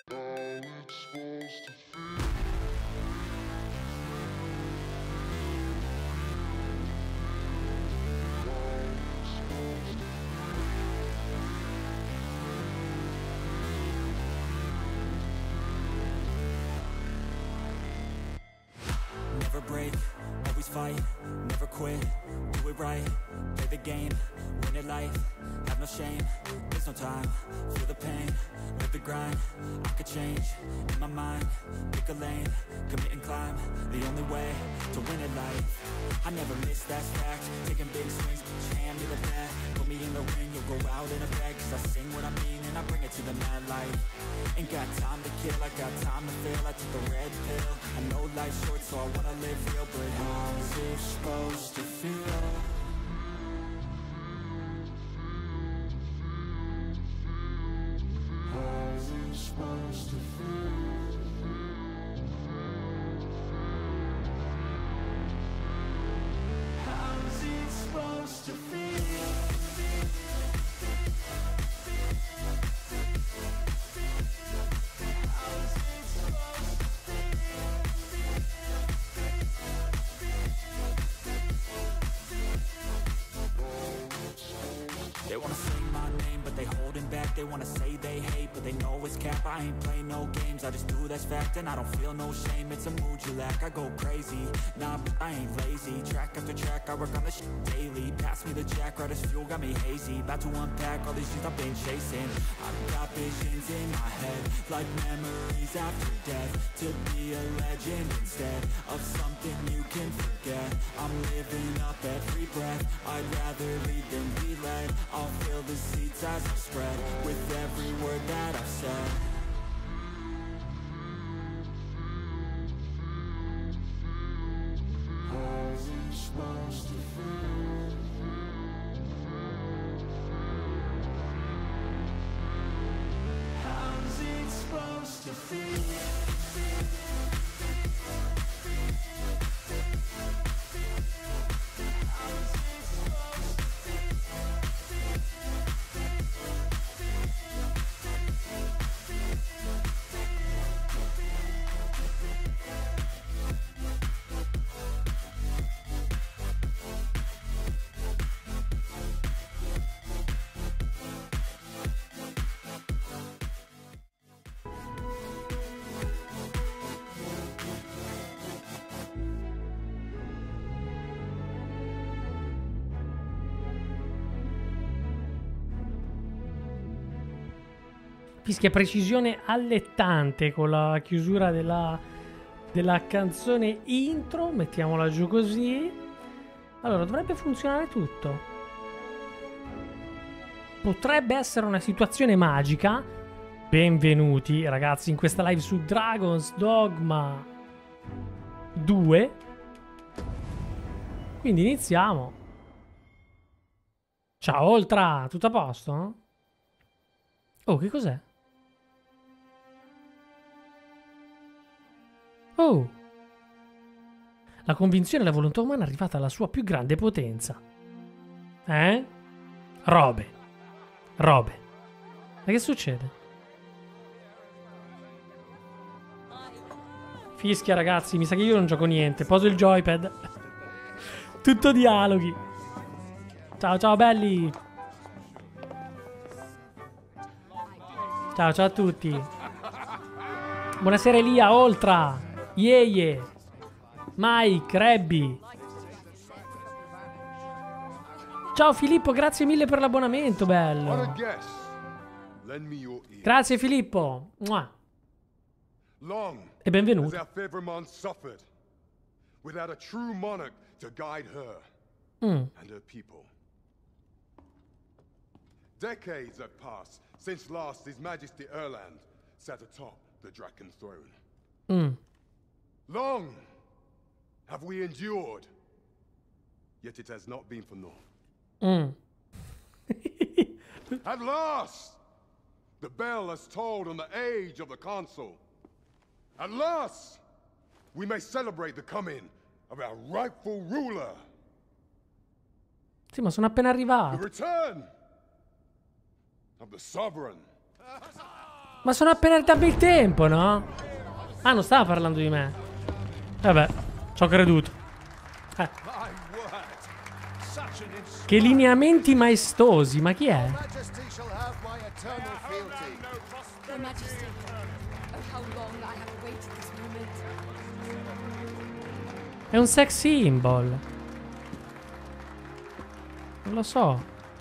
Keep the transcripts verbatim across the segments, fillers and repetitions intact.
Never break, always fight, never quit, do it right, play the game, win it life, have no shame, there's no time, feel the pain, live the grind, I could change, in my mind, pick a lane, commit and climb, the only way to win it life, I never miss, that's fact, taking big swings, put your hand to the bat, put me in the ring, you'll go out in a bag, cause I sing what I mean and I bring it to the mad light, ain't got time to kill, I got time to feel, I took the red pill, I know life's short so I wanna live real, but how's it supposed to feel? How's it supposed to feel? How's it supposed to feel? They wanna sing my name, but they holding back. They wanna say they hate, but they know it's cap. I ain't play no games, I just do that's fact. And I don't feel no shame, it's a mood you lack. I go crazy, nah, but I ain't lazy. Track after track, I work on this shit daily. Pass me the jack, right as fuel, got me hazy. About to unpack all these things I've been chasing. I've got visions in my head, like memories after death. To be a legend instead of something you can forget. I'm living up every breath, I'd rather lead than be led. I'll fill the seats as I spread with every word that I've said. How's it supposed to feel? How's it supposed to feel? Fischia precisione allettante con la chiusura della, della canzone intro. Mettiamola giù così. Allora, dovrebbe funzionare tutto. Potrebbe essere una situazione magica. Benvenuti ragazzi in questa live su Dragon's Dogma due. Quindi iniziamo. Ciao Oltra, tutto a posto? Oh, che cos'è? Oh! La convinzione e la volontà umana è arrivata alla sua più grande potenza. Eh? Robe. Robe. Ma che succede? Fischia ragazzi, mi sa che io non gioco niente. Poso il joypad. Tutto dialoghi. Ciao ciao belli. Ciao ciao a tutti. Buonasera Elia, Oltra, Yeye, Mike, Rebby. Ciao Filippo, grazie mille per l'abbonamento, bello. Grazie Filippo. Mua. E benvenuto. Mm. Decades have passed since last His Majesty Erland sat atop the Draken throne. Mm. Long have we endured, yet it has not been for naught. Mm. At last, the bell has tolled on the age of the console. At last, we may celebrate the coming of our rightful ruler. Sì, ma sono appena The arrivato. return of the sovereign. Ma sono appena dammi il tempo, no? Ah, non stava parlando di me. Vabbè, ci ho creduto. Eh. Che lineamenti maestosi, ma chi è? È un sex symbol. Non lo so.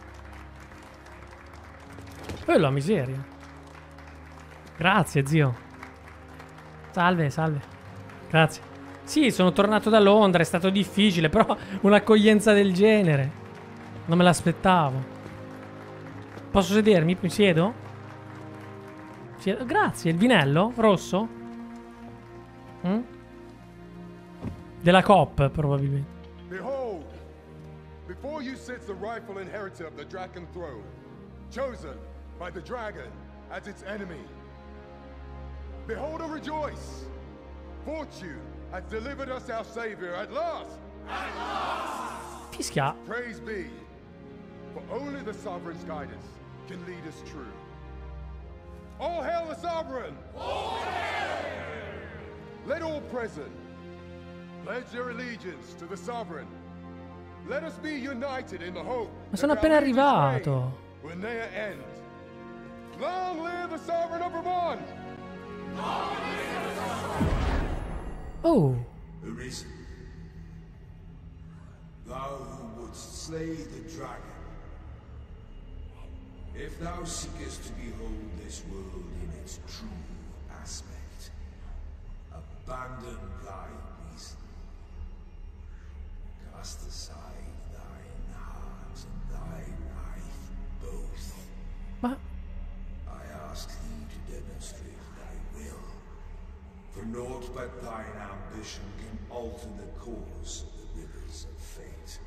Quello, miseria. Grazie, zio. Salve, salve. Grazie. Sì, sono tornato da Londra, è stato difficile, però un'accoglienza del genere non me l'aspettavo. Posso sedermi? Mi siedo? Siedo? Grazie. Il vinello? Rosso? Mm? Della Coop, probabilmente. Behold, before you sits the rightful inheritor of the Draken throne, chosen by the dragon as its enemy. Behold and rejoice! Fortune has delivered us our savior at last! At last! Fischia. Praise be, for only the sovereign's guidance can lead us true. All hail the sovereign! All hail! Let all present pledge their allegiance to the sovereign. Let us be united in the hope. Ma sono appena arrivato. Will ne'er end. Long live the sovereign of Vermont! Oh. Arisen, thou who wouldst slay the dragon, if thou seekest to behold this world in its true aspect, abandon thy reason, cast aside thine heart and thy life both. Ma I ask thee to demonstrate thy will, for naught but thine ambition can alter the course of the rivers of fate.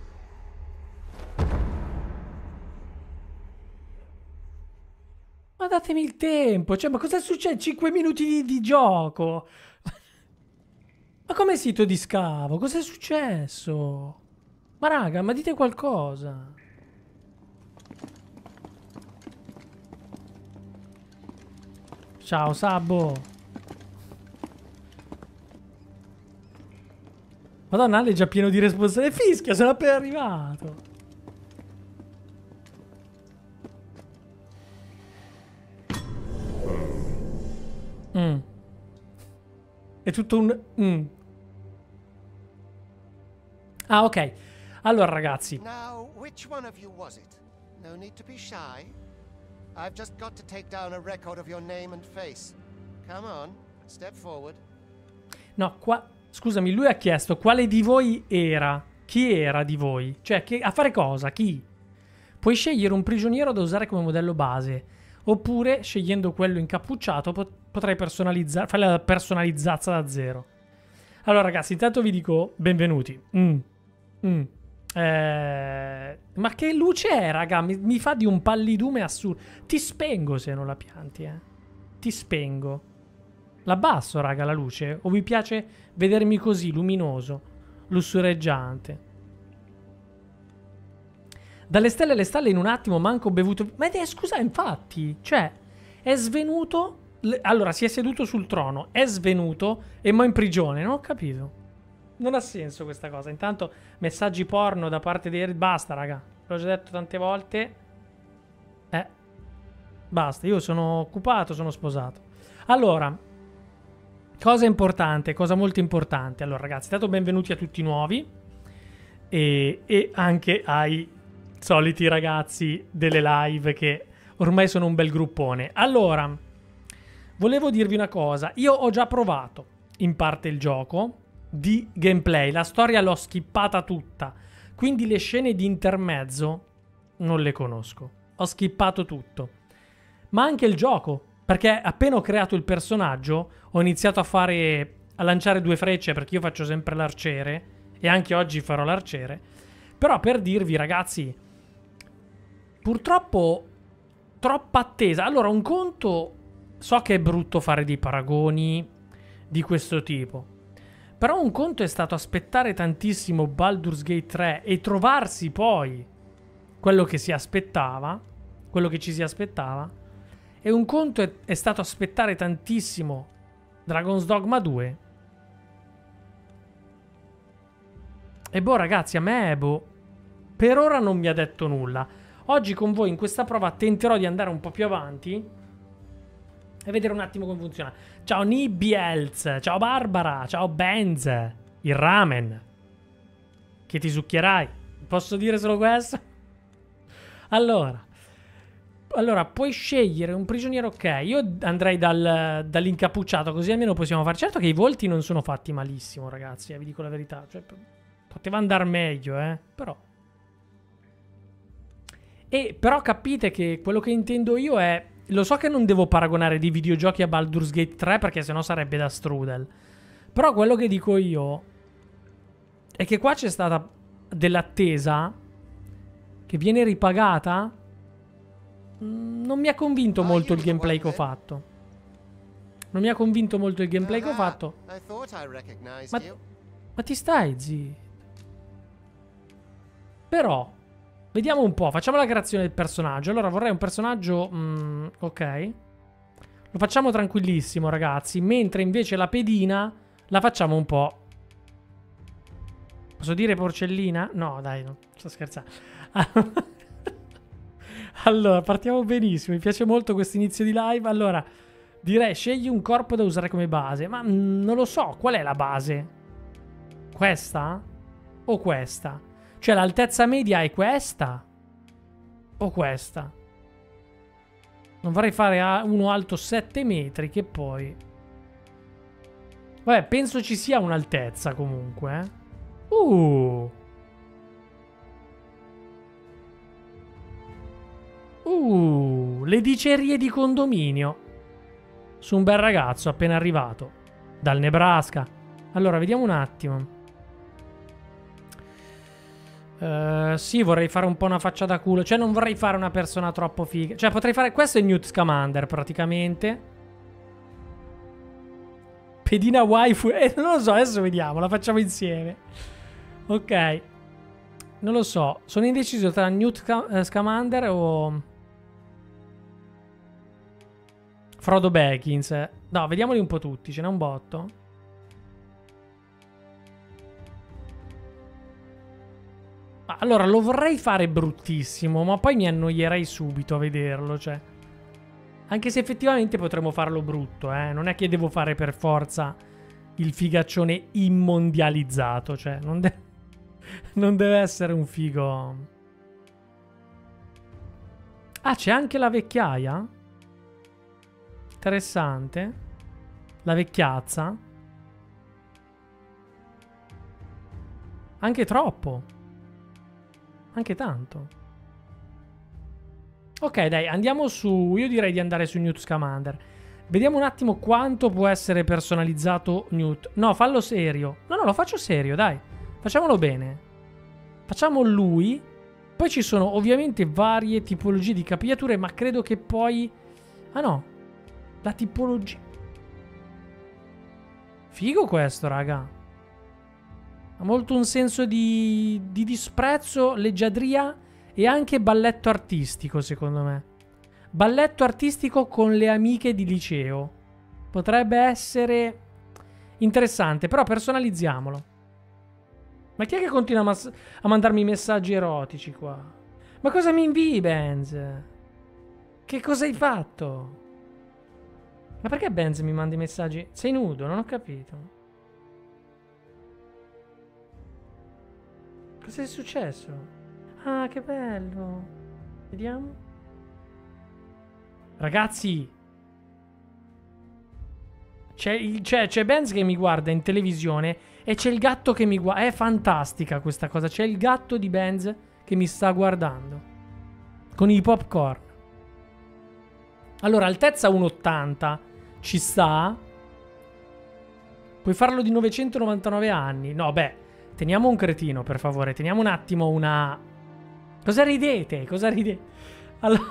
Ma datemi il tempo, cioè, ma cosa succede? cinque minuti di, di gioco. Ma come sito di scavo? Cos'è successo? Ma raga, ma dite qualcosa. Ciao Sabbo. Madonna, Ale è già pieno di responsabilità. Fischia, sono appena arrivato. Mm. È tutto un... Mm. Ah, ok. Allora, ragazzi. Now, which one of you was it? No need to be shy. I've just got to take down a record of your name and face. Come on, step forward. No, qua... Scusami, lui ha chiesto quale di voi era. Chi era di voi? Cioè, che, a fare cosa? Chi? Puoi scegliere un prigioniero da usare come modello base. Oppure, scegliendo quello incappucciato, pot potrai personalizzare, fare la personalizzazza da zero. Allora, ragazzi, intanto vi dico benvenuti. Mm. Mm. Eh... Ma che luce è, raga? Mi, mi fa di un pallidume assurdo. Ti spengo se non la pianti, eh. Ti spengo. L'abbasso, raga, la luce? O vi piace vedermi così, luminoso, lussureggiante? Dalle stelle alle stalle in un attimo, manco ho bevuto... Ma è, scusa, infatti, cioè, è svenuto... Allora, si è seduto sul trono, è svenuto e mo' in prigione. Non ho capito. Non ha senso questa cosa. Intanto, messaggi porno da parte dei... Basta, raga. L'ho già detto tante volte. Eh. Basta, io sono occupato, sono sposato. Allora... Cosa importante, cosa molto importante. Allora, ragazzi, intanto benvenuti a tutti i nuovi. E, e anche ai soliti ragazzi delle live che ormai sono un bel gruppone. Allora, volevo dirvi una cosa. Io ho già provato in parte il gioco di gameplay. La storia l'ho skippata tutta. Quindi le scene di intermezzo non le conosco. Ho skippato tutto. Ma anche il gioco. Perché appena ho creato il personaggio ho iniziato a fare... a lanciare due frecce, perché io faccio sempre l'arciere. E anche oggi farò l'arciere. Però per dirvi, ragazzi... Purtroppo... troppa attesa. Allora, un conto... So che è brutto fare dei paragoni di questo tipo. Però un conto è stato aspettare tantissimo Baldur's Gate tre e trovarsi poi quello che si aspettava. Quello che ci si aspettava. E un conto è, è stato aspettare tantissimo Dragon's Dogma due. E boh ragazzi, a me boh, per ora non mi ha detto nulla. Oggi con voi in questa prova tenterò di andare un po' più avanti e vedere un attimo come funziona. Ciao Nibielz, ciao Barbara, ciao Benz, il ramen che ti succhierai. Posso dire solo questo? Allora, allora puoi scegliere un prigioniero, ok. Io andrei dal, dall'incappucciato, così almeno possiamo fare. Certo che i volti non sono fatti malissimo, ragazzi, eh, vi dico la verità. Cioè, poteva andare meglio, eh, però. E però capite che quello che intendo io è... Lo so che non devo paragonare dei videogiochi a Baldur's Gate tre perché sennò sarebbe da strudel. Però quello che dico io è che qua c'è stata dell'attesa che viene ripagata. Non mi ha convinto molto il gameplay che ho fatto. Non mi ha convinto molto il gameplay che ho fatto. Ma, ma ti stai, zitto? Però vediamo un po', facciamo la creazione del personaggio. Allora vorrei un personaggio mm, ok. Lo facciamo tranquillissimo, ragazzi. Mentre invece la pedina la facciamo un po'. Posso dire porcellina? No, dai, no, sto scherzando. Allora, partiamo benissimo. Mi piace molto questo inizio di live. Allora, direi scegli un corpo da usare come base. Ma mm, non lo so, qual è la base? Questa? O questa? Cioè l'altezza media è questa? O questa? Non vorrei fare uno alto sette metri che poi... Vabbè, penso ci sia un'altezza comunque. Eh? Uh. Uh. Le dicerie di condominio. Su un bel ragazzo appena arrivato. Dal Nebraska. Allora, vediamo un attimo. Uh, sì, vorrei fare un po' una faccia da culo. Cioè non vorrei fare una persona troppo figa. Cioè potrei fare... Questo è Newt Scamander praticamente. Pedina waifu. Eh, non lo so, adesso vediamo. La facciamo insieme. Ok. Non lo so. Sono indeciso tra Newt Scamander o Frodo Baggins. No, vediamoli un po' tutti. Ce n'è un botto. Allora, lo vorrei fare bruttissimo, ma poi mi annoierei subito a vederlo, cioè. Anche se effettivamente potremmo farlo brutto, eh. Non è che devo fare per forza il figaccione immondializzato, cioè. Non, de- non deve essere un figo. Ah, c'è anche la vecchiaia? Interessante. La vecchiazza. Anche troppo. Anche tanto. Ok, dai, andiamo su... Io direi di andare su Newt Scamander. Vediamo un attimo quanto può essere personalizzato Newt. No, fallo serio. No, no, lo faccio serio, dai. Facciamolo bene. Facciamo lui. Poi ci sono ovviamente varie tipologie di capigliature, ma credo che poi... Ah no. La tipologia... Figo questo, raga. Ha molto un senso di, di disprezzo, leggiadria e anche balletto artistico, secondo me. Balletto artistico con le amiche di liceo. Potrebbe essere interessante, però personalizziamolo. Ma chi è che continua a, mas- a mandarmi messaggi erotici qua? Ma cosa mi invii, Benz? Che cosa hai fatto? Ma perché Benz mi mandi messaggi? Sei nudo? Non ho capito. Cosa è successo? Ah, che bello. Vediamo. Ragazzi. C'è, il, c'è, c'è Benz che mi guarda in televisione e c'è il gatto che mi guarda. È fantastica questa cosa. C'è il gatto di Benz che mi sta guardando. Con i popcorn. Allora, altezza uno e ottanta. Ci sta. Puoi farlo di novecentonovantanove anni. No, beh. Teniamo un cretino, per favore. Teniamo un attimo una... Cosa ridete? Cosa ridete? Allora...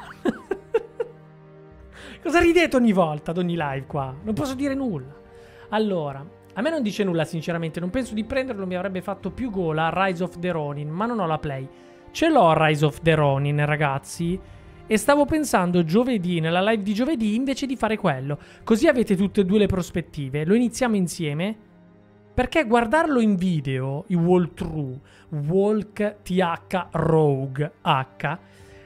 Cosa ridete ogni volta, ad ogni live qua? Non posso dire nulla. Allora, a me non dice nulla, sinceramente. Non penso di prenderlo, mi avrebbe fatto più gola Rise of the Ronin, ma non ho la Play. Ce l'ho Rise of the Ronin, ragazzi. E stavo pensando giovedì, nella live di giovedì, invece di fare quello. Così avete tutte e due le prospettive. Lo iniziamo insieme. Perché guardarlo in video, i walkthrough, walk T H Rogue H,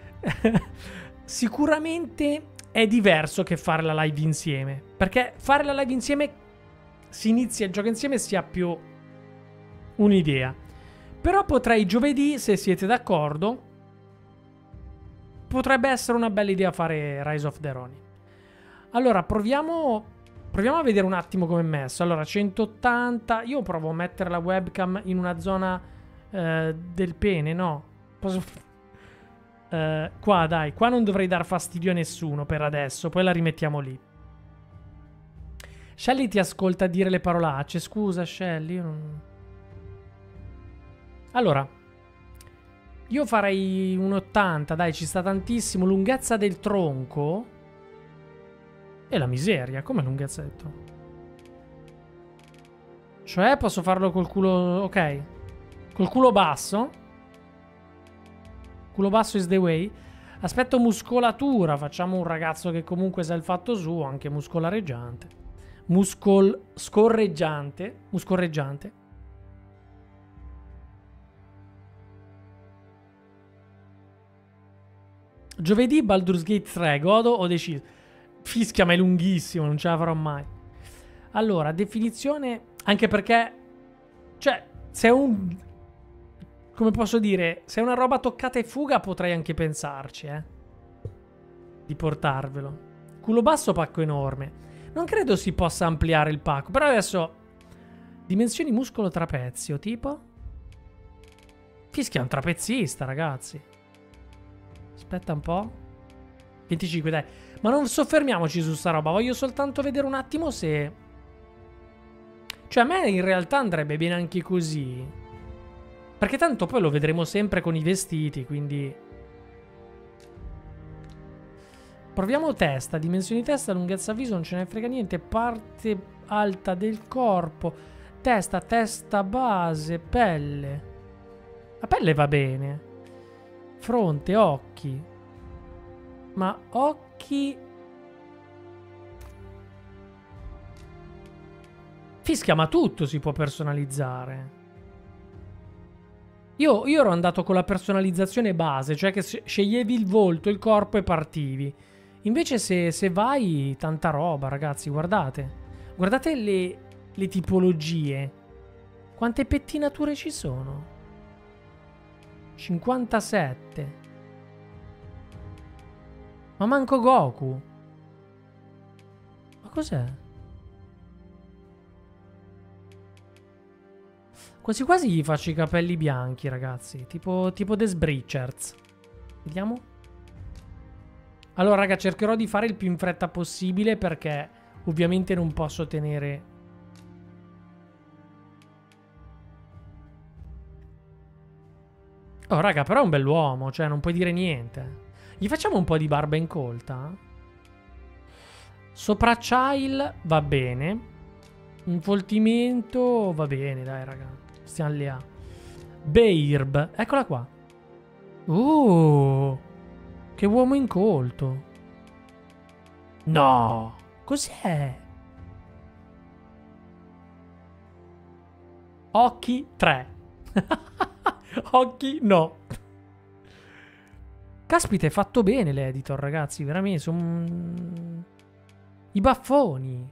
sicuramente è diverso che fare la live insieme. Perché fare la live insieme si inizia il gioco insieme e si ha più un'idea. Però potrei giovedì, se siete d'accordo, potrebbe essere una bella idea fare Rise of the Ronin. Allora, proviamo, proviamo a vedere un attimo come è messo. Allora, centottanta. Io provo a mettere la webcam in una zona eh, del pene, no? Posso... Eh, qua, dai. Qua non dovrei dar fastidio a nessuno per adesso. Poi la rimettiamo lì. Shelly ti ascolta dire le parolacce. Scusa, Shelly, io non... Allora, io farei un ottanta, dai, ci sta tantissimo. Lunghezza del tronco. E la miseria, come lunghezza del tronco? Cioè, posso farlo col culo... Ok. Col culo basso. Culo basso is the way. Aspetto muscolatura. Facciamo un ragazzo che comunque sa il fatto suo, anche muscolareggiante. Muscol... Scorreggiante. Muscorreggiante. Giovedì Baldur's Gate tre, godo, ho deciso. Fischia, ma è lunghissimo, non ce la farò mai. Allora, definizione... Anche perché... Cioè, se è un... Come posso dire? Se è una roba toccata e fuga potrei anche pensarci, eh. Di portarvelo. Culo basso, pacco enorme. Non credo si possa ampliare il pacco. Però adesso... Dimensioni muscolo trapezio, tipo? Fischia, è un trapezzista, ragazzi. Aspetta un po'. venticinque, dai. Ma non soffermiamoci su sta roba. Voglio soltanto vedere un attimo se... Cioè a me in realtà andrebbe bene anche così. Perché tanto poi lo vedremo sempre con i vestiti, quindi... Proviamo testa. Dimensioni testa, lunghezza viso, non ce ne frega niente. Parte alta del corpo. Testa, testa base, pelle. La pelle va bene. Fronte, occhi. Ma occhi... Fischia, ma tutto si può personalizzare. Io, io ero andato con la personalizzazione base, cioè che sceglievi il volto, il corpo e partivi. Invece se, se vai, tanta roba, ragazzi, guardate. Guardate le, le tipologie. Quante pettinature ci sono? cinquantasette. Ma manco Goku. Ma cos'è? Quasi quasi gli faccio i capelli bianchi, ragazzi. Tipo, tipo The Sbricherz. Vediamo. Allora, raga, cercherò di fare il più in fretta possibile perché ovviamente non posso tenere... Oh, raga, però è un bell'uomo, cioè non puoi dire niente. Gli facciamo un po' di barba incolta? Sopracciail va bene. Infoltimento va bene, dai, raga. Stiamo lì a... Beirb, eccola qua. Uh, che uomo incolto. No, cos'è? Occhi tre. Occhi no. Caspita, è fatto bene l'editor, ragazzi. Veramente, sono... I baffoni.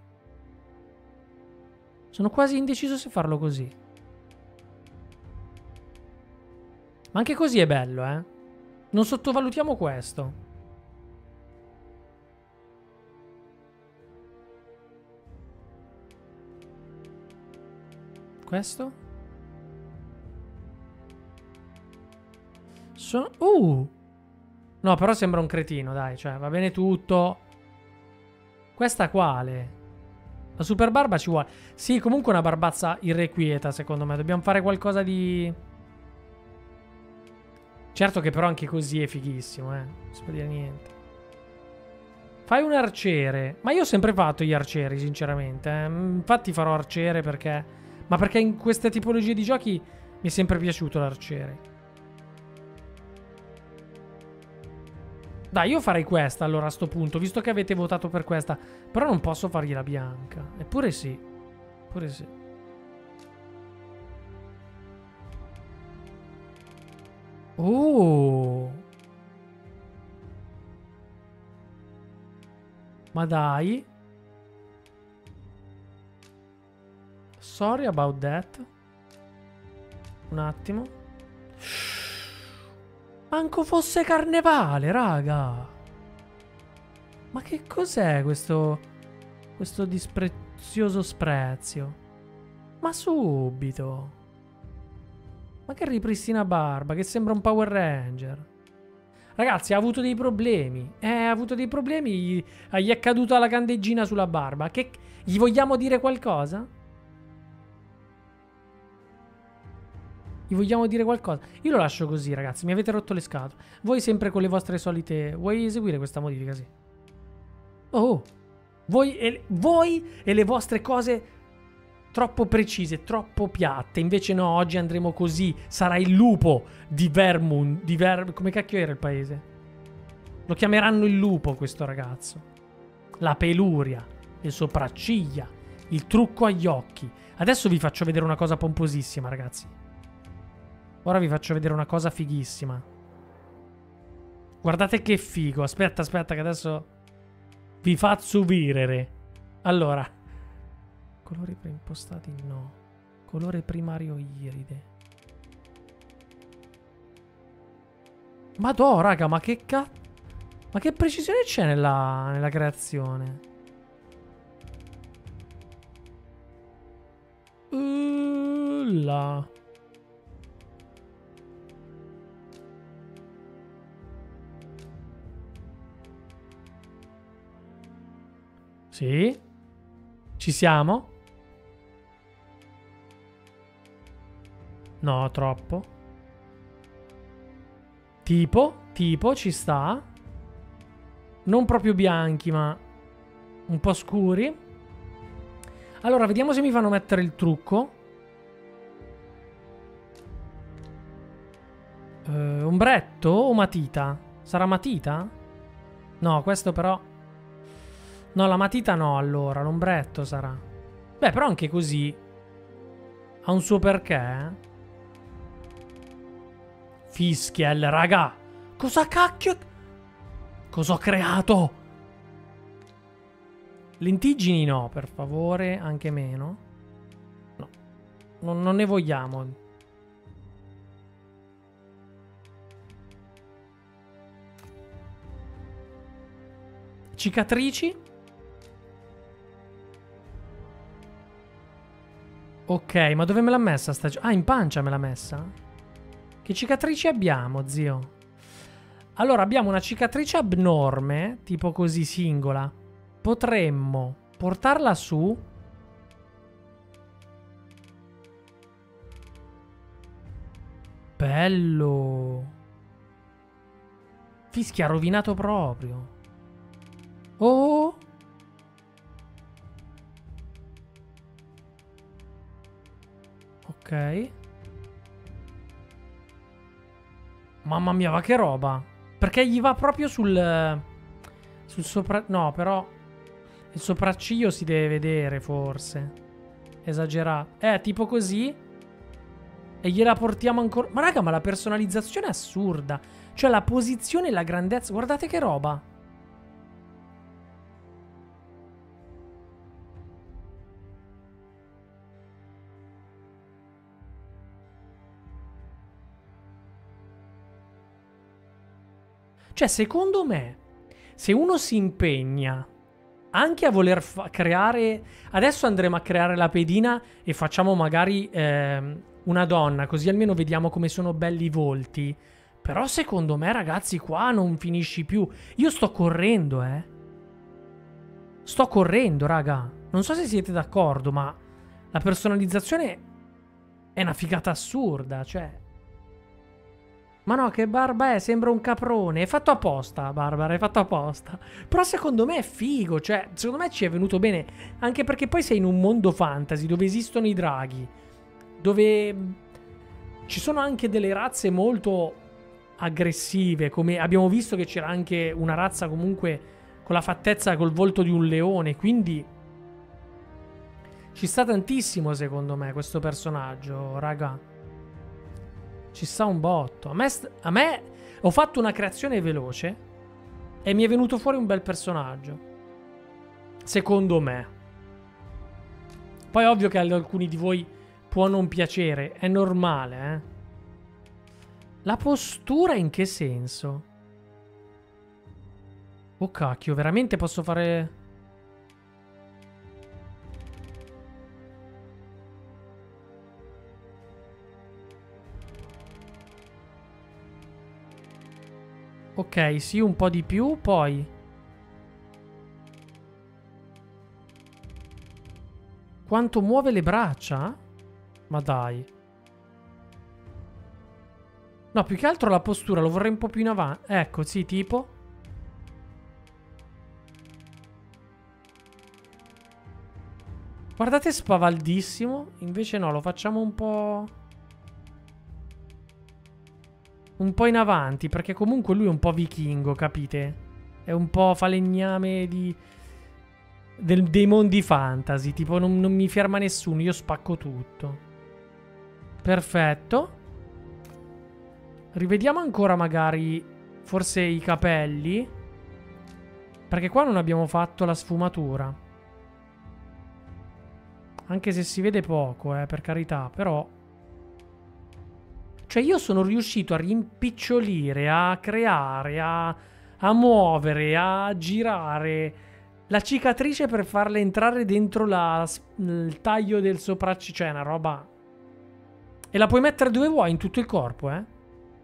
Sono quasi indeciso se farlo così. Ma anche così è bello, eh. Non sottovalutiamo questo. Questo? Sono... Uh! No, però sembra un cretino, dai. Cioè, va bene tutto. Questa quale? La super barba ci vuole. Sì, comunque una barbazza irrequieta, secondo me. Dobbiamo fare qualcosa di... Certo che però anche così è fighissimo, eh. Non si può dire niente. Fai un arciere. Ma io ho sempre fatto gli arcieri, sinceramente. Eh. Infatti farò arciere perché... Ma perché in queste tipologie di giochi mi è sempre piaciuto l'arciere. Dai, io farei questa allora a sto punto, visto che avete votato per questa. Però non posso fargli la bianca. Eppure sì. Eppure sì. Oh. Ma dai. Sorry about that. Un attimo. Manco fosse carnevale, raga. Ma che cos'è questo questo disprezioso sprezio? Ma subito. Ma che ripristina barba, che sembra un Power Ranger. Ragazzi, ha avuto dei problemi. Eh, ha avuto dei problemi. Gli, gli è caduta la candeggina sulla barba. Che gli vogliamo dire qualcosa? Gli vogliamo dire qualcosa? Io lo lascio così, ragazzi. Mi avete rotto le scatole. Voi sempre con le vostre solite... Vuoi eseguire questa modifica? Sì. Oh. Voi e, voi e le vostre cose troppo precise, troppo piatte. Invece no, oggi andremo così. Sarà il lupo di Vermund. Di Ver... Come cacchio era il paese? Lo chiameranno il lupo questo ragazzo. La peluria, le sopracciglia, il trucco agli occhi. Adesso vi faccio vedere una cosa pomposissima, ragazzi. Ora vi faccio vedere una cosa fighissima. Guardate che figo. Aspetta, aspetta che adesso vi faccio virere. Allora. Colori preimpostati no. Colore primario iride. Madò, raga, ma che cazzo. Ma che precisione c'è nella, nella creazione? Uh, là. Sì. Ci siamo? No, troppo. Tipo, tipo, ci sta. Non proprio bianchi, ma un po' scuri. Allora, vediamo se mi fanno mettere il trucco. Uh, ombretto o matita? Sarà matita? No, questo però... No, la matita no, allora. L'ombretto sarà. Beh, però anche così ha un suo perché. Fischiel, raga. Cosa cacchio... Cosa ho creato? Lentiggini no, per favore. Anche meno. No. Non, non ne vogliamo. Cicatrici. Ok, ma dove me l'ha messa sta... Ah, in pancia me l'ha messa? Che cicatrici abbiamo, zio? Allora, abbiamo una cicatrice abnorme, tipo così, singola. Potremmo portarla su. Bello. Fischia, ha rovinato proprio. Oh. Ok. Mamma mia, va che roba. Perché gli va proprio sul... Sul sopra... No, però... Il sopracciglio si deve vedere, forse. Esagerato. Eh, tipo così. E gliela portiamo ancora... Ma raga, ma la personalizzazione è assurda. Cioè, la posizione e la grandezza... Guardate che roba. Cioè, secondo me, se uno si impegna anche a voler creare... Adesso andremo a creare la pedina e facciamo magari eh, una donna, così almeno vediamo come sono belli i volti. Però secondo me, ragazzi, qua non finisci più. Io sto correndo, eh. Sto correndo, raga. Non so se siete d'accordo, ma la personalizzazione è una figata assurda, cioè... Ma no, che barba è? Sembra un caprone. È fatto apposta, Barbara, è fatto apposta. Però secondo me è figo, cioè, secondo me ci è venuto bene. Anche perché poi sei in un mondo fantasy dove esistono i draghi, dove ci sono anche delle razze molto aggressive, come abbiamo visto che c'era anche una razza comunque con la fattezza col volto di un leone, quindi ci sta tantissimo secondo me questo personaggio, raga. Ci sta un botto. A me, a me ho fatto una creazione veloce e mi è venuto fuori un bel personaggio, secondo me. Poi ovvio che ad alcuni di voi può non piacere, è normale, eh. La postura in che senso? Oh cacchio, veramente posso fare... Ok, sì, un po' di più, poi... Quanto muove le braccia? Ma dai. No, più che altro la postura lo vorrei un po' più in avanti. Ecco, sì, tipo. Guardate, spavaldissimo. Invece no, lo facciamo un po'... Un po' in avanti, perché comunque lui è un po' vichingo, capite? È un po' falegname di... Del, dei mondi fantasy. Tipo, non, non mi ferma nessuno, io spacco tutto. Perfetto. Rivediamo ancora magari forse i capelli, perché qua non abbiamo fatto la sfumatura. Anche se si vede poco, eh, per carità, però... Cioè io sono riuscito a rimpicciolire, a creare, a, a muovere, a girare la cicatrice per farla entrare dentro la, il taglio del sopracciglio. Cioè è una roba... E la puoi mettere dove vuoi, in tutto il corpo, eh.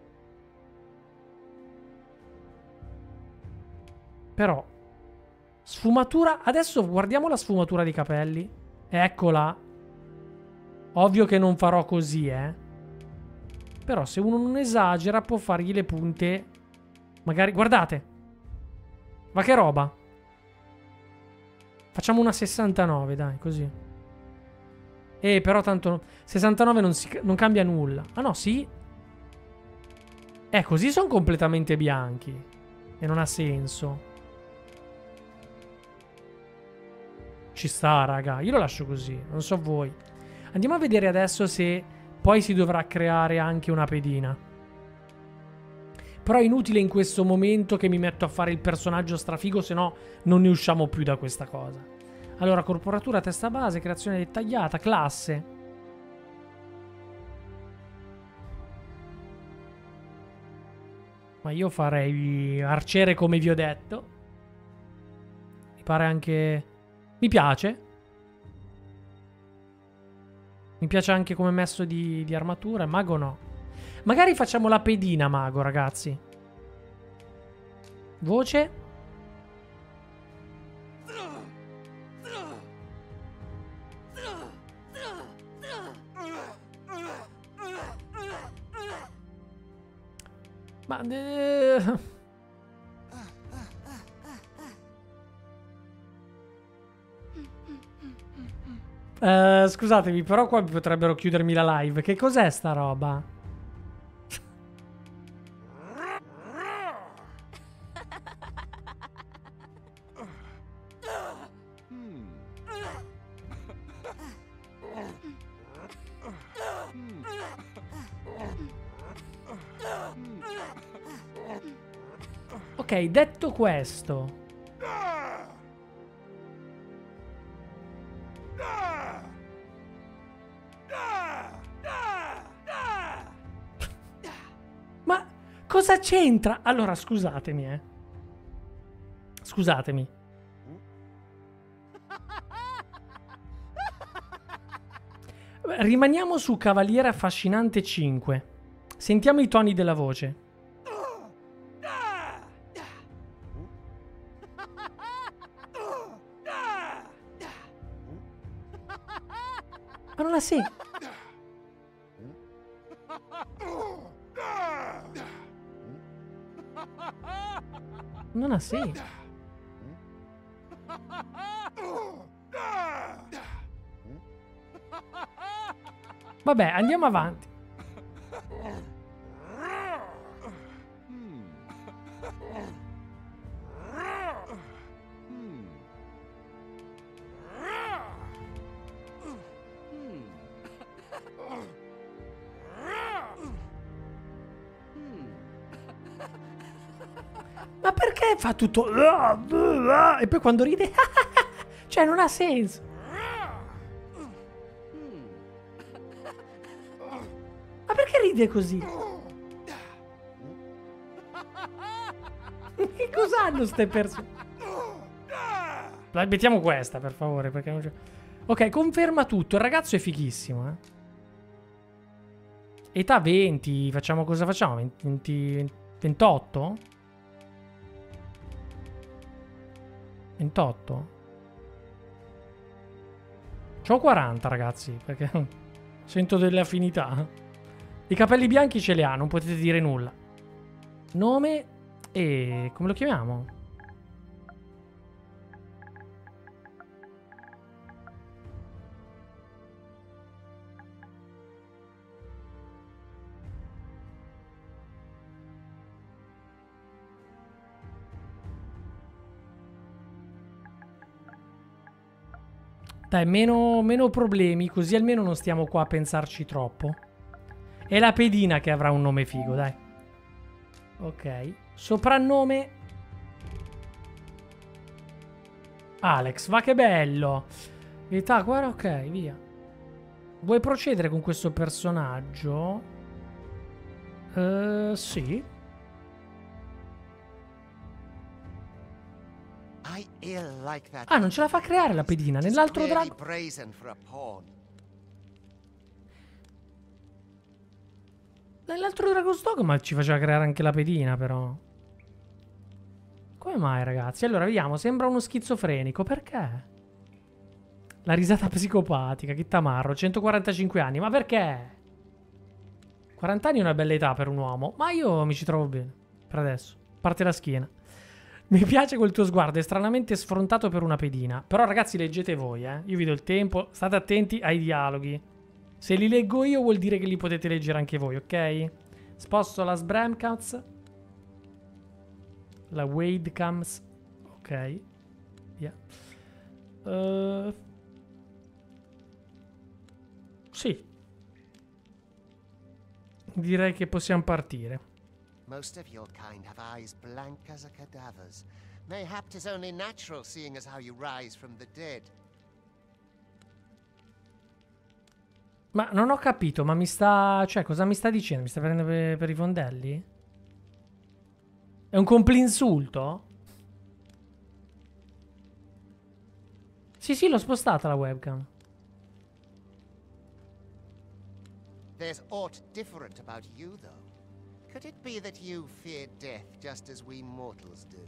Però sfumatura. Adesso guardiamo la sfumatura dei capelli. Eccola. Ovvio che non farò così, eh. Però se uno non esagera può fargli le punte. Magari, guardate. Ma che roba. Facciamo una sessantanove, dai, così. Eh, però tanto sessantanove non, si, non cambia nulla. Ah no, sì. Eh, così sono completamente bianchi. E non ha senso. Ci sta, raga. Io lo lascio così. Non so voi. Andiamo a vedere adesso se poi si dovrà creare anche una pedina. Però è inutile in questo momento che mi metto a fare il personaggio strafigo, se no non ne usciamo più da questa cosa. Allora, corporatura, testa base, creazione dettagliata, classe. Ma io farei arciere come vi ho detto. Mi pare anche... Mi piace. Mi piace anche come messo di, di armatura. Mago no. Magari facciamo la pedina mago, ragazzi. Voce. Ma... Eh... Uh, scusatemi, però qua potrebbero chiudermi la live. Che cos'è sta roba? Ok, detto questo... Ma cosa c'entra? Allora, scusatemi, eh. Scusatemi. Rimaniamo su Cavaliere Affascinante cinque. Sentiamo i toni della voce. Ma non ha senso. Non ha senso. Vabbè, andiamo avanti. Ma perché fa tutto... E poi quando ride... Cioè, non ha senso. Ma perché ride così? Che cos'hanno ste persone? Mettiamo questa, per favore, perché non c'è... Ok, conferma tutto. Il ragazzo è fighissimo, eh. Età venti. Facciamo cosa facciamo? venti, ventotto? ventotto? C'ho quaranta, ragazzi, perché sento delle affinità. I capelli bianchi ce li ha, non potete dire nulla. Nome e... come lo chiamiamo? Dai, meno, meno problemi, così almeno non stiamo qua a pensarci troppo. È la pedina che avrà un nome figo, dai. Ok. Soprannome Alex, va che bello. Età, guarda, ok, via. Vuoi procedere con questo personaggio? Uh, sì. Ah, non ce la fa creare la pedina. Nell'altro drago... Nell'altro Dragon's Dogma ci faceva creare anche la pedina, però. Come mai, ragazzi? Allora, vediamo. Sembra uno schizofrenico. Perché? La risata psicopatica. Che tamarro. centoquarantacinque anni. Ma perché? quaranta anni è una bella età per un uomo. Ma io mi ci trovo bene. Per adesso. A parte la schiena. Mi piace quel tuo sguardo, è stranamente sfrontato per una pedina. Però ragazzi, leggete voi, eh. Io vi do il tempo, state attenti ai dialoghi. Se li leggo io vuol dire che li potete leggere anche voi, ok? Sposto la Sbramcams. La Wadecams. Ok. Via. Uh, sì. Direi che possiamo partire. Most of your kind have eyes blank as a cadaver's. Mayhap 'tis only natural, seeing as how you rise from the dead. Ma non ho capito, ma mi sta... Cioè, cosa mi sta dicendo? Mi sta prendendo per, per i fondelli? È un complinsulto? Sì, sì, l'ho spostata la webcam. There's aught different about you, though. Could it be that you fear death just as we mortals do?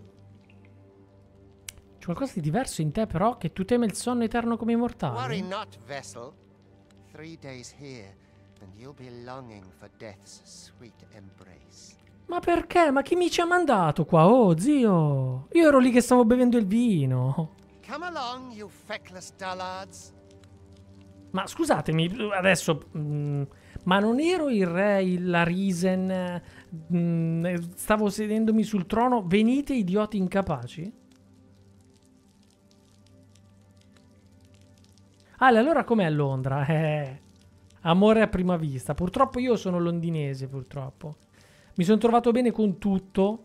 C'è qualcosa di diverso in te, però, che tu temi il sonno eterno come i mortali. Worry not, vessel. Three days here, and you'll be longing for death's sweet embrace. Ma perché? Ma chi mi ci ha mandato qua? Oh, zio! Io ero lì che stavo bevendo il vino. Come along, you feckless dullards. Ma scusatemi, adesso... Mh, ma non ero il re, il, la Risen, mh, stavo sedendomi sul trono. Venite, idioti incapaci? Ah, allora com'è a Londra? Eh, amore a prima vista. Purtroppo io sono londinese, purtroppo. Mi sono trovato bene con tutto.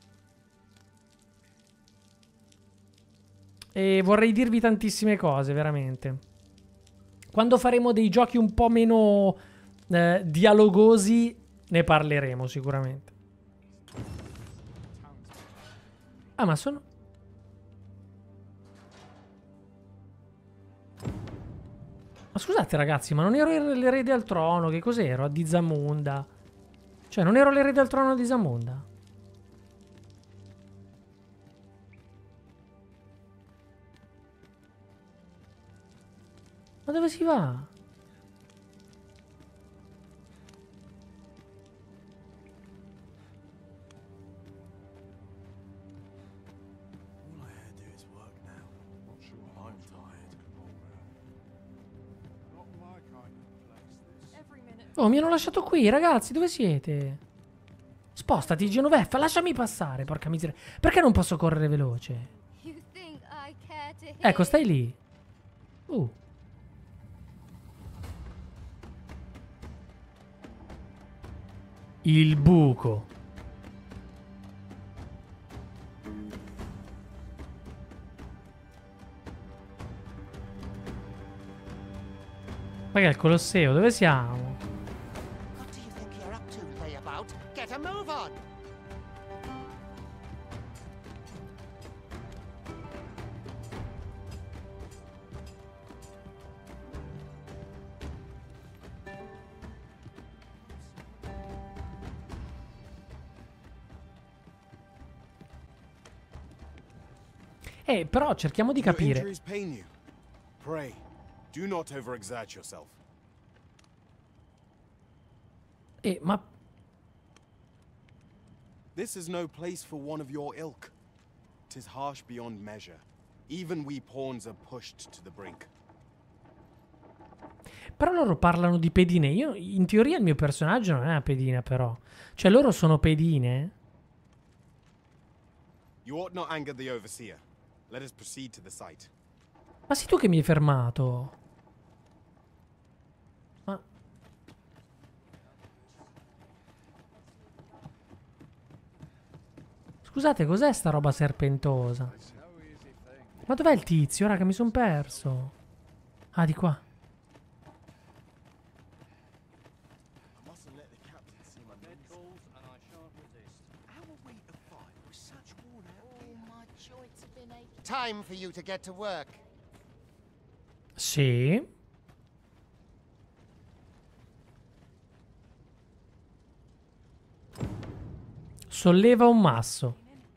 E vorrei dirvi tantissime cose, veramente. Quando faremo dei giochi un po' meno... Eh, dialogosi ne parleremo sicuramente. Ah, ma sono... Ma scusate ragazzi, ma non ero l'erede al trono? Che cos'ero? A di Zamunda? Cioè, non ero l'erede al trono di Zamunda? Ma dove si va? Oh, mi hanno lasciato qui, ragazzi, dove siete? Spostati, Genoveffa, lasciami passare, porca miseria. Perché non posso correre veloce? Ecco, stai lì. Uh. Il buco. Ma che è il Colosseo? Dove siamo? What do you think you're up to, layabout? Get a move on! Eh, però cerchiamo di Your capire. injuries pain you. Pray, do not overexert yourself. Eh, ma... This is no place for one of your ilk. 'Tis harsh beyond measure. Even we pawns are pushed to the brink. Però loro parlano di pedine. Io, in teoria, il mio personaggio non è una pedina, però. Cioè, loro sono pedine. You ought not anger the overseer. Let us proceed to the site. Ma sei tu che mi hai fermato? Ma... Scusate, cos'è sta roba serpentosa? Ma dov'è il tizio? Raga, mi son perso. Ah, di qua. Time for you to get to work. Sì. Solleva un masso.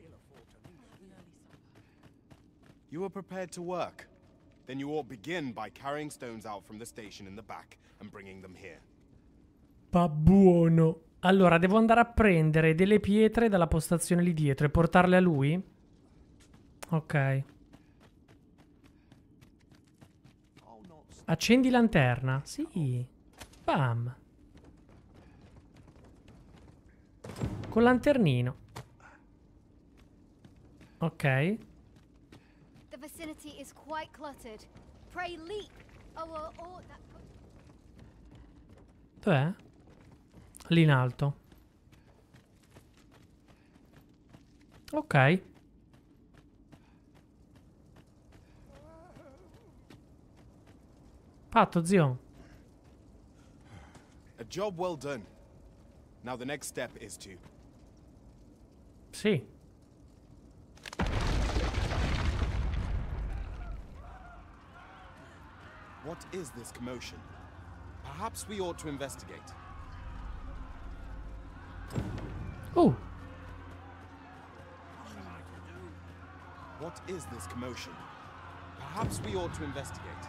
You are prepared to work. Then you ought begin by carrying stones out from the station in the back and bringing them here. Pa buono. Allora, devo andare a prendere delle pietre dalla postazione lì dietro e portarle a lui? Ok. Accendi lanterna. Sì. Bam. Con lanternino. Ok. The vicinity is quite cluttered. Pray leap. Oh, or, or that... Dov'è? Lì in alto. Ok. Fatto, zio. A job well done. Now the next step is to... Sì. What is this commotion? Perhaps we ought to investigate. Uh. What is this commotion? Perhaps we ought to investigate.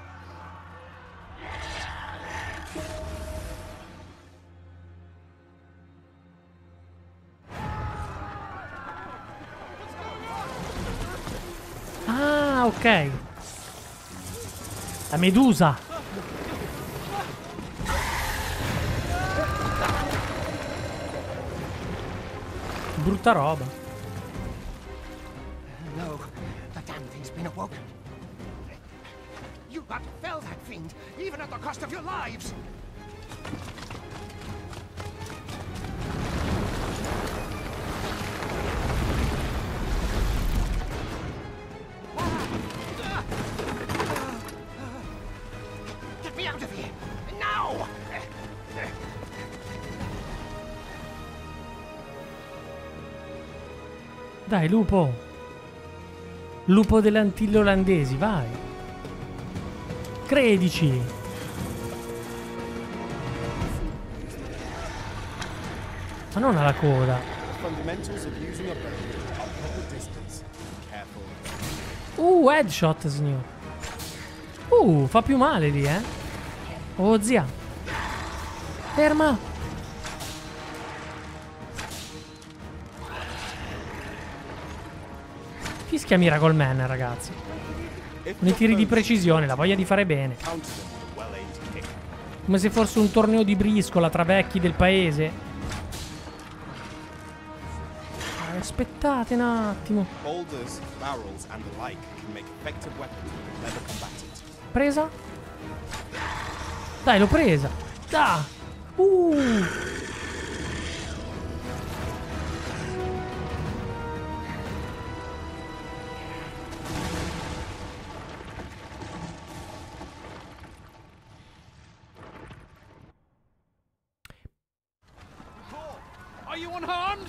Ah, ok. La medusa. Brutta roba. No, the damn thing's been awoken. You got to fell that fiend, even at the cost of your lives. Get me out of here, now! Dai, lupo. Lupo delle Antille olandesi, vai. Credici. Ma non alla coda. Fundamentals of using a bow. Proper distance. Careful. Uh, headshot, signor. Uh, fa più male lì, eh. Oh, zia. Ferma. Fischia Miracle Man, ragazzi. Con i tiri di precisione, la voglia di fare bene. Come se fosse un torneo di briscola tra vecchi del paese. Ah, aspettate un attimo. Presa? Dai, l'ho presa. Da. Uh. Are you unharmed?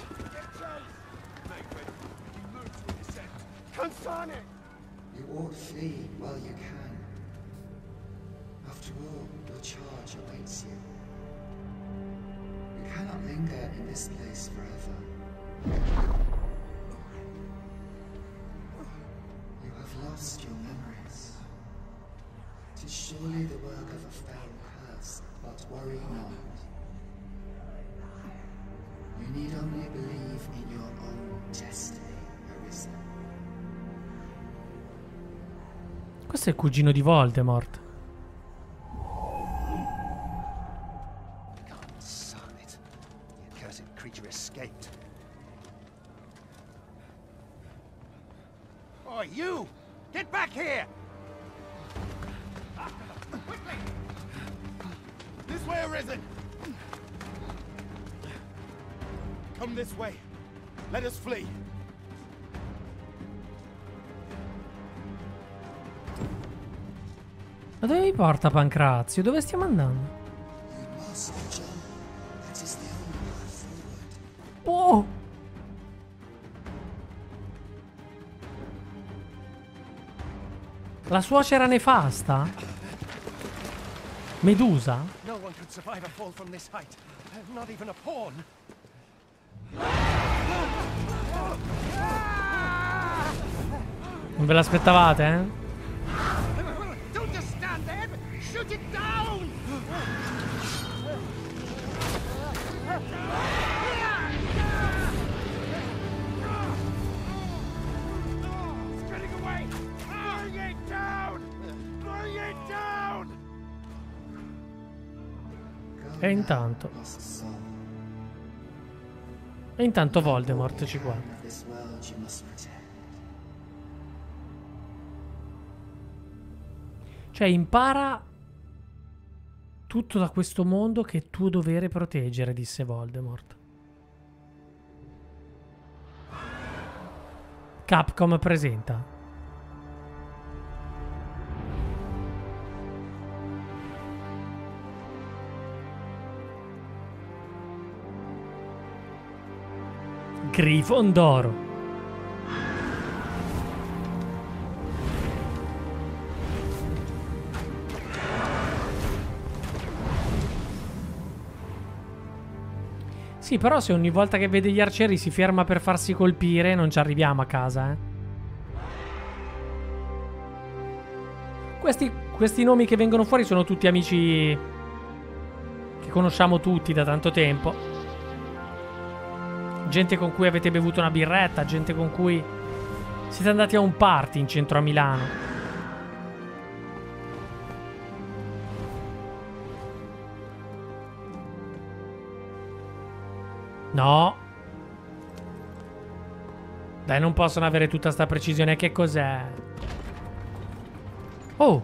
You ought flee while you can. After all, your charge awaits you. You cannot linger in this place forever. You have lost your memories. 'Tis surely the work of a fell curse, but worry not. You need only believe in your own destiny, Arisen. Questo è il cugino di Voldemort. God son it. The accursed creature escaped. Oh, you! Get back here! Quickly! This way, Arisen! Come this way. Let us flee. Ma dove mi porta Pancrazio? Dove stiamo andando? Oh! La suocera nefasta? Medusa? No one could survive a fall from this height. Not even a pawn. Non ve l'aspettavate, eh? Don't just stand there! Shoot it down! It's getting away! Bring it down! Bring it down! E intanto... E intanto Voldemort ci guarda. Cioè impara tutto da questo mondo che è tuo dovere proteggere, disse Voldemort. Capcom presenta. Grifondoro. Sì, però se ogni volta che vede gli arcieri si ferma per farsi colpire, non ci arriviamo a casa, eh. Questi, questi nomi che vengono fuori sono tutti amici che conosciamo tutti da tanto tempo. Gente con cui avete bevuto una birretta, gente con cui siete andati a un party in centro a Milano. No. Dai, non possono avere tutta sta precisione. Che cos'è? Oh.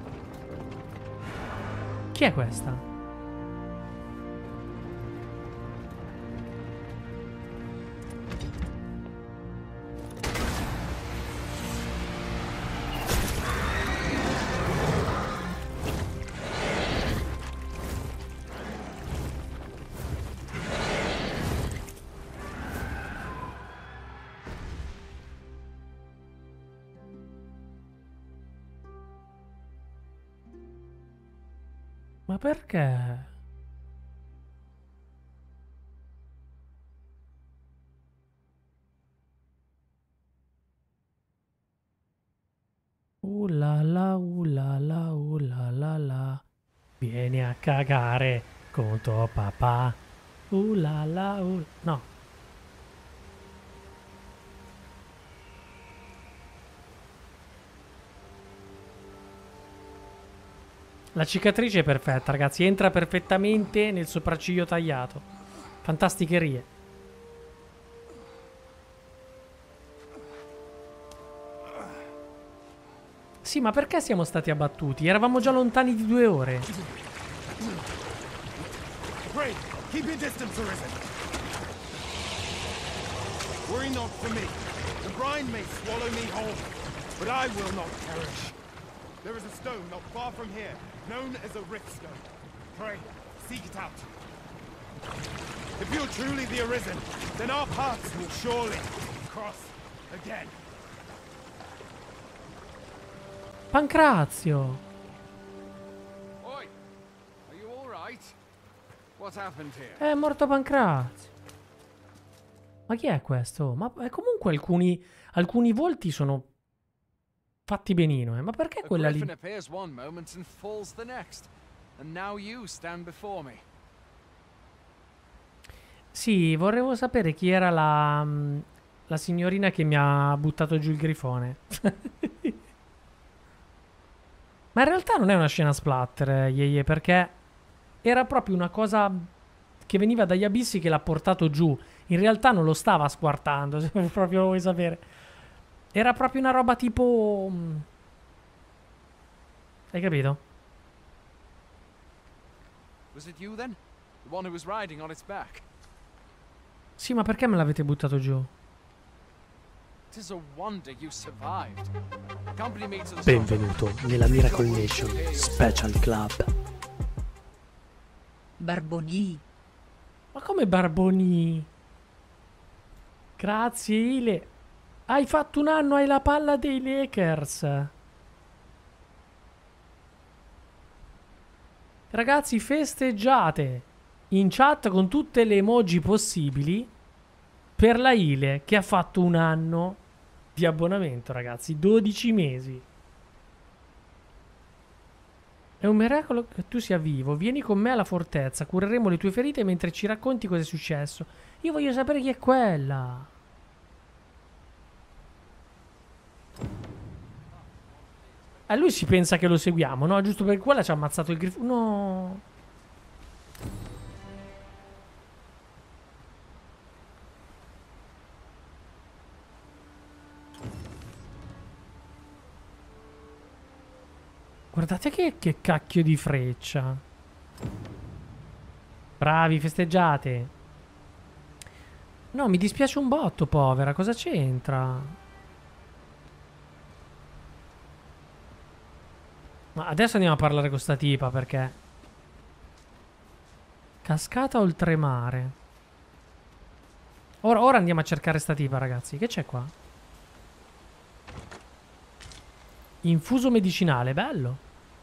Chi è questa? Ma perché? Uh la la, uh la la, uh la la la. Vieni a cagare con tuo papà. Uh la la, uh... No. La cicatrice è perfetta, ragazzi. Entra perfettamente nel sopracciglio tagliato. Fantasticherie. Sì, ma perché siamo stati abbattuti? Eravamo già lontani di due ore. Pray, keep your distance, Arisen. Worry not for me. The brine may swallow me whole, but I will not perish. There is a stone not far from here, known as a Rift Stone. Pray, seek it out. If you're truly the Arisen, then our paths will surely cross again. Pancrazio. Oi, are you all right? What happened here? È morto Pancrazio. Ma chi è questo? Ma eh, comunque alcuni, alcuni volti sono fatti benino, eh. Ma perché A quella lì? griffin appears one moment and falls the next. And now you stand before me. Sì, vorrevo sapere chi era la, la signorina che mi ha buttato giù il grifone. Ma in realtà non è una scena splatter, eh, Yeye, perché era proprio una cosa che veniva dagli abissi che l'ha portato giù. In realtà non lo stava squartando, se proprio vuoi sapere. Era proprio una roba tipo... Hai capito? Was it you then? The one who was riding on its back? Sì, ma perché me l'avete buttato giù? It is a wonder you survived. Accompany me to the Benvenuto nella Miracle Nation Special Club. Barboni. Ma come Barboni? Grazie, Ile. Hai fatto un anno, hai la palla dei Lakers. Ragazzi, festeggiate in chat con tutte le emoji possibili per la Ile che ha fatto un anno di abbonamento, ragazzi. dodici mesi. È un miracolo che tu sia vivo. Vieni con me alla fortezza. Cureremo le tue ferite mentre ci racconti cosa è successo. Io voglio sapere chi è quella. E lui si pensa che lo seguiamo, no? Giusto perché quella ci ha ammazzato il grifo. No. Guardate che, che cacchio di freccia. Bravi, festeggiate. No, mi dispiace un botto, povera. Cosa c'entra? Ma adesso andiamo a parlare con sta tipa, perché... Cascata oltremare. Ora, ora andiamo a cercare sta tipa, ragazzi. Che c'è qua? Infuso medicinale, bello.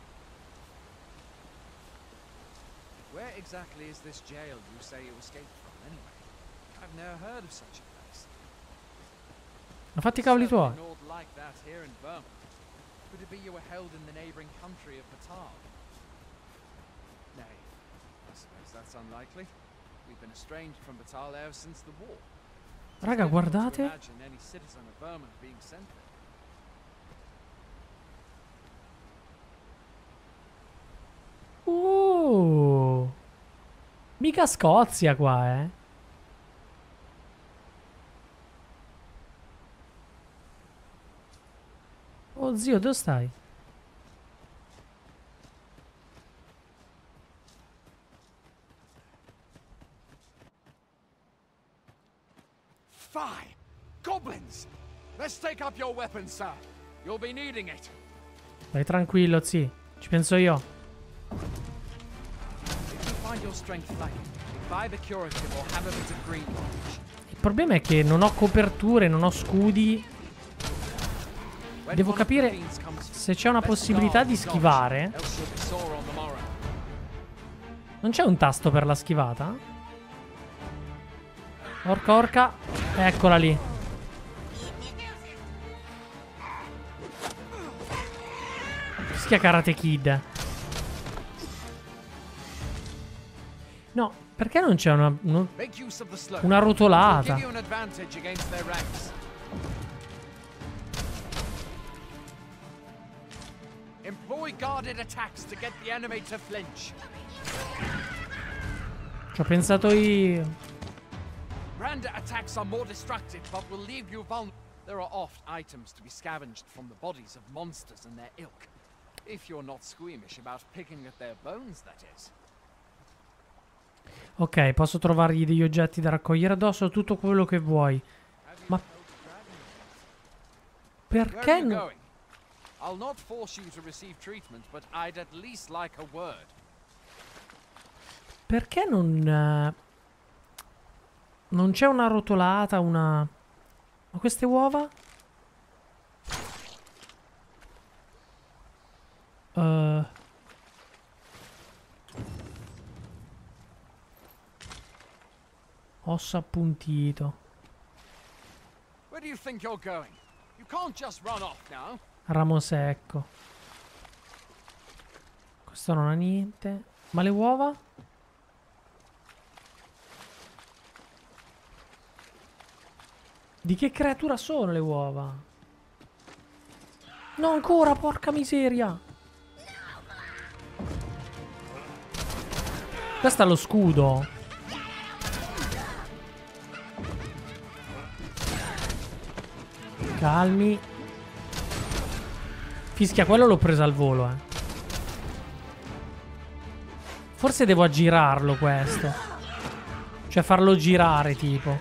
Where exactly is this jail you say you escaped from anyway? I've never heard of such a place. Ma fatti i cavoli tuoi. Certainly not like that here in Burma. Could it be you were held in the neighboring country of Batal? Nay, I suppose that's unlikely. We've been estranged from Batal ever since the war. Raga, guardate. Imagine any citizen of Burma being sent there. Uh, mica Scozia qua, eh. Oh zio, dove stai? Fie! Goblins! Let's take up your weapons, sir. You'll be needing it. Vai tranquillo, zi. Ci penso io. If you find your strength lacking, buy the curative or have a bit of green orange. Il problema è che non ho coperture, non ho scudi. Devo capire se c'è una possibilità di schivare. Non c'è un tasto per la schivata? Orca, orca. Eccola lì. Fischia Karate Kid. No, perché non c'è una, uno, una rotolata? Employ guarded attacks to get the enemy to flinch. Ci ho pensato io. Random attacks are more destructive, but will leave you vulnerable. There are oft items to be scavenged from the bodies of monsters and their ilk. If you're not squeamish about picking at their bones, that is. Ok, posso trovargli degli oggetti da raccogliere addosso, tutto quello che vuoi. Ma perché no? I'll not force you to receive treatment, but I'd at least like a word. Perché non uh, Non c'è una rotolata, una... Ma queste uova? Uh... Osso appuntito. Where do you think you're going? You can't just run off now. Ramo secco. Questo non ha niente. Ma le uova? Di che creatura sono le uova? No, ancora, porca miseria. Questo è lo scudo. Calmi. Fischia, quello l'ho preso al volo, eh. Forse devo aggirarlo questo. Cioè farlo girare, tipo.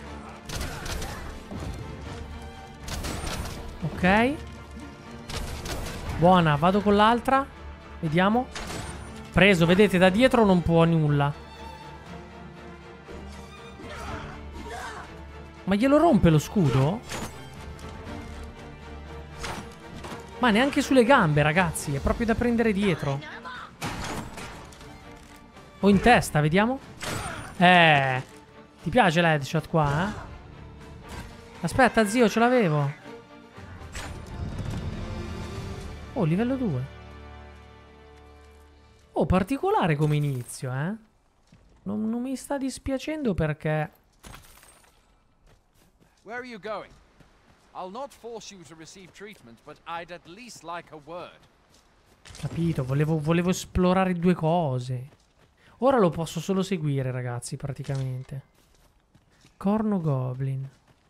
Ok. Buona, vado con l'altra. Vediamo. Preso, vedete, da dietro non può nulla. Ma glielo rompe lo scudo? Ma neanche sulle gambe, ragazzi. È proprio da prendere dietro. O in testa, vediamo. Eh. Ti piace l'headshot qua, eh? Aspetta, zio, ce l'avevo. Oh, livello due. Oh, particolare come inizio, eh? Non, non mi sta dispiacendo perché... Where are you going? I'll not force you to receive treatment, but I'd at least like a word. Capito, volevo, volevo esplorare due cose. Ora lo posso solo seguire, ragazzi, praticamente. Corno Goblin.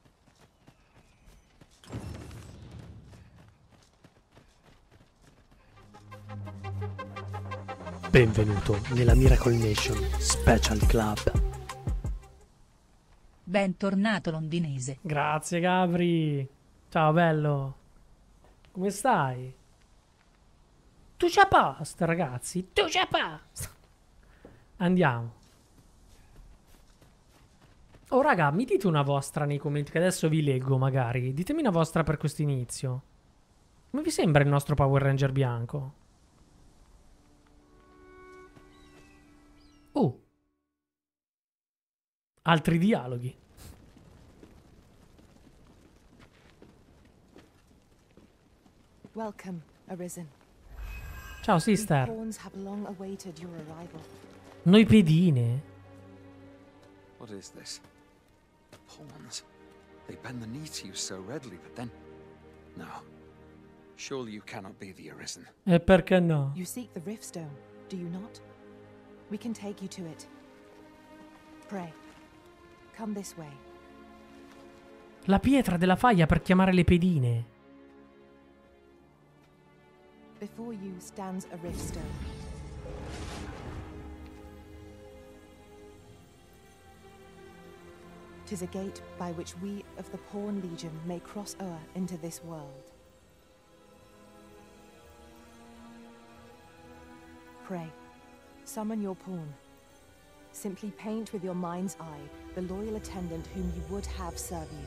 Benvenuto nella Miracle Nation Special Club. Bentornato londinese. Grazie, Gabri. Ciao, bello. Come stai? Tu c'è posto, ragazzi. Tu c'è posto. Andiamo. Oh, raga, mi dite una vostra nei commenti, che adesso vi leggo, magari. Ditemi una vostra per questo inizio. Come vi sembra il nostro Power Ranger bianco? Oh. Altri dialoghi. Welcome, Arisen. Ciao, sister. The pawns have long awaited your arrival. Noi pedine. What is this? Pawns. They bend the knee to you so readily, but then... No. Surely you cannot be the Arisen. E perché no? You seek the Riftstone, do you not? We can take you to it. Pray. Come this way. La pietra della faglia per chiamare le pedine. Before you stands a Riftstone. Tis a gate by which we of the Pawn Legion may cross o'er into this world. Pray. Summon your pawn. Simply paint with your mind's eye the loyal attendant whom you would have serve you.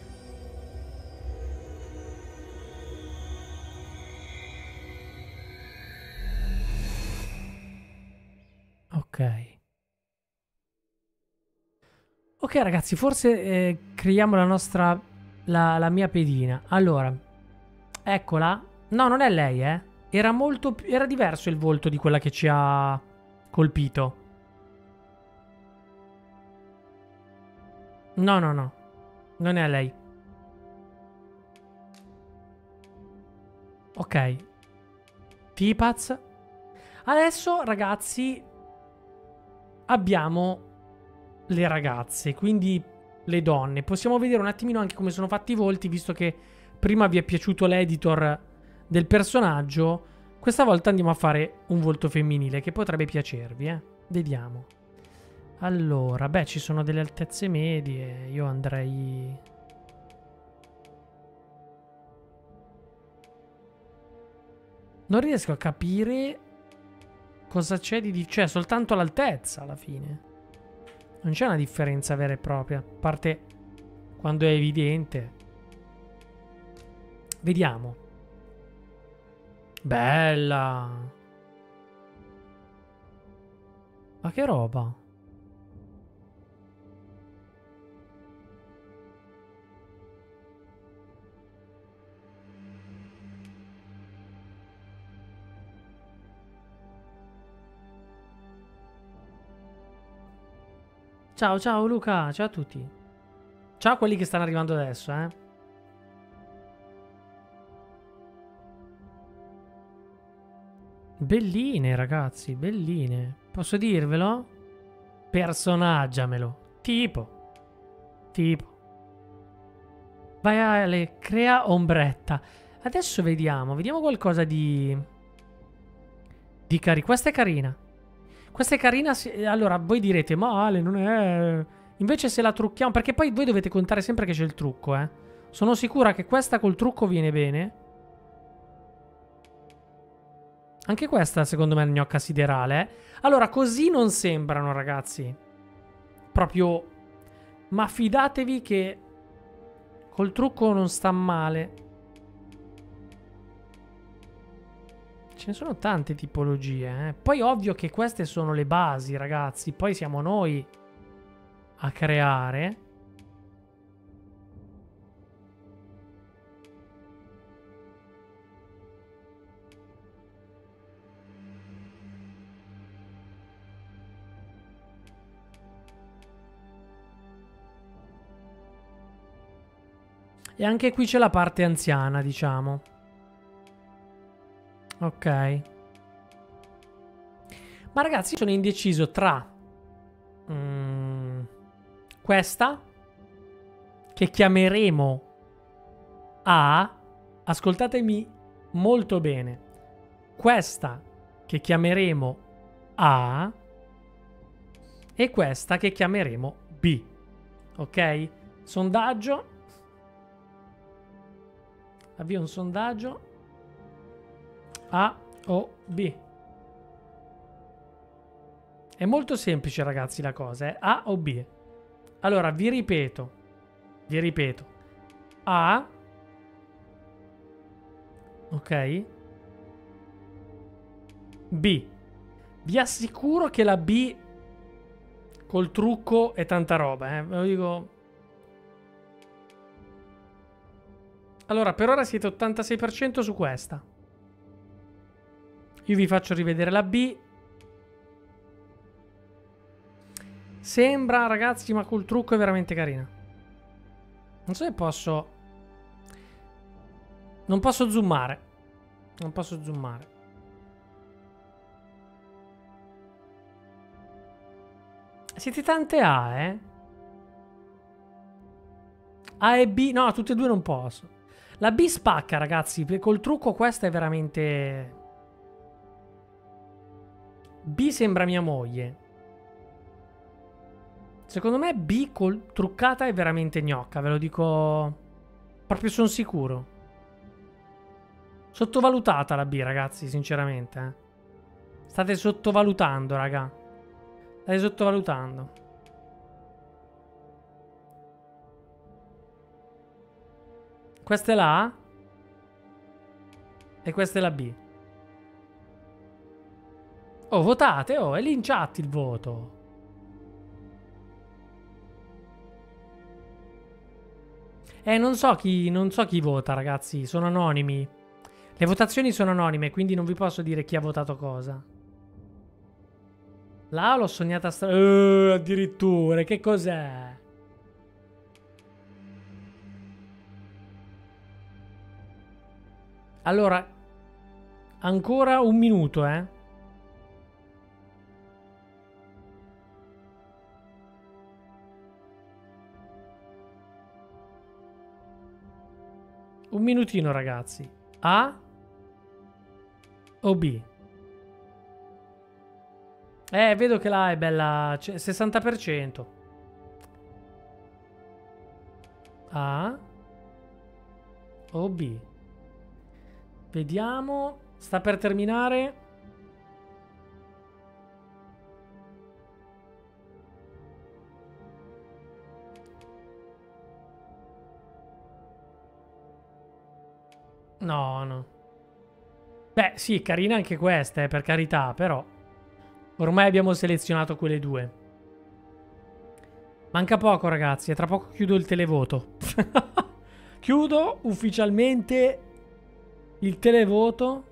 Ok. Ok, ragazzi, forse eh, creiamo la nostra... La, la mia pedina. Allora. Eccola. No, non è lei, eh. Era molto... Era diverso il volto di quella che ci ha colpito. No, no, no. Non è lei. Ok. Tipaz. Adesso, ragazzi, abbiamo le ragazze, quindi le donne. Possiamo vedere un attimino anche come sono fatti i volti, visto che prima vi è piaciuto l'editor del personaggio. Questa volta andiamo a fare un volto femminile che potrebbe piacervi, eh. Vediamo. Allora, beh, ci sono delle altezze medie. Io andrei... Non riesco a capire cosa c'è di... di... Cioè, soltanto l'altezza, alla fine. Non c'è una differenza vera e propria. A parte quando è evidente. Vediamo. Bella. Ma che roba. Ciao, ciao Luca, ciao a tutti. Ciao a quelli che stanno arrivando adesso, eh. Belline, ragazzi, belline. Posso dirvelo? Personaggiamelo. Tipo. Tipo. Vai Ale, crea ombretta. Adesso vediamo, vediamo qualcosa di... Di carino. Questa è carina. Questa è carina, se... allora voi direte, ma Ale non è... Invece se la trucchiamo, perché poi voi dovete contare sempre che c'è il trucco, eh. Sono sicura che questa col trucco viene bene. Anche questa secondo me è gnocca siderale, eh. Allora, così non sembrano, ragazzi. Proprio... Ma fidatevi che col trucco non sta male. Ce ne sono tante tipologie, eh. Poi ovvio che queste sono le basi, ragazzi. Poi siamo noi a creare. E anche qui c'è la parte anziana, diciamo. Ok. Ma ragazzi, sono indeciso tra mm, questa, che chiameremo A. Ascoltatemi molto bene. Questa, che chiameremo A. E questa, che chiameremo B. Ok? Sondaggio. Avvio un sondaggio. A o B. È molto semplice, ragazzi, la cosa, eh? A o B. Allora, vi ripeto. Vi ripeto. A. Ok. B. Vi assicuro che la B col trucco è tanta roba, eh? Ve lo dico. Allora, per ora siete ottantasei per cento su questa. Io vi faccio rivedere la B. Sembra, ragazzi, ma col trucco è veramente carina. Non so se posso... Non posso zoomare. Non posso zoomare. Siete tante A, eh? A e B... No, tutte e due non posso. La B spacca, ragazzi. Col trucco questa è veramente... B sembra mia moglie. Secondo me B col truccata è veramente gnocca, ve lo dico. Proprio sono sicuro. Sottovalutata la B, ragazzi, sinceramente. Eh. State sottovalutando, raga. State sottovalutando. Questa è la A. E questa è la B. Oh, votate, oh, è lì in chat il voto. Eh, non so chi, non so chi vota, ragazzi, sono anonimi. Le votazioni sono anonime, quindi non vi posso dire chi ha votato cosa. La A l'ho sognata stra... Uh, addirittura, che cos'è? Allora, ancora un minuto, eh. Un minutino, ragazzi. A o B? Eh, vedo che la A è bella... sessanta per cento. A o B? Vediamo. Sta per terminare. No, no. Beh, sì, carina anche questa, eh, per carità, però ormai abbiamo selezionato quelle due. Manca poco, ragazzi, e tra poco chiudo il televoto. Chiudo ufficialmente il televoto.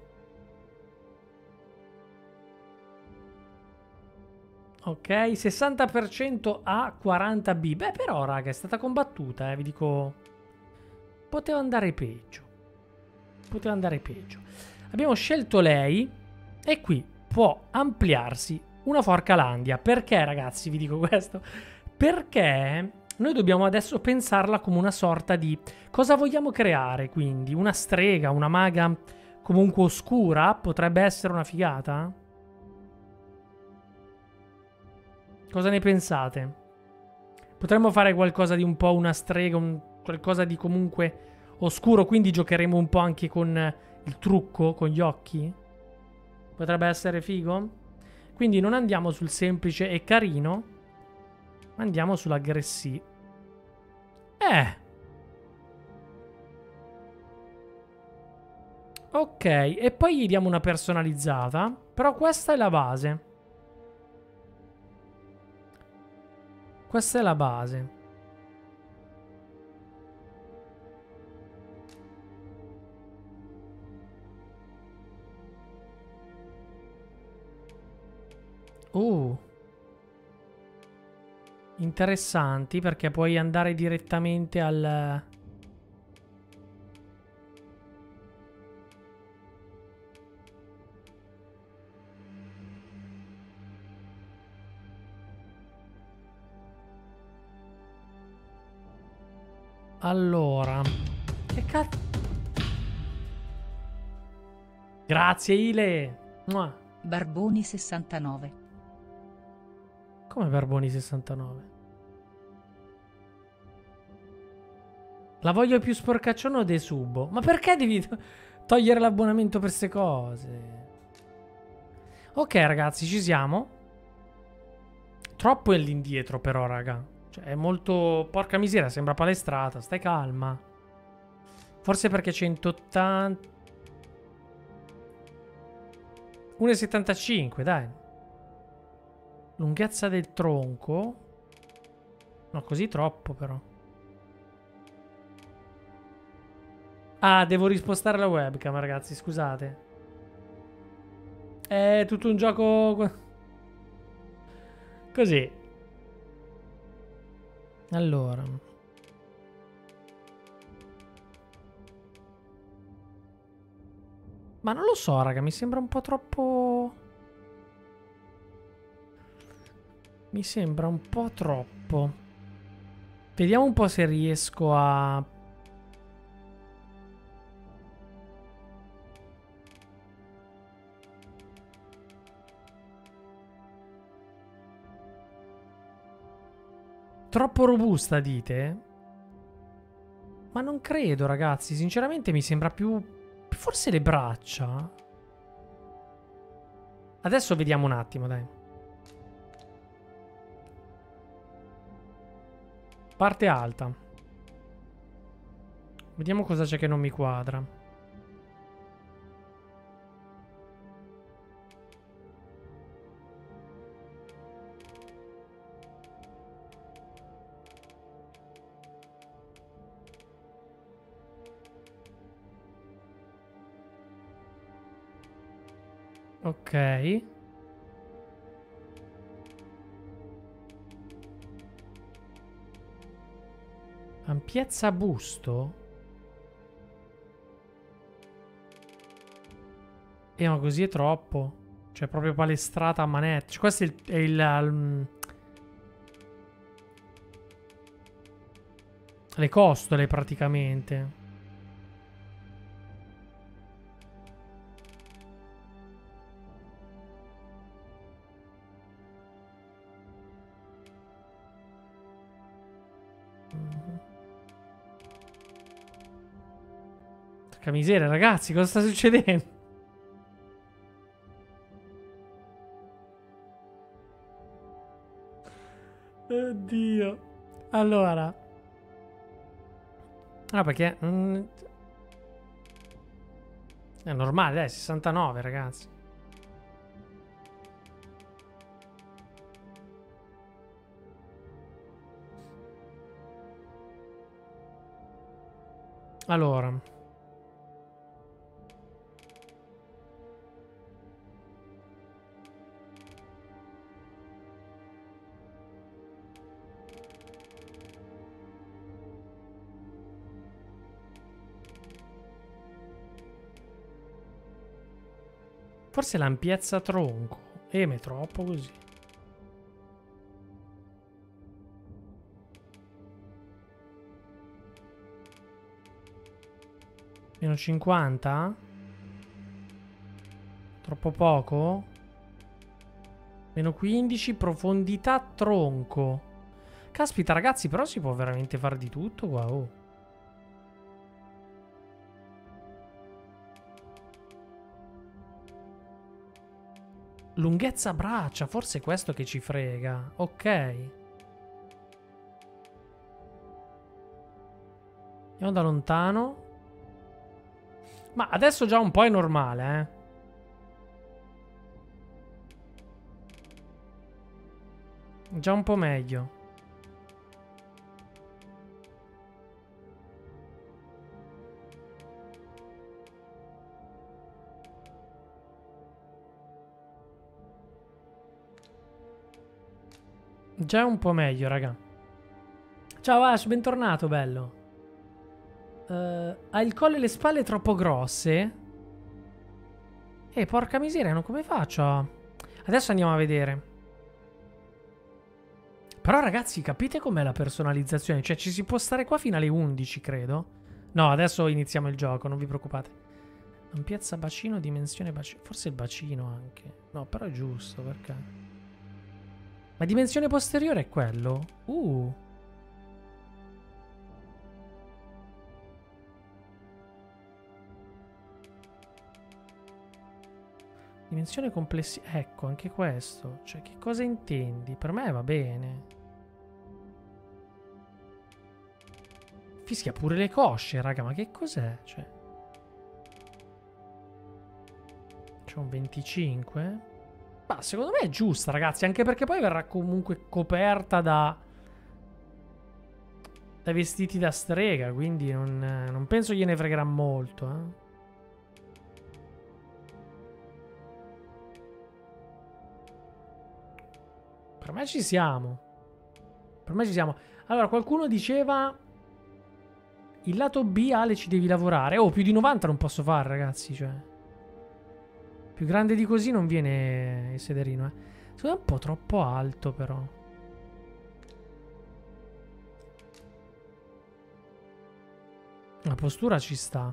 Ok, sessanta per cento a quaranta B. Beh, però, raga, è stata combattuta, eh, vi dico. Poteva andare peggio. Poteva andare peggio. Abbiamo scelto lei e qui può ampliarsi una Forcalandia. Perché, ragazzi, vi dico questo? Perché noi dobbiamo adesso pensarla come una sorta di... Cosa vogliamo creare, quindi? Una strega, una maga comunque oscura? Potrebbe essere una figata? Cosa ne pensate? Potremmo fare qualcosa di un po' una strega, un, qualcosa di comunque oscuro, quindi giocheremo un po' anche con il trucco, con gli occhi? Potrebbe essere figo? Quindi non andiamo sul semplice e carino, ma andiamo sull'aggressivo. Eh! Ok, e poi gli diamo una personalizzata, però questa è la base. Questa è la base. Uh. Interessanti, perché puoi andare direttamente al... Allora, che cazzo? Grazie Ile. Mua. Barboni sessantanove. Come Barboni sessantanove? La voglio più sporcaccione o desubo? Ma perché devi to- togliere l'abbonamento per queste cose? Ok ragazzi, ci siamo. Troppo all'indietro però, raga. Cioè, è molto... Porca miseria, sembra palestrata. Stai calma. Forse perché centottanta... uno virgola settantacinque, dai. Lunghezza del tronco. No, così troppo però. Ah, devo rispostare la webcam, ragazzi, scusate. È tutto un gioco... Così. Allora. Ma non lo so, raga, mi sembra un po' troppo... Mi sembra un po' troppo. Vediamo un po' se riesco a... Troppo robusta, dite? Ma non credo, ragazzi. Sinceramente mi sembra più... Forse le braccia? Adesso vediamo un attimo, dai. Parte alta. Vediamo cosa c'è che non mi quadra. Ok. Ampiezza busto? Eh, ma così è troppo. Cioè, proprio palestrata a manette. Cioè, questo è il... È il um... le costole, praticamente. Porca miseria, ragazzi, cosa sta succedendo? Oddio. Allora. Ah, perché... Mm, È normale, dai, sessantanove, ragazzi. Allora. Forse l'ampiezza tronco. Eh, ma è troppo così. Meno cinquanta? Troppo poco? Meno quindici, profondità tronco. Caspita, ragazzi, però si può veramente fare di tutto qua, oh. Lunghezza braccia, forse è questo che ci frega. Ok. Andiamo da lontano. Ma adesso già un po' è normale, eh. Già un po' meglio. Già un po' meglio, raga. Ciao Ash, bentornato, bello. Uh, ha il collo e le spalle troppo grosse. Eh, porca miseria, non come faccio? Adesso andiamo a vedere. Però, ragazzi, capite com'è la personalizzazione? Cioè, ci si può stare qua fino alle undici, credo. No, adesso iniziamo il gioco, non vi preoccupate. Ampiezza bacino, dimensione bacino. Forse il bacino anche. No, però è giusto, perché... Ma dimensione posteriore è quello? Uh. Dimensione complessiva. Ecco, anche questo. Cioè, che cosa intendi? Per me va bene. Fischia pure le cosce, raga. Ma che cos'è? Cioè... C'è un venticinque? Ma secondo me è giusta, ragazzi, anche perché poi verrà comunque coperta da da vestiti da strega, quindi non, non penso gliene fregherà molto, eh. Per me ci siamo. Per me ci siamo. Allora, qualcuno diceva il lato B, Ale, ci devi lavorare. Oh, più di novanta non posso fare, ragazzi, cioè... Più grande di così non viene il sederino, eh. Secondo me è un po' troppo alto, però. La postura ci sta.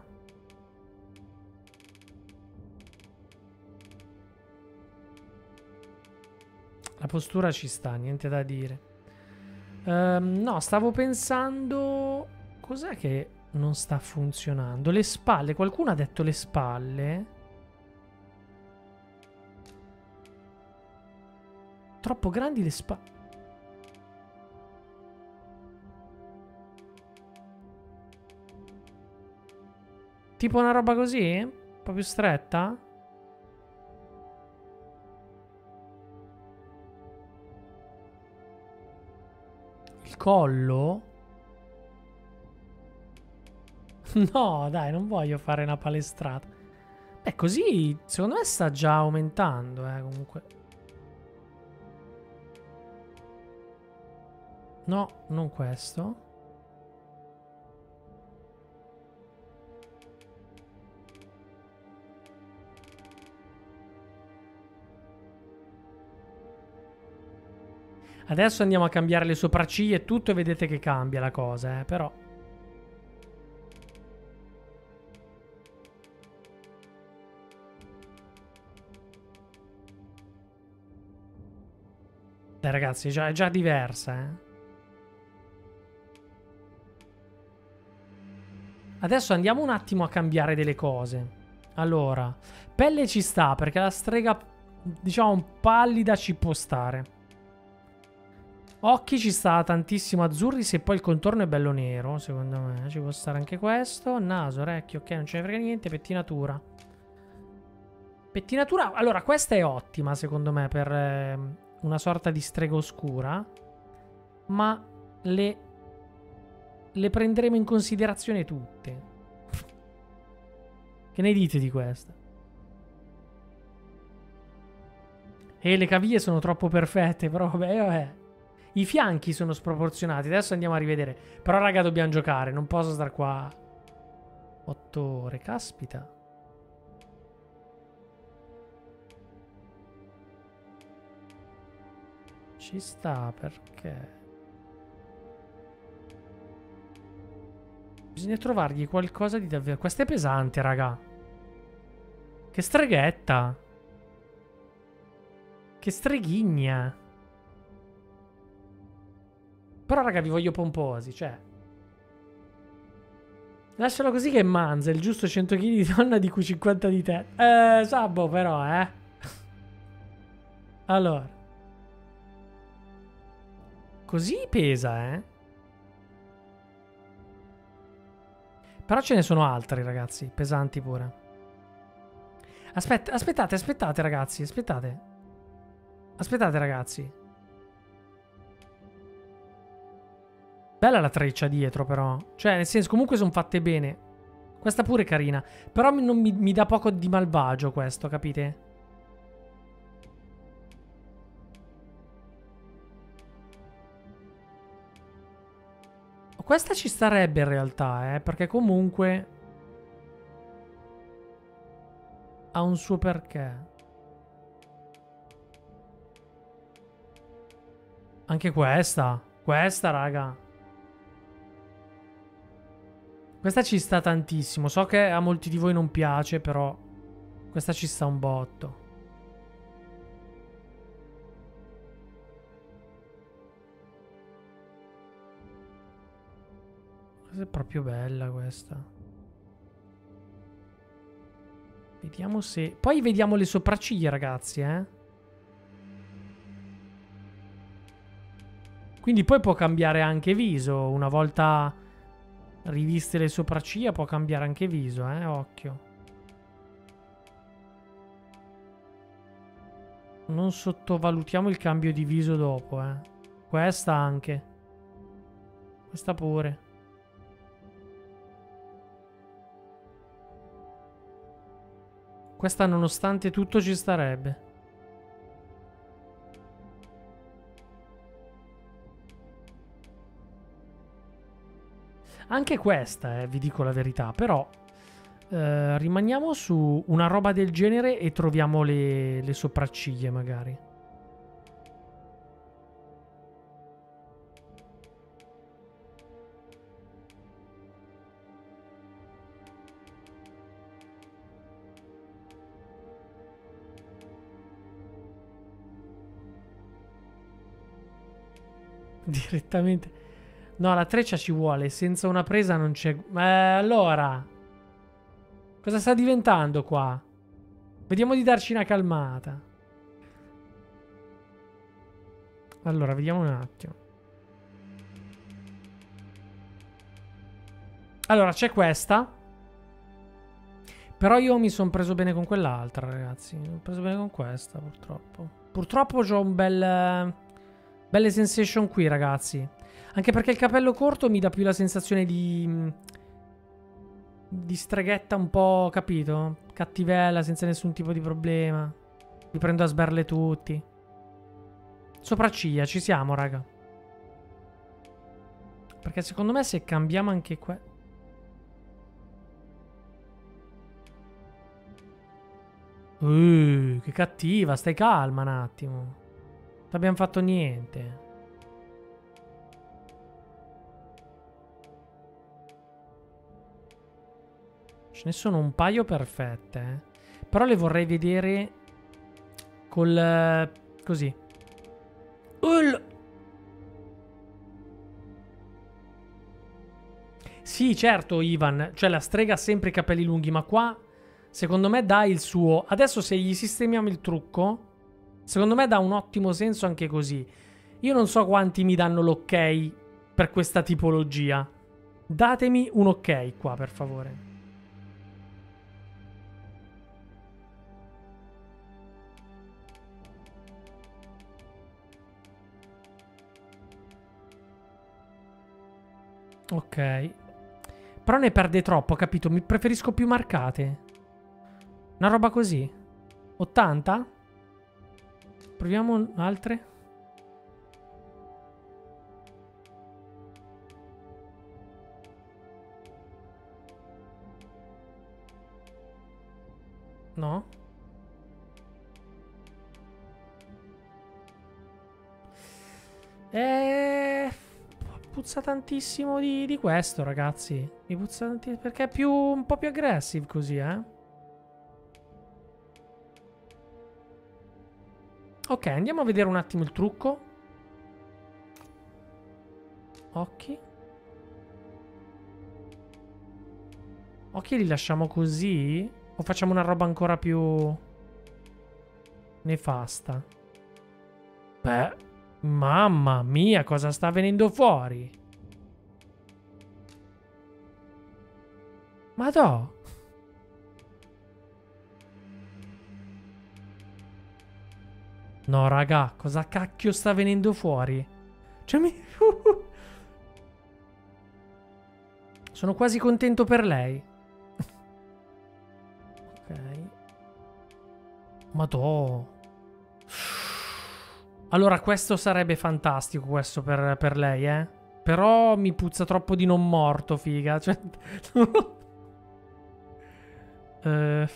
La postura ci sta, niente da dire. Um, no, stavo pensando... Cos'è che non sta funzionando? Le spalle. Qualcuno ha detto le spalle... Troppo grandi le spalle. Tipo una roba così? Un po' più stretta? Il collo? No, dai, non voglio fare una palestrata. Beh, così secondo me sta già aumentando, eh, comunque. No, non questo. Adesso andiamo a cambiare le sopracciglia e tutto e vedete che cambia la cosa, eh, però. Dai, ragazzi, è già, è già diversa, eh. Adesso andiamo un attimo a cambiare delle cose. Allora, pelle ci sta, perché la strega, diciamo, pallida ci può stare. Occhi ci sta tantissimo azzurri, se poi il contorno è bello nero, secondo me. Ci può stare anche questo. Naso, orecchio, ok, non ce ne frega niente. Pettinatura. Pettinatura... Allora, questa è ottima, secondo me, per eh, una sorta di strega oscura. Ma le... le prenderemo in considerazione tutte. Che ne dite di questa? E le caviglie sono troppo perfette, però vabbè, vabbè. I fianchi sono sproporzionati. Adesso andiamo a rivedere. Però, raga, dobbiamo giocare. Non posso star qua otto ore. Caspita. Ci sta, perché... Bisogna trovargli qualcosa di davvero... Questa è pesante, raga. Che streghetta. Che streghigna. Però, raga, vi voglio pomposi, cioè... Lascialo così che è manza, il giusto cento chili di donna di cui cinquanta di te. Eh, Sabbo però, eh. Allora. Così pesa, eh. Però ce ne sono altri, ragazzi, pesanti pure. Aspetta, aspettate, aspettate, ragazzi, aspettate. Aspettate, ragazzi. Bella la treccia dietro, però. Cioè, nel senso, comunque sono fatte bene. Questa pure è carina. Però mi, non mi, mi dà poco di malvagio questo, capite? Questa ci starebbe in realtà, eh. Perché comunque... ha un suo perché. Anche questa. Questa, raga. Questa ci sta tantissimo. So che a molti di voi non piace, però questa ci sta un botto. Questa è proprio bella, questa. Vediamo se... Poi vediamo le sopracciglia, ragazzi, eh. Quindi poi può cambiare anche viso. Una volta... riviste le sopracciglia può cambiare anche viso, eh, occhio. Non sottovalutiamo il cambio di viso dopo, eh. Questa anche. Questa pure. Questa nonostante tutto ci starebbe. Anche questa, eh, vi dico la verità, però eh, rimaniamo su una roba del genere e troviamo le, le sopracciglia magari. Direttamente... No, la treccia ci vuole, senza una presa non c'è... Eh, allora... Cosa sta diventando qua? Vediamo di darci una calmata. Allora, vediamo un attimo. Allora, c'è questa. Però io mi sono preso bene con quell'altra, ragazzi. Mi sono preso bene con questa, purtroppo. Purtroppo c'ho un bel... Belle sensation qui, ragazzi. Anche perché il capello corto mi dà più la sensazione di... di streghetta un po', capito? Cattivella, senza nessun tipo di problema. Vi prendo a sberle tutti. Sopracciglia, ci siamo, raga. Perché secondo me se cambiamo anche qua... Uh, che cattiva, stai calma un attimo. Non abbiamo fatto niente. Ce ne sono un paio perfette, eh. Però le vorrei vedere col... così. Ull. Sì, certo, Ivan. Cioè, la strega ha sempre i capelli lunghi, ma qua, secondo me, dà il suo... Adesso, se gli sistemiamo il trucco, secondo me dà un ottimo senso anche così. Io non so quanti mi danno l'ok per questa tipologia. Datemi un ok qua, per favore. Ok. Però ne perde troppo, capito? Mi preferisco più marcate. Una roba così. ottanta? Proviamo altre. No? Eh... Puzza tantissimo di, di questo, ragazzi. Mi puzza tantissimo perché è più, un po' più aggressive così, eh. Ok, andiamo a vedere un attimo il trucco. Occhi. Occhi li lasciamo così? O facciamo una roba ancora più nefasta? Beh, mamma mia, cosa sta venendo fuori? Madò. No, raga, cosa cacchio sta venendo fuori? Cioè mi... Sono quasi contento per lei. Ok. Madò. Allora, questo sarebbe fantastico, questo per, per lei, eh. Però mi puzza troppo di non morto, figa. Cioè... uh...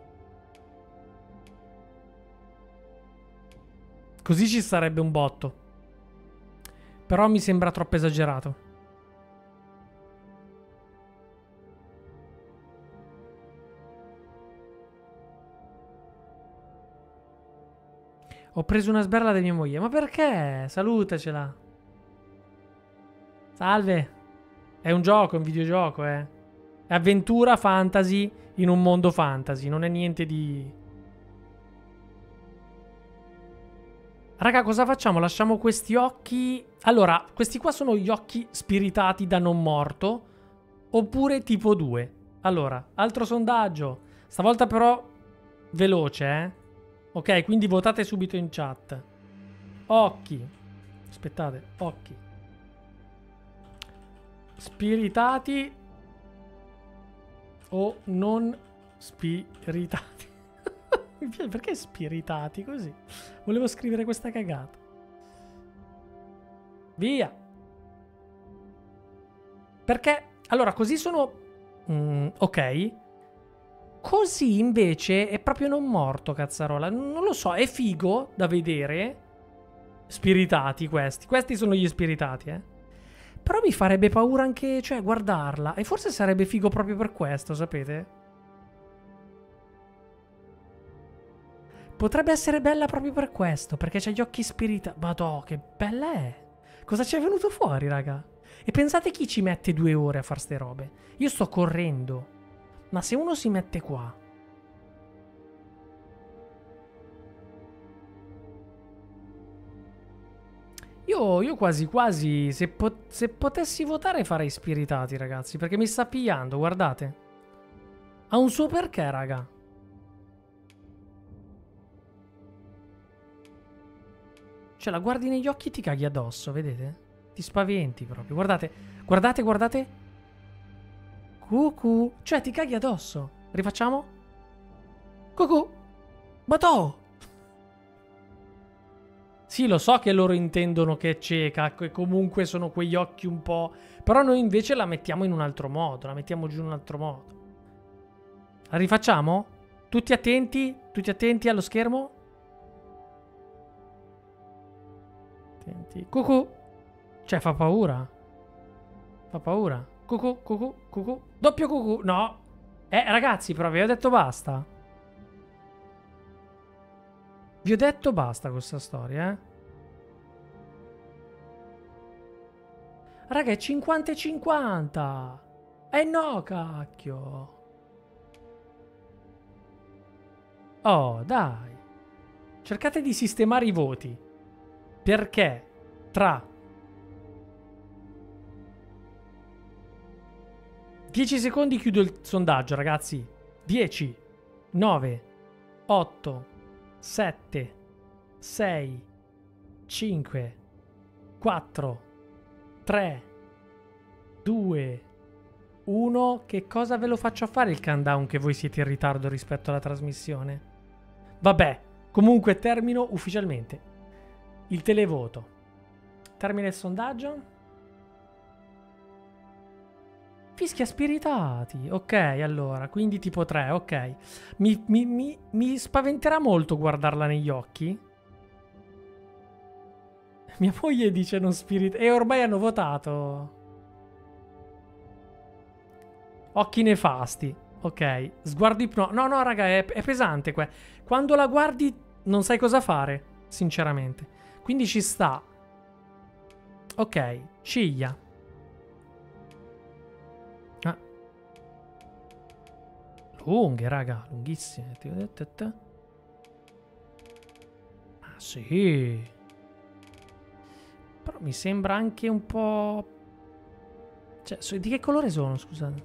Così ci sarebbe un botto. Però mi sembra troppo esagerato. Ho preso una sberla di mia moglie. Ma perché? Salutacela. Salve. È un gioco, è un videogioco, eh. È avventura fantasy in un mondo fantasy. Non è niente di... Raga, cosa facciamo? Lasciamo questi occhi... Allora, questi qua sono gli occhi spiritati da non morto. Oppure tipo due. Allora, altro sondaggio. Stavolta però veloce, eh. Ok, quindi votate subito in chat. Occhi. Aspettate, occhi. Spiritati o non spiritati? Mi piace, perché spiritati così? Volevo scrivere questa cagata. Via. Perché? Allora, così sono... Mm, ok. Così invece è proprio non morto, cazzarola. Non lo so, è figo da vedere. Spiritati questi. Questi sono gli spiritati, eh. Però mi farebbe paura anche, cioè, guardarla. E forse sarebbe figo proprio per questo, sapete? Potrebbe essere bella proprio per questo, perché c'ha gli occhi spiritati. Madò, che bella è. Cosa ci è venuto fuori, raga? E pensate chi ci mette due ore a fare ste robe. Io sto correndo. Ma se uno si mette qua... Io, io quasi quasi, se, pot se potessi votare farei spiritati, ragazzi, perché mi sta pigliando, guardate. Ha un suo perché, raga. Cioè, la guardi negli occhi e ti caghi addosso, vedete? Ti spaventi proprio. Guardate, guardate, guardate. Cucù. Cioè, ti caghi addosso. Rifacciamo? Cucù. Matò. Sì, lo so che loro intendono che è cieca, che comunque sono quegli occhi un po'... Però noi invece la mettiamo in un altro modo, la mettiamo giù in un altro modo. La rifacciamo? Tutti attenti? Tutti attenti allo schermo? Attenti. Cucù. Cioè, fa paura. Fa paura. Cucù, cucù, cucù. Doppio cucù. No. Eh, ragazzi, però vi ho detto basta. Vi ho detto basta con questa storia, eh. Raga, è cinquanta e cinquanta. Eh no, cacchio. Oh, dai. Cercate di sistemare i voti. Perché tra dieci secondi chiudo il sondaggio, ragazzi. dieci, nove, otto, sette, sei, cinque, quattro, tre, due, uno. Che cosa ve lo faccio fare il countdown che voi siete in ritardo rispetto alla trasmissione? Vabbè, comunque termino ufficialmente il televoto. Termina il sondaggio. Fischia spiritati. Ok, allora, quindi tipo tre, ok. Mi, mi, mi, mi spaventerà molto guardarla negli occhi. Mia moglie dice non spirit... E ormai hanno votato. Occhi nefasti. Ok. Sguardo ipno... No, no, raga, è, è pesante qua. Quando la guardi non sai cosa fare, sinceramente. Quindi ci sta. Ok. Ciglia. Ah. Lunghe, raga. Lunghissime. Ah, sì. Però mi sembra anche un po'... Cioè, di che colore sono, scusate?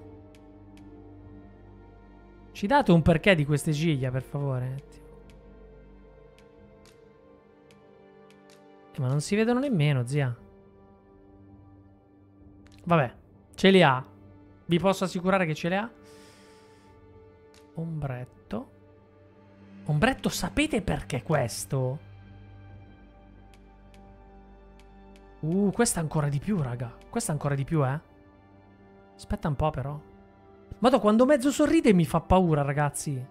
Ci date un perché di queste ciglia, per favore? Eh, ma non si vedono nemmeno, zia. Vabbè, ce li ha. Vi posso assicurare che ce le ha. Ombretto. Ombretto, sapete perché questo? Uh, questa ancora di più, raga. Questa ancora di più, eh. Aspetta un po', però. Madò, quando mezzo sorride mi fa paura, ragazzi.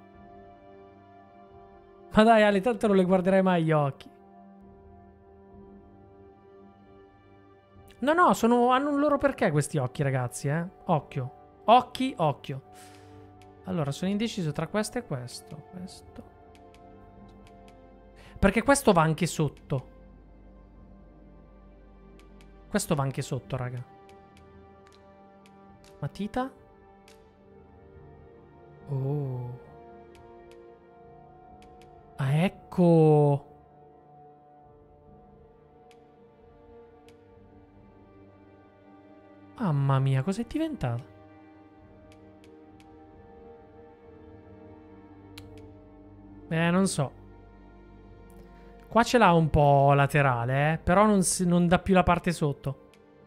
Ma dai, Ale, tanto non le guarderai mai gli occhi. No, no, sono, hanno un loro perché questi occhi, ragazzi, eh. Occhio. Occhi, occhio. Allora, sono indeciso tra questo e questo. Questo. Perché questo va anche sotto. Questo va anche sotto, raga. Matita. Oh. Ah, ecco. Mamma mia, cos'è diventata? Eh, non so. Qua ce l'ha un po' laterale, eh. Però non, si, non dà più la parte sotto.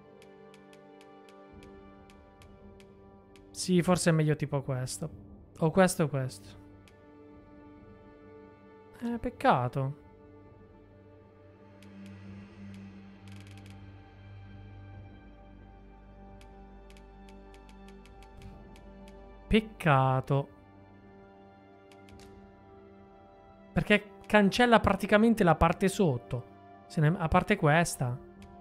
Sì, forse è meglio tipo questo. O questo o questo. Eh, peccato. Peccato. Perché cancella praticamente la parte sotto. Se ne, a parte questa.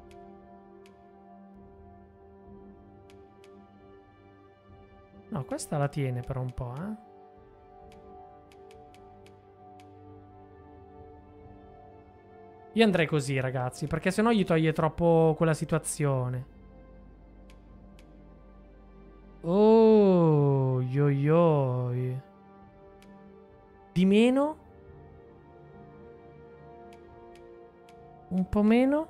No, questa la tiene però un po', eh. Io andrei così, ragazzi, perché sennò gli toglie troppo quella situazione. Oh, yo yo. Di meno? Un po' meno?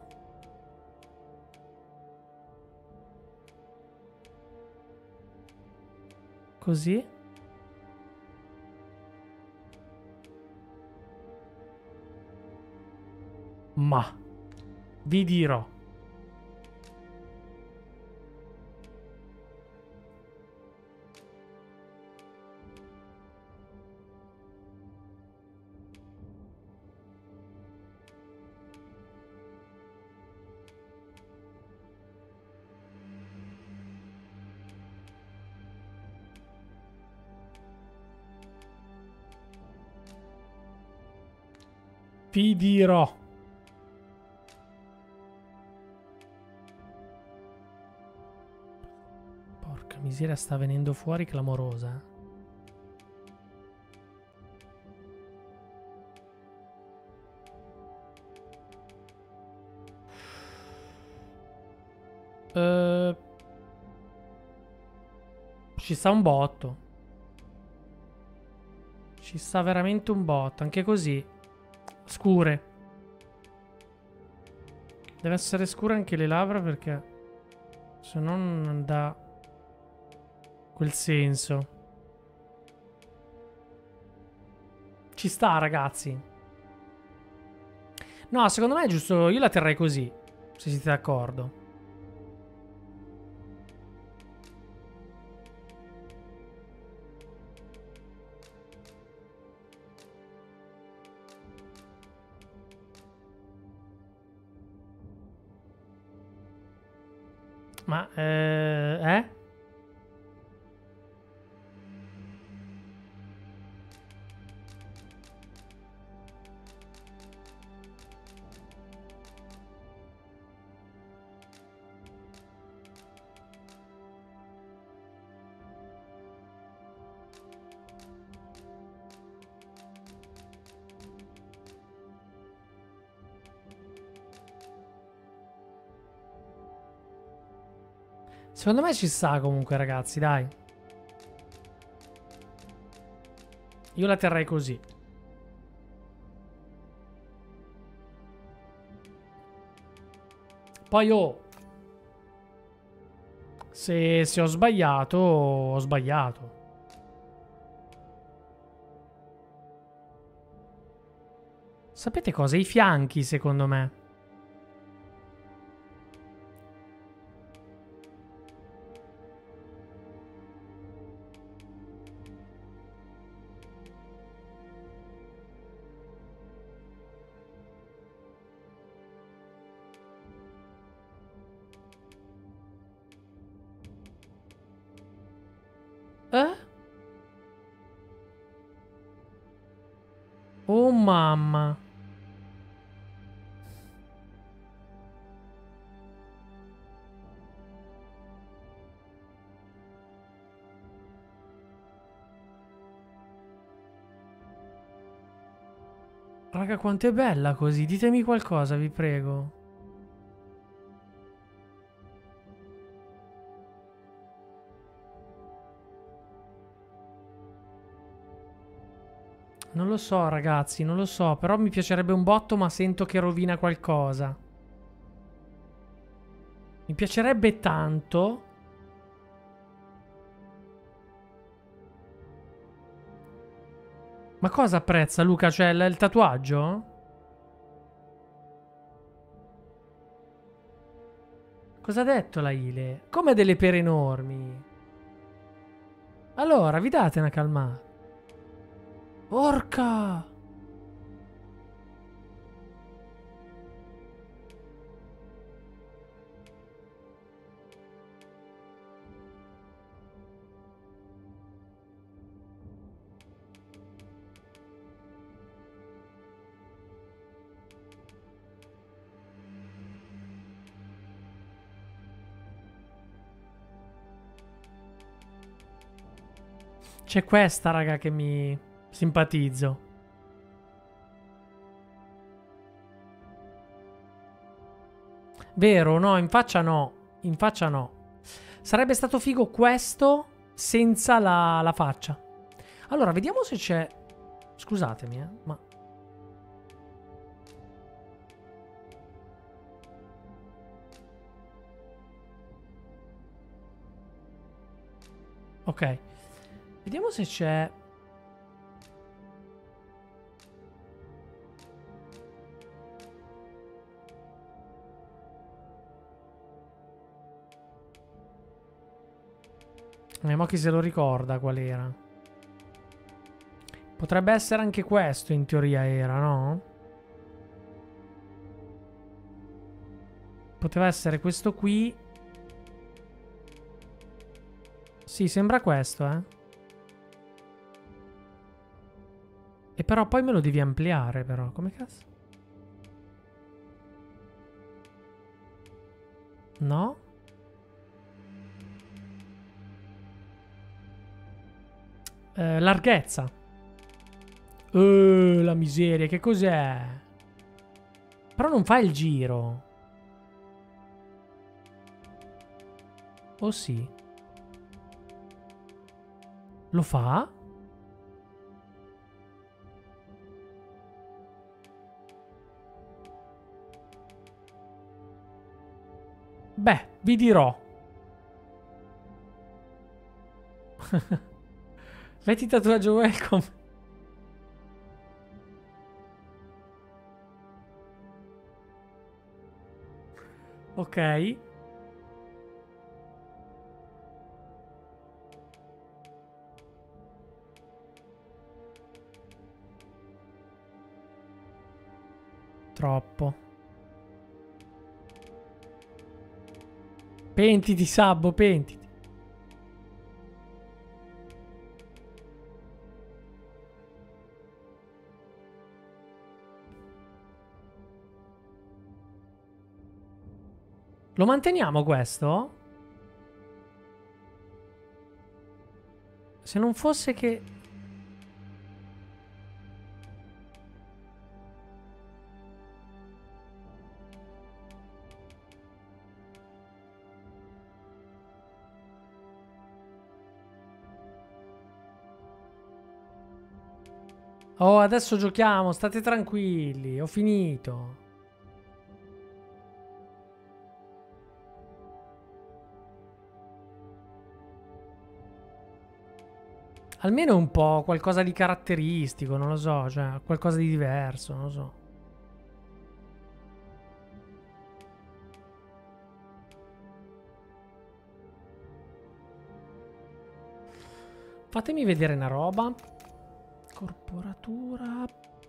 Così? Ma vi dirò. Vi dirò. Porca miseria, sta venendo fuori clamorosa. Uh, ci sta un botto. Ci sta veramente un botto. Anche così. Scure. Deve essere scura anche le labbra perché se no non dà quel senso. Ci sta, ragazzi. No, secondo me è giusto. Io la terrei così, se siete d'accordo. Ma, eh? eh? Secondo me ci sta comunque, ragazzi, dai. Io la terrei così. Poi oh, se, se ho sbagliato, ho sbagliato. Sapete cosa? I fianchi, secondo me. Eh? Oh mamma. Raga, quanto è bella così. Ditemi qualcosa, vi prego. Non lo so, ragazzi, non lo so. Però mi piacerebbe un botto, ma sento che rovina qualcosa. Mi piacerebbe tanto. Ma cosa apprezza, Luca? Cioè, il, il tatuaggio? Cosa ha detto la Ile? Come delle pere enormi. Allora, vi date una calmata. Porca! C'è questa, raga, che mi simpatizzo. Vero? No, in faccia no. In faccia no. Sarebbe stato figo questo senza la, la faccia. Allora, vediamo se c'è... Scusatemi, eh, ma... Ok. Vediamo se c'è... Eh, ma chi se lo ricorda qual era? Potrebbe essere anche questo, in teoria era, no? Poteva essere questo qui. Sì, sembra questo, eh. E però poi me lo devi ampliare, però. Come cazzo? No? Eh, larghezza. Uh, la miseria, che cos'è? Però non fa il giro. Oh sì. Lo fa? Beh, vi dirò. Metti tatuaggio welcome. Ok. Troppo. Pentiti, Sabbo, pentiti. Lo manteniamo questo? Se non fosse che... Oh, adesso giochiamo, state tranquilli, ho finito. Almeno un po' qualcosa di caratteristico, non lo so, cioè qualcosa di diverso, non lo so. Fatemi vedere una roba. Corporatura.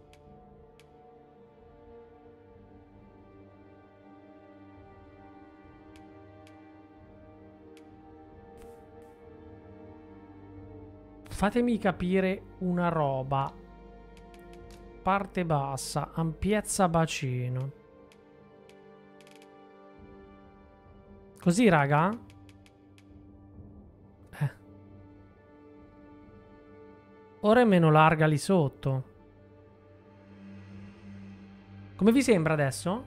Fatemi capire una roba. Parte bassa, ampiezza bacino. Così, raga? Eh. Ora è meno larga lì sotto. Come vi sembra adesso?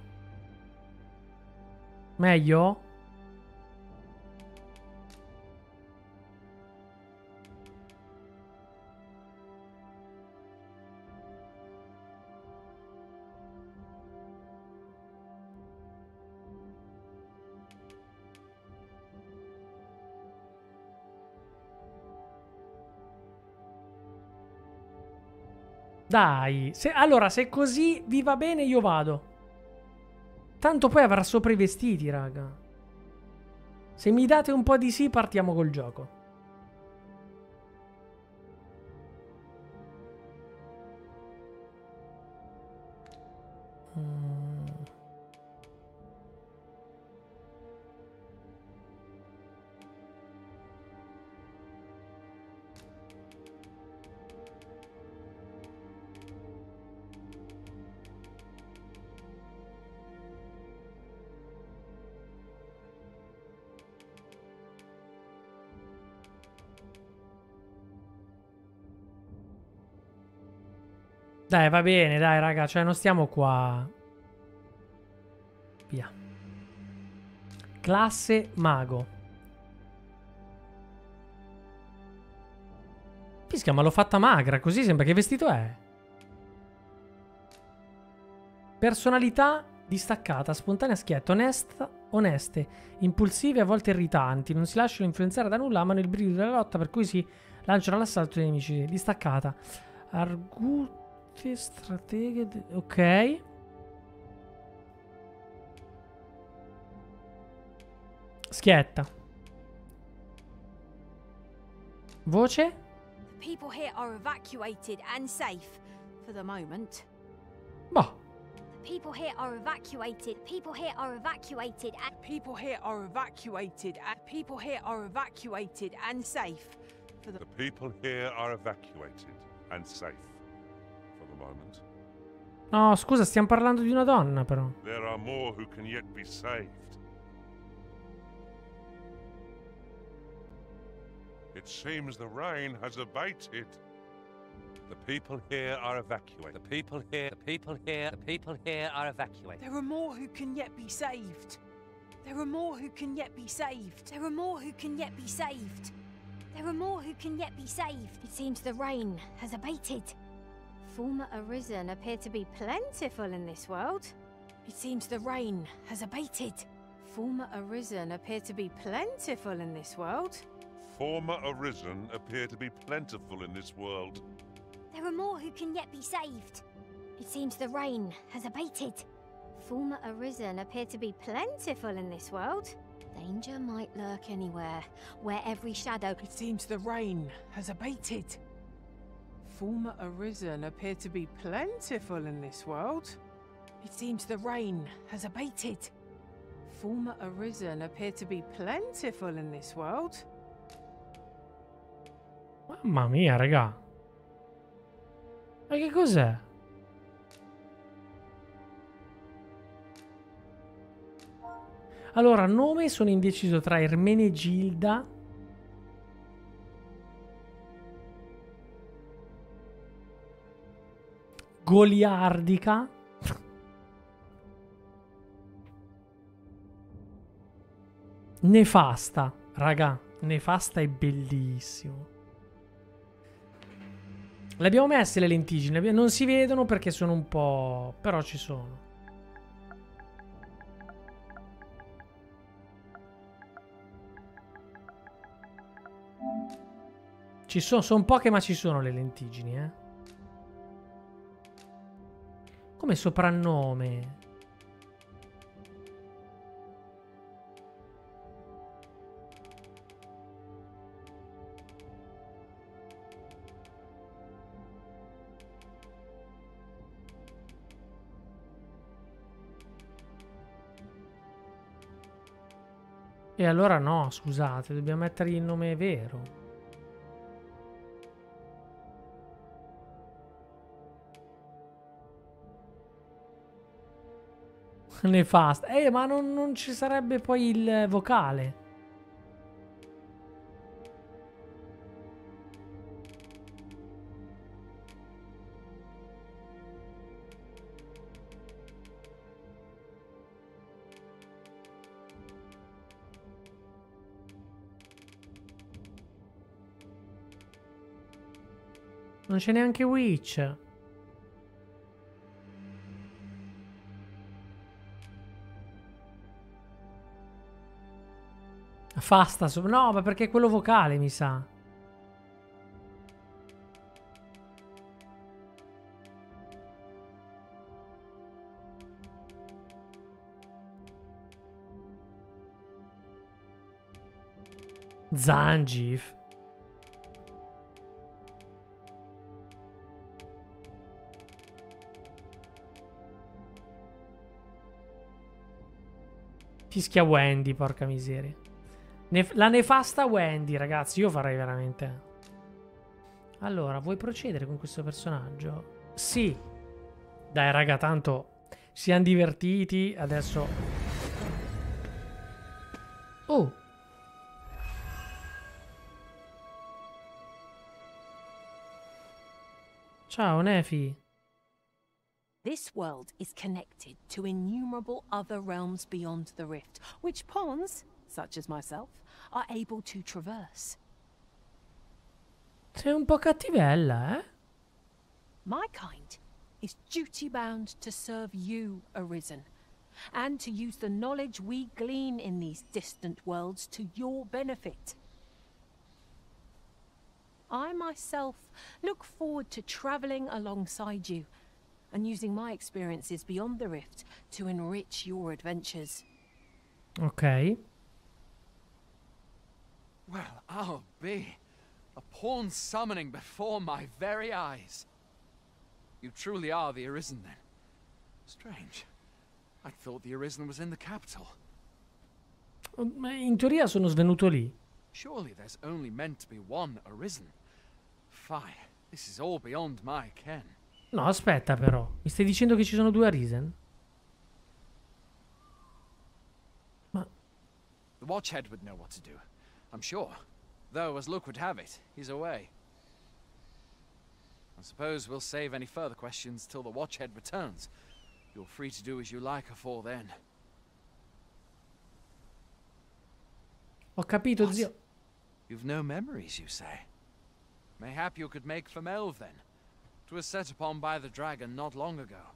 Meglio? Dai, se, allora se così vi va bene io vado. Tanto poi avrà sopra i vestiti, raga. Se mi date un po' di sì partiamo col gioco. Mm. Dai, va bene, dai, raga, cioè non stiamo qua. Via. Classe mago. Fisca, ma l'ho fatta magra, così sembra che vestito è. Personalità distaccata, spontanea, schietta, onesta, oneste, impulsive, a volte irritanti, non si lasciano influenzare da nulla, amano il brivido della lotta, per cui si lanciano all'assalto dei nemici. Distaccata. Arguto. Strateghe, ok. Schietta. Voce. The people here are evacuated and safe for the moment. Boh. The people here are evacuated. People here are evacuated and people here are evacuated and people here are evacuated and safe for the The people here are evacuated and safe. Moment. No, scusa, stiamo parlando di una donna, però. There are more who can yet be saved. It seems the rain has abated. The people here are evacuated. The people here, the people here, the people here are evacuated. There are more who can yet be saved. There are more who can yet be saved. There are more who can yet be saved. There are more who can yet be saved. It seems the rain has abated. Former arisen appear to be plentiful in this world. It seems the rain has abated. Former arisen appear to be plentiful in this world. Former arisen appear to be plentiful in this world. There are more who can yet be saved. It seems the rain has abated. Former arisen appear to be plentiful in this world. Danger might lurk anywhere, where every shadow... It seems the rain has abated. Former arisen appear to be plentiful in this world. It seems the rain has abated. Former Arisen appear to be plentiful in this world. Mamma mia, raga. Ma che cos'è? Allora, nome sono indeciso tra Ermenegilda, Goliardica, Nefasta. Raga, Nefasta è bellissimo. Le abbiamo messe le lentiggini, non si vedono perché sono un po'... però ci sono. Ci sono, sono poche ma ci sono le lentiggini, eh. Come soprannome. E allora no, scusate, dobbiamo mettergli il nome vero. Nefasta. Eh, ma non, non ci sarebbe poi il vocale. Non c'è neanche Witch. Fasta, no, ma perché è quello vocale, mi sa. Zangief. Fischia Wendy, porca miseria. Nef- la nefasta Wendy, ragazzi, io farei veramente. Allora, vuoi procedere con questo personaggio? Sì. Dai, raga, tanto siamo divertiti. Adesso... Oh. Ciao, Nefi. This world is connected to innumerable other realms beyond the rift, which pawns, such as myself, are able to traverse. Sei un po' cattivella, eh? My kind is duty-bound to serve you, Arisen, and to use the knowledge we glean in these distant worlds to your benefit. I myself look forward to traveling alongside you and using my experiences beyond the rift to enrich your adventures. Ok. Well, I'll be. A pawn summoning before my very eyes. You truly are the Arisen, then. Strange. I thought the Arisen was in the capital. In teoria sono svenuto lì. Surely there's only meant to be one Arisen. Fie, this is all beyond my ken. No, aspetta però. Mi stai dicendo che ci sono due Arisen? Ma... The Watchhead would know what to do, I'm sure. Though, as luck would have it, he's away. I suppose we'll save any further questions till the Watchhead returns. You're free to do as you like afore then. Ho capito, What? zio. You've no memories, you say? Mayhap you could make for Melve, then. 'Twas set upon by the dragon not long ago.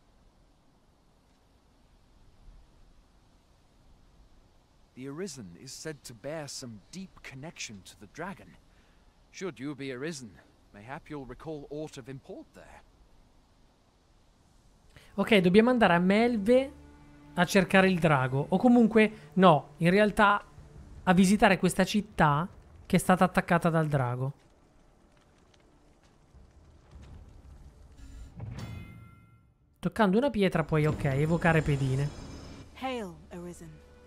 The Arisen is said to bear some deep connection to the dragon. Should you be Arisen, mayhap you'll recall aught of import there. Ok, dobbiamo andare a Melve a cercare il drago. O comunque, no, in realtà a visitare questa città che è stata attaccata dal drago. Toccando una pietra puoi, ok, evocare pedine. Hail, Arisen.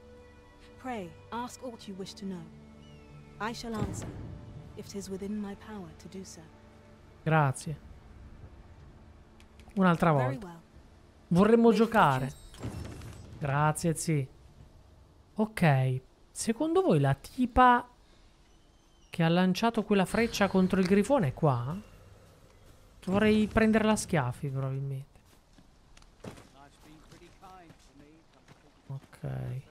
Pray, ask aught you wish to know. I shall answer, if 'tis within my power to do so. Grazie. Un'altra Very volta. well. Vorremmo giocare. Grazie, zi. Ok. Secondo voi la tipa che ha lanciato quella freccia contro il grifone è qua? Vorrei prenderla a schiaffi, probabilmente. Ok.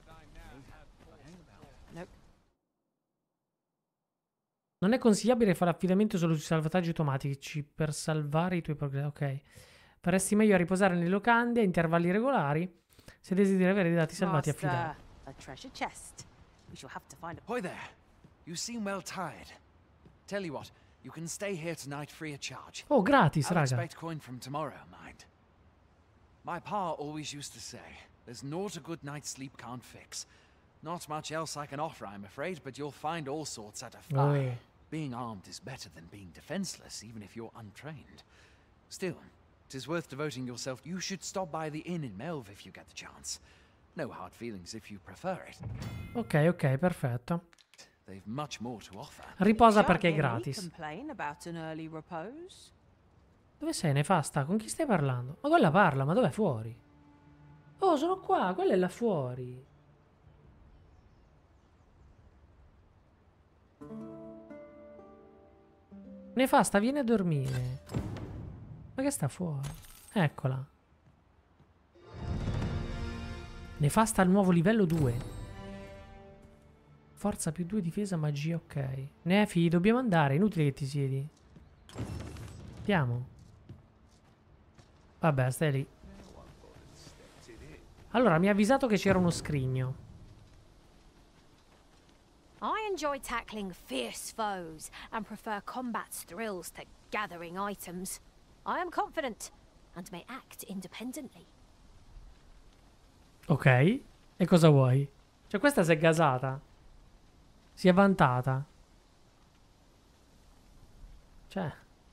Non è consigliabile fare affidamento solo sui salvataggi automatici per salvare i tuoi progressi. Ok. Faresti meglio a riposare nelle locande a intervalli regolari se desideri avere dei dati salvati e affidati. A treasure chest. We shall have to find a... Hoi there. You seem well tired. Tell you what, you can stay here tonight free of charge. Oh, gratis, I'll raga. expect coin from tomorrow, mind. My pa always used to say, there's naught a good night's sleep can't fix. Not much else I can offer, I'm afraid, but you'll find all sorts at a fire. Oh. Being armed is better than being defenseless, even if you're untrained. Still, it is worth devoting yourself. You should stop by the inn in Melve if you get the chance. No hard feelings if you prefer it. Ok, ok, perfetto. They've much more to offer. Riposa Shan't perché è hear me gratis. complain about an early repose. Dove sei, Nefasta? Con chi stai parlando? Ma quella parla, ma dov'è fuori? Oh, sono qua, quella è là fuori. Nefasta, vieni a dormire. Ma che sta fuori? Eccola. Nefasta al nuovo livello due. Forza più due, difesa, magia, ok. Nefi, dobbiamo andare, inutile che ti siedi. Andiamo. Vabbè, stai lì. Allora, mi ha avvisato che c'era uno scrigno. I enjoy tackling fierce foes and prefer combat's thrills to gathering items. I am confident and may act independently. Ok. E cosa vuoi? Cioè, questa si è gasata. Si è vantata. Cioè.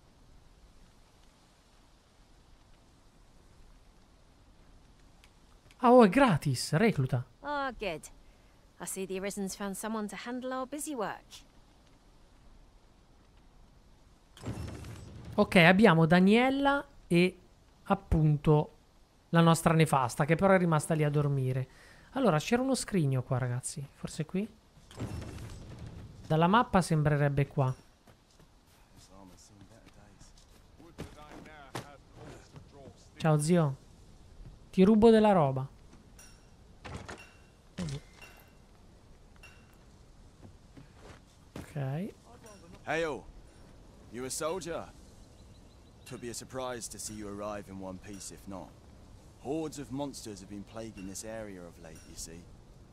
Ah, oh, è gratis. Recluta. Ah, good. I see the Arisen's found someone to handle our busy work. Ok, abbiamo Daniela e appunto la nostra Nefasta, che però è rimasta lì a dormire. Allora, c'era uno scrigno qua, ragazzi. Forse qui? Dalla mappa sembrerebbe qua. Ciao, zio. Ti rubo della roba. Ok. Hail! You a soldier? Could be a surprise to see you arrive in one piece if not. Hordes of monsters have been plaguing this area of late, you see.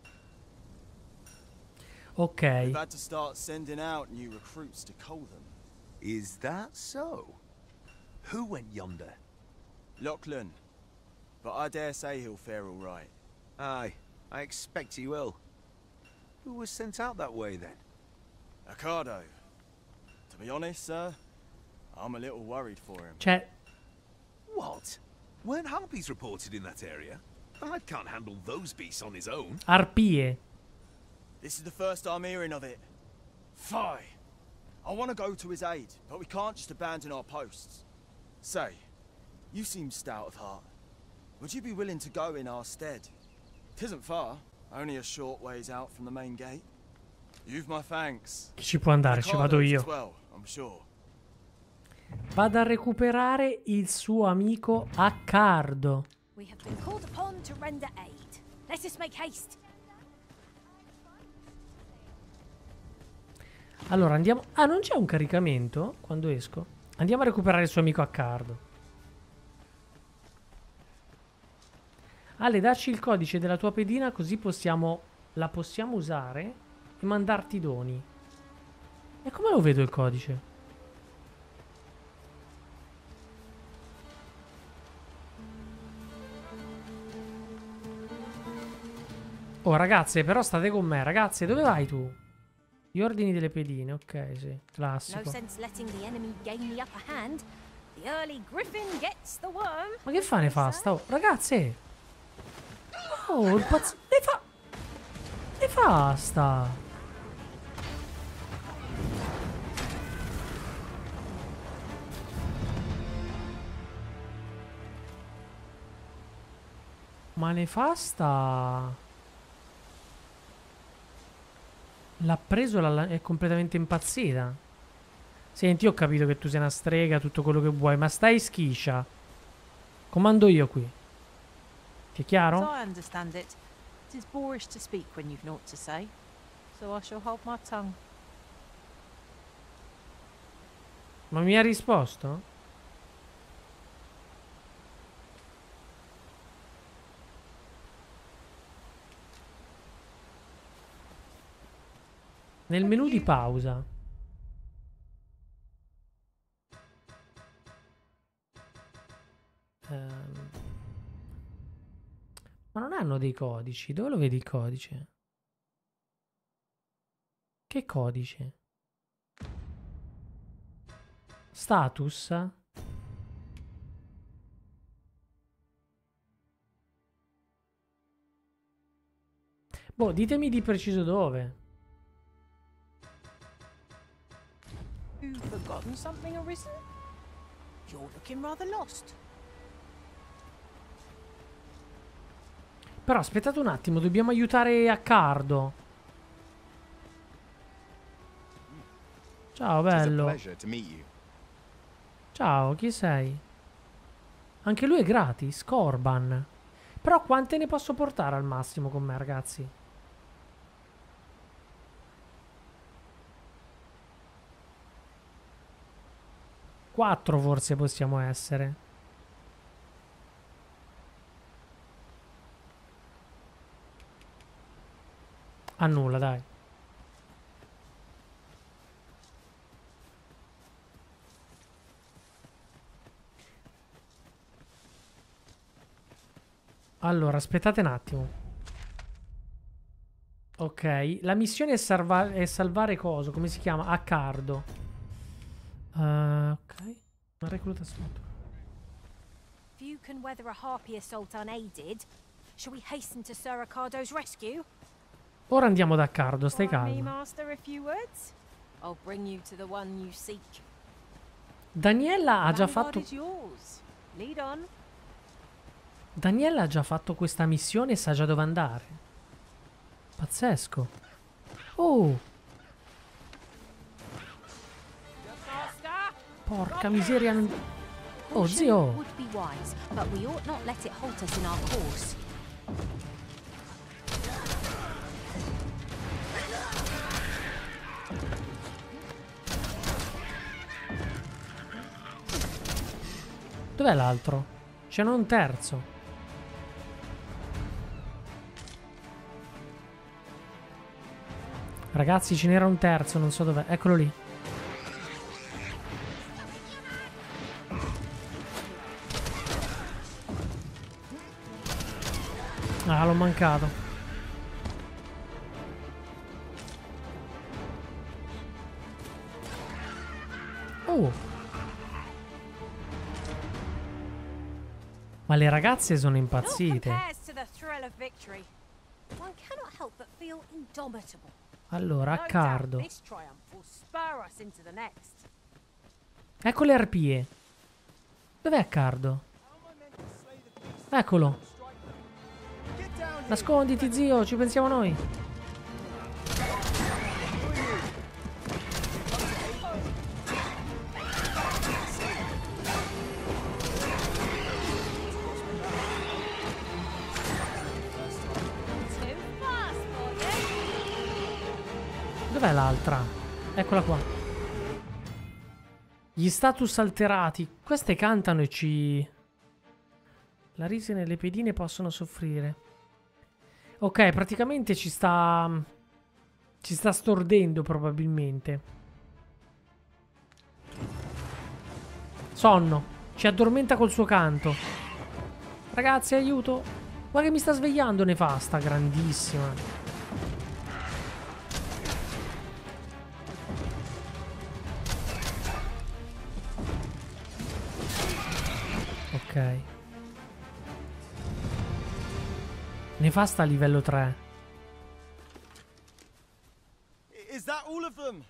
Ok. We've had to start sending out new recruits to cull them. Is that so? Who went yonder? Lachlan. But I dare say he'll fare all right. Aye, I expect he will. Who was sent out that way then? Accardo. To be honest, sir, I'm a little worried for him. Cioè, What? Weren't harpies reported in that area? Bard can't handle those beasts on his own. arpie. This is the first I'm hearing of it. Fie. I want to go to his aid, but we can't just abandon our posts. Say, you seem stout of heart. Would you be willing to go in our stead? Tisn't far, only a short ways out from the main gate. You've my thanks. Chi ci può andare? Ci vado io. As well, I'm sure. Vado a recuperare il suo amico Accardo. We have been called upon to render aid. Let us make haste. Allora andiamo... Ah, non c'è un caricamento quando esco? Andiamo a recuperare il suo amico Accardo. Ale, dacci il codice della tua pedina così possiamo... La possiamo usare e mandarti doni. E come lo vedo il codice? Oh ragazze, però state con me. Ragazze, dove vai tu? Gli ordini delle pedine, ok, sì, No classico. sense letting the enemy gain the upper hand. The early griffin gets the worm. Ma che fa Nefasta? Oh, ragazze! Oh, il pazzo... Ne fa... Nefasta! Ma Nefasta l'ha preso, la- è completamente impazzita. Senti, io ho capito che tu sei una strega, tutto quello che vuoi, ma stai schiscia. Comando io qui. Ti è As chiaro? I understand it, it is boorish to speak when you've naught to say, so I shall hold my tongue. Ma mi ha risposto? Nel menu di pausa. Ehm. Ma non hanno dei codici. Dove lo vedi il codice? Che codice? Status? Boh, ditemi di preciso dove. You've forgotten something, Arisen? You're looking rather lost. Però aspettate un attimo, dobbiamo aiutare Accardo. Ciao, bello. Ciao, chi sei? Anche lui è gratis, Corban. Però quante ne posso portare al massimo con me, ragazzi? Quattro forse possiamo essere. A nulla, dai. Allora, aspettate un attimo. Ok, la missione è, salva è salvare coso, come si chiama? Accardo. Uh, ok, una recluta assunto. If you can weather a harpy assault unaided, shall we hasten to Sir Accardo's rescue? Ora andiamo da Accardo, stai For me, calmo. master, a few words? I'll bring you to the one you seek. Daniela ha già Vanguard fatto... is yours. Lead on. Daniela ha già fatto questa missione e sa già dove andare. Pazzesco. Oh! Porca miseria. non- Oh, Caution zio. would be wise, but we ought not let it halt us in our course. Dov'è l'altro? C'è un terzo. Ragazzi, ce n'era un terzo, non so dov'è. Eccolo lì. Ah, l'ho mancato. Oh. Ma le ragazze sono impazzite. Compares to the thrill of victory. One cannot help but feel indomitable. Allora, No doubt Accardo. this triumph will spur us into the next. Ecco le arpie. Dov'è Accardo? Eccolo. Nasconditi, zio, ci pensiamo noi. Dov'è l'altra? Eccola qua. Gli status alterati. Queste cantano e ci... La risa e le pedine possono soffrire. Ok, praticamente ci sta... Ci sta stordendo probabilmente. Sonno. Ci addormenta col suo canto. Ragazzi, aiuto. Guarda che mi sta svegliando, nefasta. Grandissima. Ok. Nefasta a livello tre. all of them?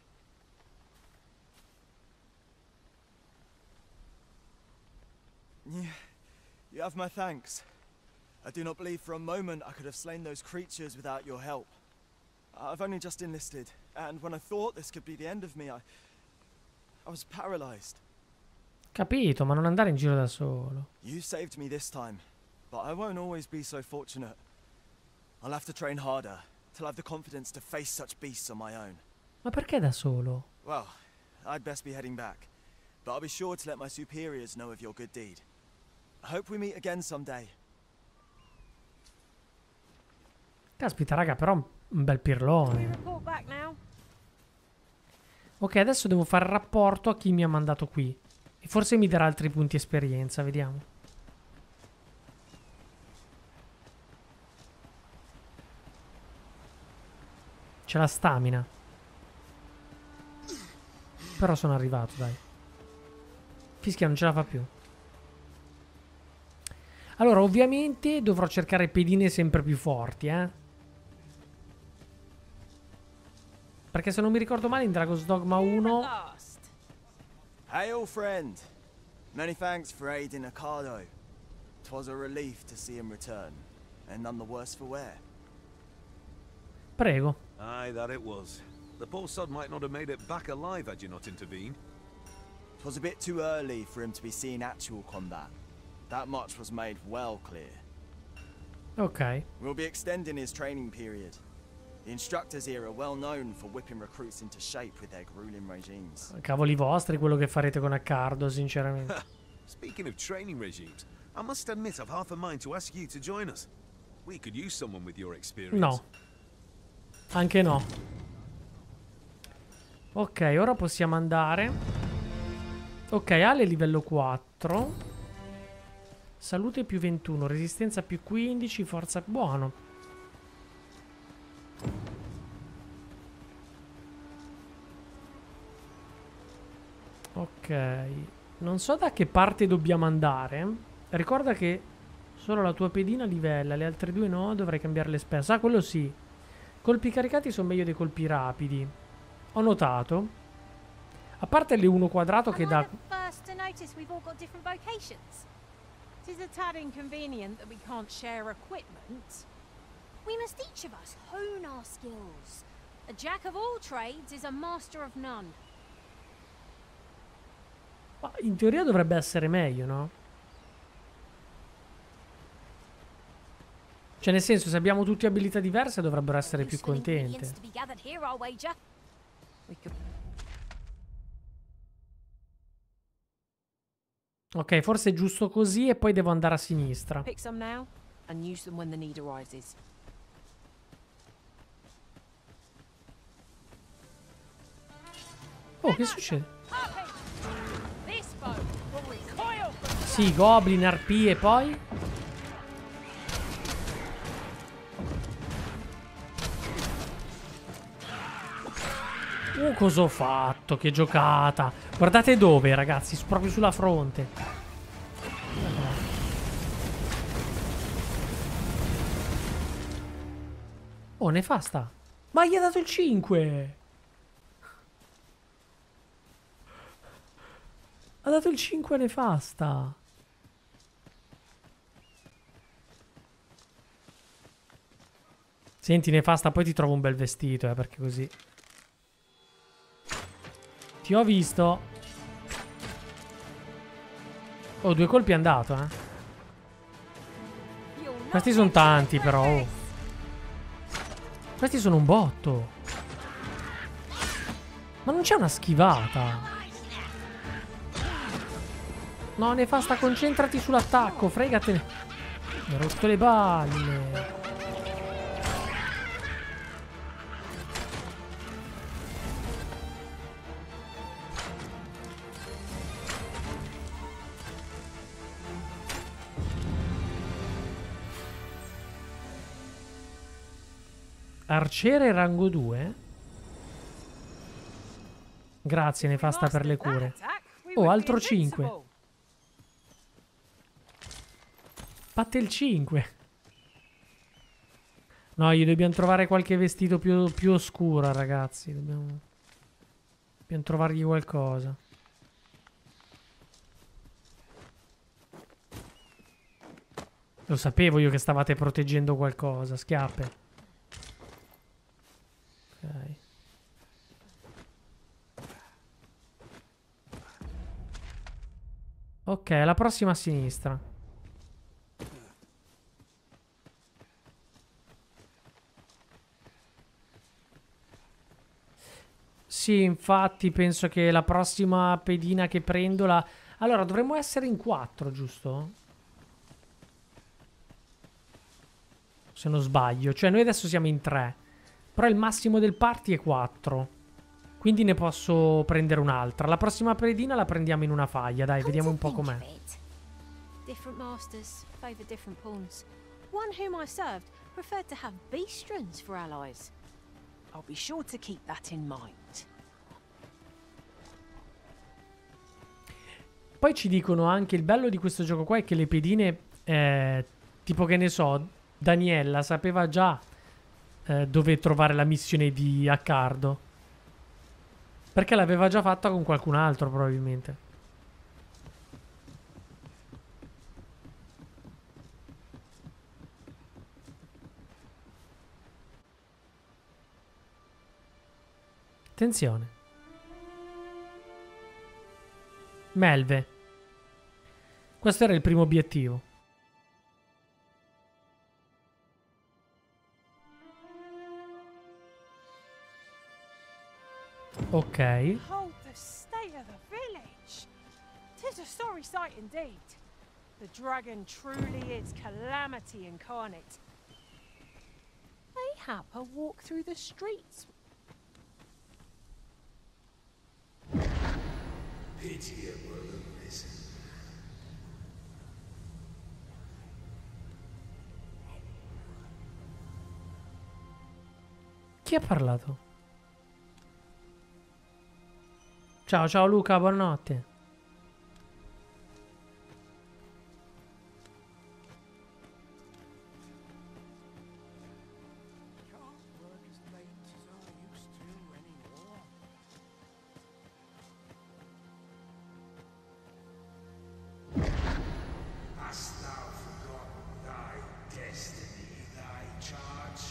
Yeah, you have my thanks. I do not believe for a moment I could have slain those creatures without your help. I've only just enlisted, and when I thought this could be the end of me, I... I was paralyzed. Capito, ma non andare in giro da solo. You saved me this time, but I won't always be so fortunate. I'll have to train harder, till I have the confidence to face such beasts on my own. Ma perché da solo? Well, I'd best be heading back, but I'll be sure to let my superiors know of your good deed. I hope we meet again someday. Caspita, raga, però un bel pirlone. Ok, adesso devo fare rapporto a chi mi ha mandato qui. E forse mi darà altri punti esperienza, vediamo. C'è la stamina. Però sono arrivato, dai. Fischia non ce la fa più. Allora, ovviamente dovrò cercare pedine sempre più forti, eh. Perché se non mi ricordo male in Dragon's Dogma uno... Hail, friend. Many thanks for aiding Akado. 'Twas a relief to see him return, and none the worse for wear. Prego. Aye, that it was. The poor sod might not have made it back alive had you not intervened. 'Twas a bit too early for him to be seeing actual combat. That much was made well clear. Ok. We'll be extending his training period. The instructors here are well known for whipping recruits into shape with their grueling regimes. Cavoli vostri quello che farete con Accardo, sinceramente. Speaking of training regimes, I must admit I've half a mind to ask you to join us. We could use someone with your experience. No. Anche no. Ok, ora possiamo andare. Ok, Ale livello quattro. Salute più ventuno, resistenza più quindici, forza... Buono. Ok, non so da che parte dobbiamo andare. Ricorda che solo la tua pedina livella, le altre due no, dovrei cambiarle spesso. Ah, quello sì. Colpi caricati sono meglio dei colpi rapidi. Ho notato. A parte le uno quadrato che dà... It is a tad inconvenient that we can't share equipment. We must each of us hone our skills. A jack of all trades is a master of none. Ma in teoria dovrebbe essere meglio, no? Cioè, nel senso, se abbiamo tutte abilità diverse dovrebbero essere più contente. Ok, forse è giusto così e poi devo andare a sinistra. Pick some now and use them when the need arises. Oh, che succede? Sì, goblin, arpie, poi? Uh, cosa ho fatto? Che giocata. Guardate dove, ragazzi, proprio sulla fronte. Oh, nefasta. Ma gli ha dato il cinque. Ha dato il cinque nefasta. Senti, nefasta, poi ti trovo un bel vestito, eh, perché così... Ti ho visto. Oh, due colpi è andato, eh. Questi sono tanti, però. Oh. Questi sono un botto. Ma non c'è una schivata. No, nefasta, concentrati sull'attacco. Fregatene. Mi ha rotto le balle. Arciere rango due. Grazie, nefasta, per le cure. Oh, altro cinque. Batte il cinque. No, gli dobbiamo trovare qualche vestito più, più oscuro, ragazzi. Dobbiamo... Dobbiamo trovargli qualcosa. Lo sapevo io che stavate proteggendo qualcosa. Schiappe. Ok. Ok, la prossima a sinistra. Sì, infatti penso che la prossima pedina che prendo la... Allora, dovremmo essere in quattro, giusto? Se non sbaglio. Cioè, noi adesso siamo in tre. Però il massimo del party è quattro. Quindi ne posso prendere un'altra. La prossima pedina la prendiamo in una faglia. Dai, vediamo un po' com'è. Different masters favor different pawns. One whom I served preferred to have beastrons for allies. I'll be sure to keep that in mind. Poi ci dicono anche il bello di questo gioco qua è che le pedine, eh, tipo che ne so, Daniela sapeva già eh, dove trovare la missione di Accardo. Perché l'aveva già fatta con qualcun altro probabilmente. Attenzione. Melve. Questo era il primo obiettivo. Ok. Behold the state of the village. 'Tis a sorry sight indeed. The dragon truly is calamity incarnate. Mayhap a walk through the streets. Pitiable Arisen. Chi ha parlato? Ciao, ciao Luca, buonanotte. Hast thou forgotten thy destiny, thy charge?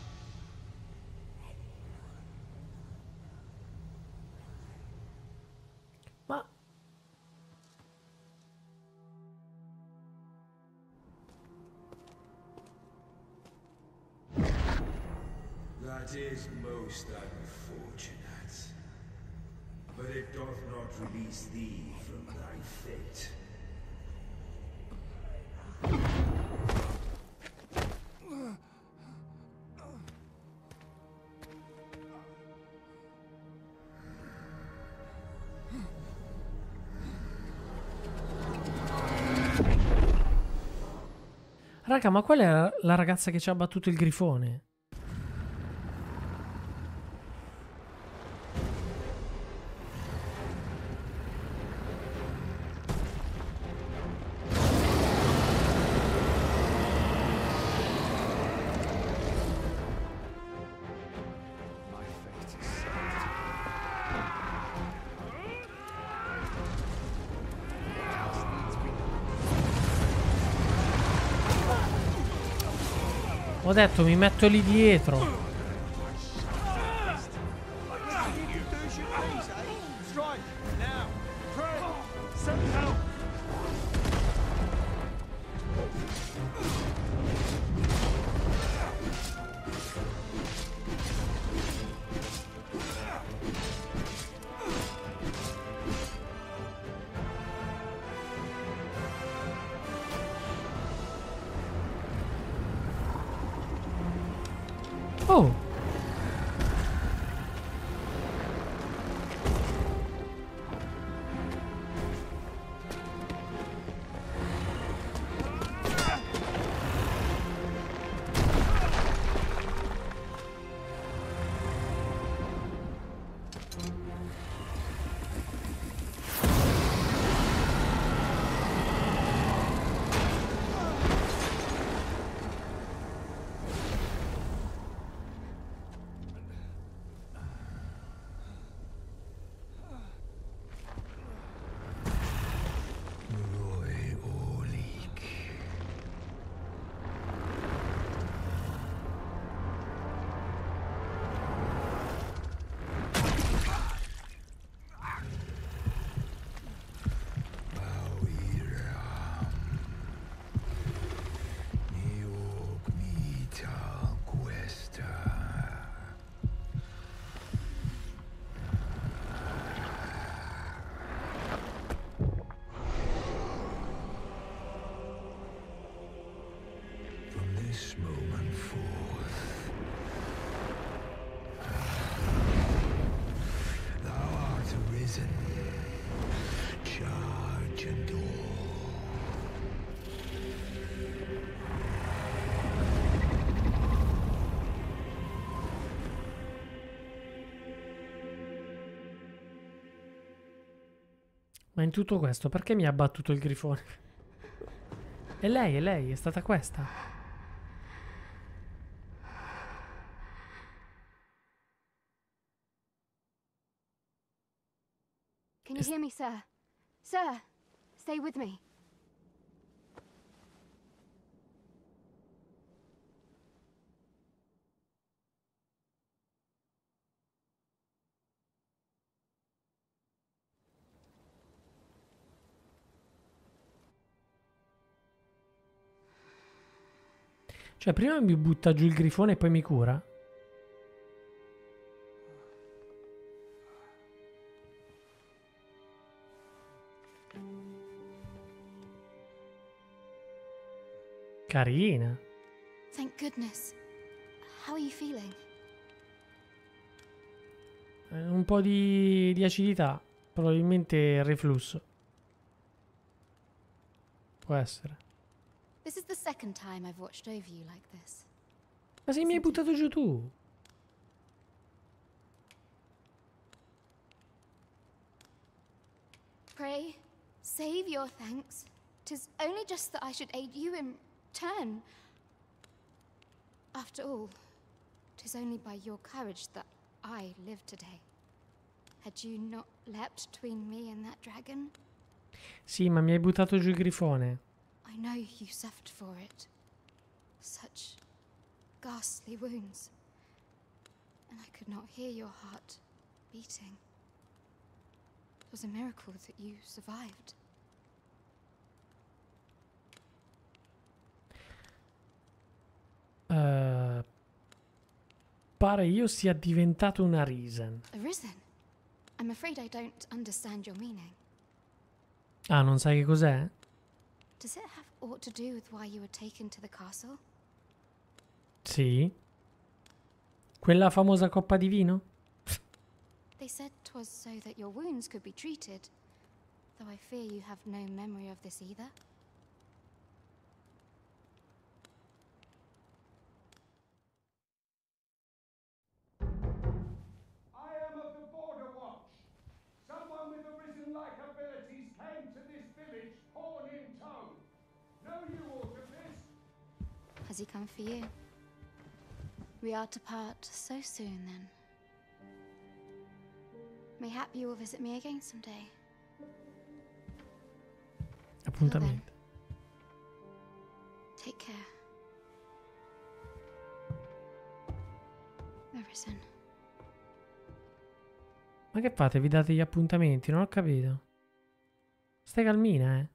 Ma That is most unfortunate. But it doth not release thee from thy fate. raga, ma qual è la ragazza che ci ha battuto il grifone? Ho detto mi metto lì dietro. Oh. arisen. Charge and all. Ma in tutto questo, perché mi ha battuto il grifone? È lei, è lei, è stata questa. Can you hear me, sir? Sir, stay with me. Cioè, prima mi butta giù il grifone e poi mi cura. Carina. Thank goodness. How are you feeling? Eh, Un po' di, di acidità. Probabilmente reflusso. Può essere. This is the second time I've watched over you like this. Ma se mi hai buttato giù tu? Pray, save your thanks. 'Tis only just that I should aid you in turn. After all, 'tis only by your courage that I live today. Had you not leapt between me and that dragon? Sì, ma mi hai buttato giù il grifone. I know you suffered for it. Such ghastly wounds. And I could not hear your heart beating. It was a miracle that you survived. Uh, pare io sia diventato una Risen. Arisen? I'm afraid I don't understand your meaning. Ah, non sai che cos'è? Does it have aught to do with why you were taken to the castle? Sì. Quella famosa coppa di vino? They said 'twas so that your wounds could be treated, though I fear you have no memory of this either. I am of the Border Watch. Someone with Arisen-like abilities came to this village, horn in tow. Know you aught of this? Has he come for you? We are to part so soon, then. Mayhap you will visit me again someday. Appuntamento. Take care. Arisen. Ma che fate? Vi date gli appuntamenti? Non ho capito. Stai calmina, eh.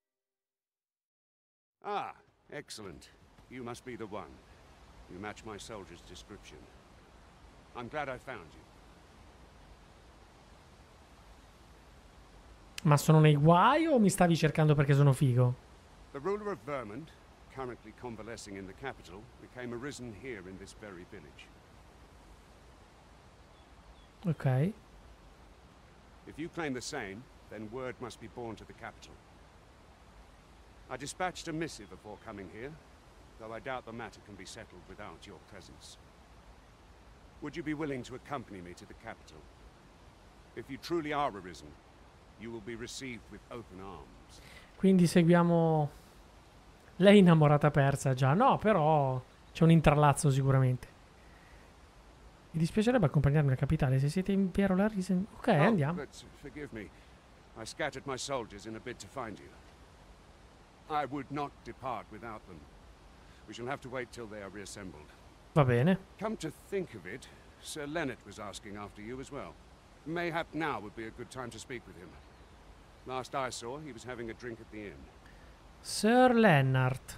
Ah, excellent. You must be the one. You match my soldier's description. I'm glad I found you. Ma sono nei guai o mi stavi cercando perché sono figo? The ruler of Vermund, currently convalescing in the capital, became arisen here in this very village. Ok. If you claim the same, then word must be borne to the capital. I dispatched a missive before coming here, though I doubt the matter can be settled without your presence. Would you be willing to accompany me to the capital? If you truly are arisen, you will be received with open arms. Quindi seguiamo... Lei innamorata persa già. No, però c'è un intrallazzo sicuramente. Mi dispiacerebbe accompagnarmi alla capitale se siete in Piero la Risen. Ok, oh, andiamo. But forgive me. I scattered my soldiers in a bid to find you. I would not depart without them. We shall have to wait till they are reassembled. Va bene. Come to think of it, Sir Leonard was asking after you as well. Mayhap now would be a good time to speak with him. Last I saw, he was having a drink at the inn. Sir Lennart.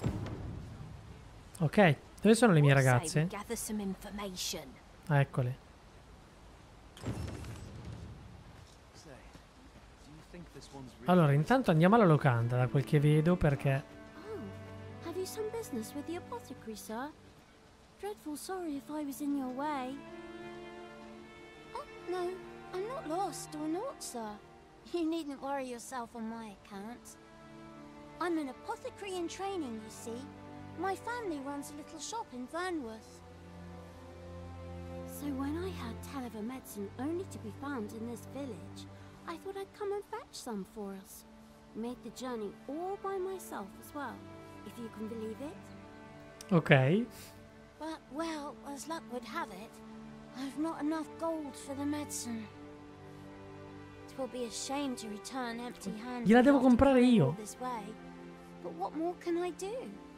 Ok, dove sono le mie ragazze? Gather some information. Ah, eccole. Allora, intanto andiamo alla locanda, da quel che vedo, perché... Oh, have you some business with the apothecary, sir? Dreadful sorry if I was in your way. Oh, no, I'm not lost or naught, sir. You needn't worry yourself on my account. I'm an apothecary in training, you see. My family runs a little shop in Vernworth. So when I heard tell of a medicine only to be found in this village, I thought I'd come and fetch some for us. Made the journey all by myself as well, if you can believe it. Ok. But, well, as luck would have it, I've not enough gold for the medicine. It will be a shame to return empty-handed. Gliela devo after comprare coming io. all this way. But what more can I do?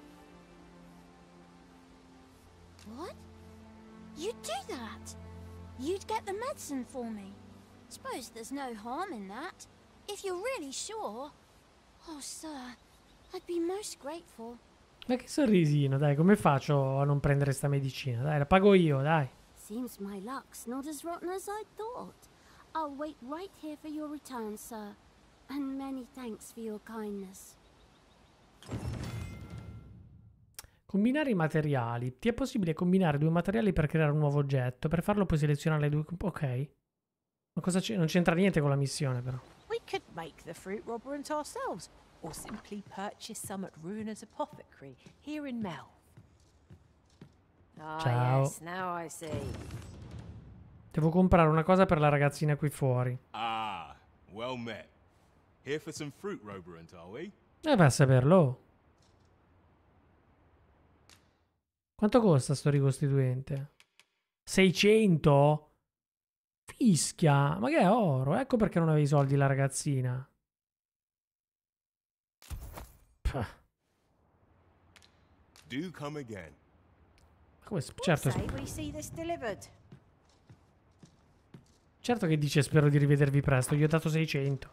What? You'd do that? You'd get the medicine for me? Suppose there's no harm in that. If you're really sure. Oh, sir, I'd be most grateful. Ma che sorrisino, dai, come faccio a non prendere sta medicina? Dai, la pago io, dai. Seems my luck's not as rotten as I thought. I'll wait right here for your return, sir. And many thanks for your kindness. Combinare i materiali. Ti è possibile combinare due materiali per creare un nuovo oggetto. Per farlo puoi selezionare le due... Ok. Ma cosa c'è? Non c'entra niente con la missione, però. We could make the fruit roberant ourselves, or simply purchase some at Runa's apothecary here in Mel. Ah, Ciao. yes, now I see. Devo comprare una cosa per la ragazzina qui fuori. Ah, well met. Here for some fruit roberant, are we? E vai a saperlo. Quanto costa sto ricostituente? seicento? Fischia, ma che è oro? Ecco perché non avevi i soldi la ragazzina. Puh. Do come again. Come, certo, Say we see this delivered. certo che dice spero di rivedervi presto. Gli ho dato seicento.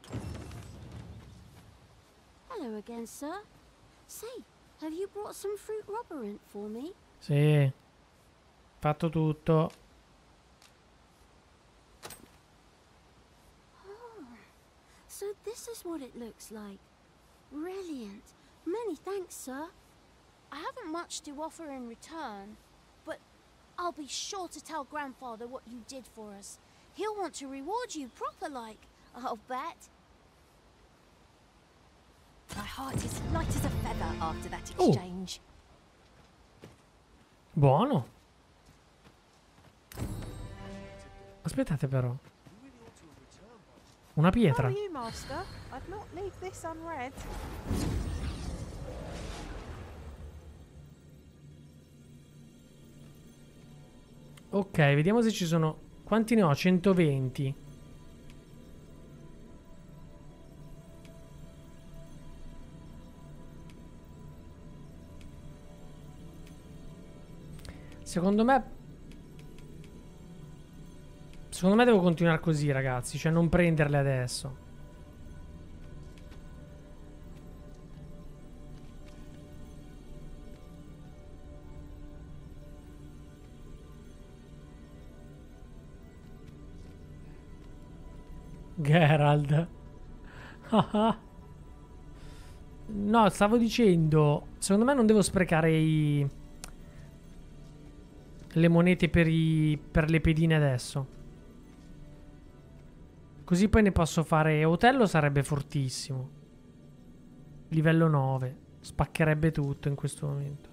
Hello again, sir. Say, have you brought some fruit roberant for me? Sì. Fatto tutto. So this is what it looks like. Brilliant. Many thanks, sir. I haven't much to offer in return, but I'll be sure to tell Grandfather what you did for us. He'll want to reward you proper-like, I'll bet. My heart is light as a feather after that Oh. exchange. Buono. Aspettate però. Una pietra. How are you, Master? I'd not leave this unread. Ok, vediamo se ci sono... Quanti ne ho? centoventi. Secondo me... Secondo me devo continuare così, ragazzi. Cioè non prenderle adesso. Geralt. No, stavo dicendo, secondo me non devo sprecare i... le monete per, i... per le pedine adesso. Così poi ne posso fare... Otello sarebbe fortissimo. Livello nove. Spaccherebbe tutto in questo momento.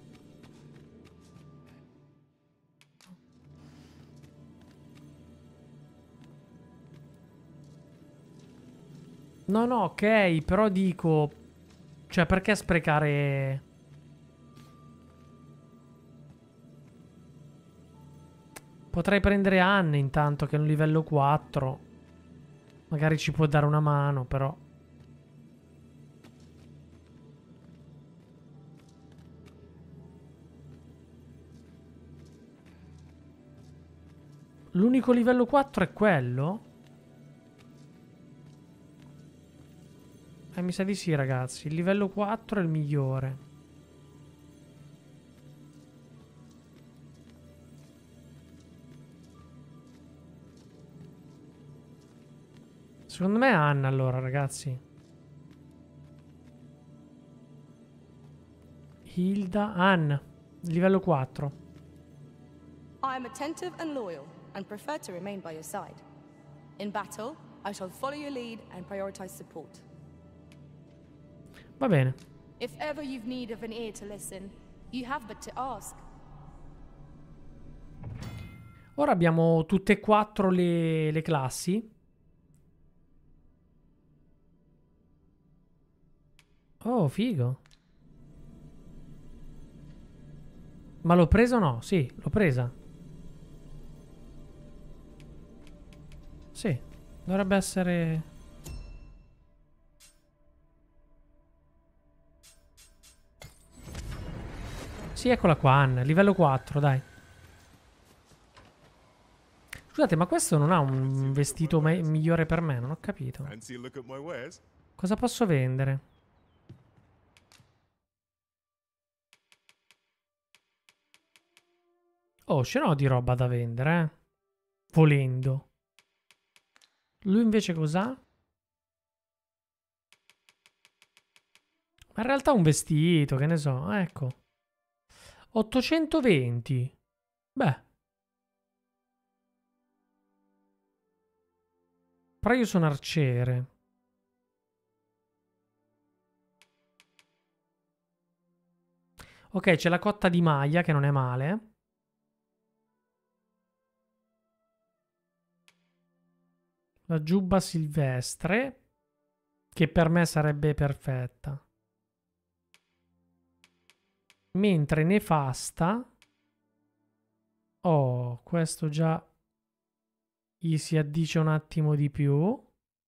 No, no, ok, però dico... Cioè, perché sprecare... Potrei prendere Anne intanto, che è un livello quattro. Magari ci può dare una mano, però... L'unico livello quattro è quello? Eh, mi sa di sì, ragazzi. Il livello quattro è il migliore. Secondo me è Anna, allora, ragazzi. Hilda, Anna, livello quattro. I am attentive and loyal, and prefer to remain by your side. In battle, I shall follow your lead and prioritize support. Va bene. If ever you've need of an ear to listen, you have but to ask. Ora abbiamo tutte e quattro le, le classi. Oh, figo. Ma l'ho presa o no? Sì, l'ho presa. Sì, dovrebbe essere... Sì, eccola qua, Anne. Livello quattro, dai. Scusate, ma questo non ha un vestito migliore per me? Non ho capito. Cosa posso vendere? Oh, ce n'ho di roba da vendere, eh. Volendo. Lui invece cos'ha? Ma in realtà un vestito, che ne so, ecco. ottocentoventi. Beh. Però io sono arciere. Ok, c'è la cotta di maglia che non è male. La giubba silvestre, che per me sarebbe perfetta. Mentre nefasta... Oh, questo già gli si addice un attimo di più.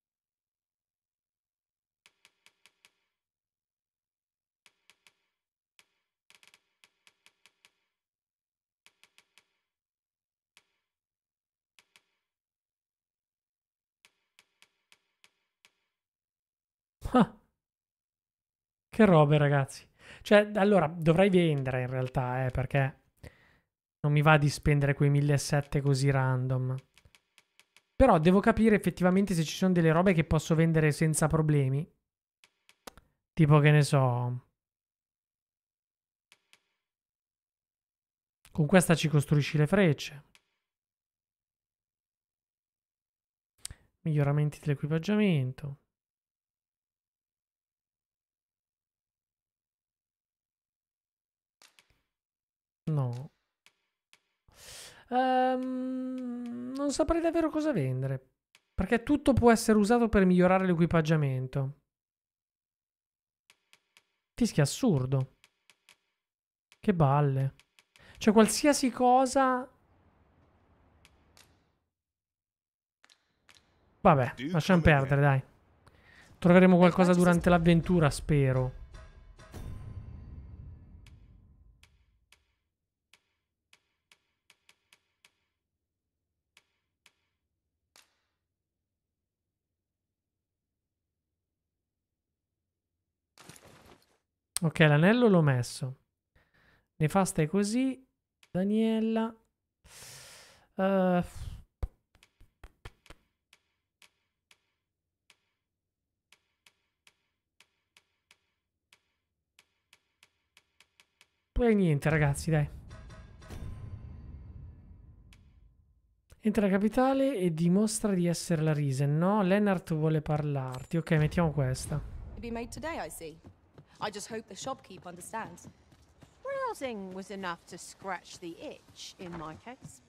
Ah. Che robe, ragazzi. Cioè, allora, dovrei vendere in realtà, eh, perché non mi va di spendere quei millesettecento così random. Però devo capire effettivamente se ci sono delle robe che posso vendere senza problemi. Tipo, che ne so... Con questa ci costruisci le frecce. Miglioramenti dell'equipaggiamento. No. Um, non saprei davvero cosa vendere. Perché tutto può essere usato per migliorare l'equipaggiamento. Fischia, assurdo. Che balle. Cioè qualsiasi cosa... Vabbè, lasciamo perdere, dai. Troveremo qualcosa durante l'avventura, spero. Ok, l'anello l'ho messo. Nefasta è così. Daniela. Uh, Poi niente, ragazzi, dai. Entra la capitale e dimostra di essere la Risen. No, Lennart vuole parlarti. Ok, mettiamo questa. To be made today, I see. I just hope the shopkeep understands. Browsing was enough to scratch the itch, in my case.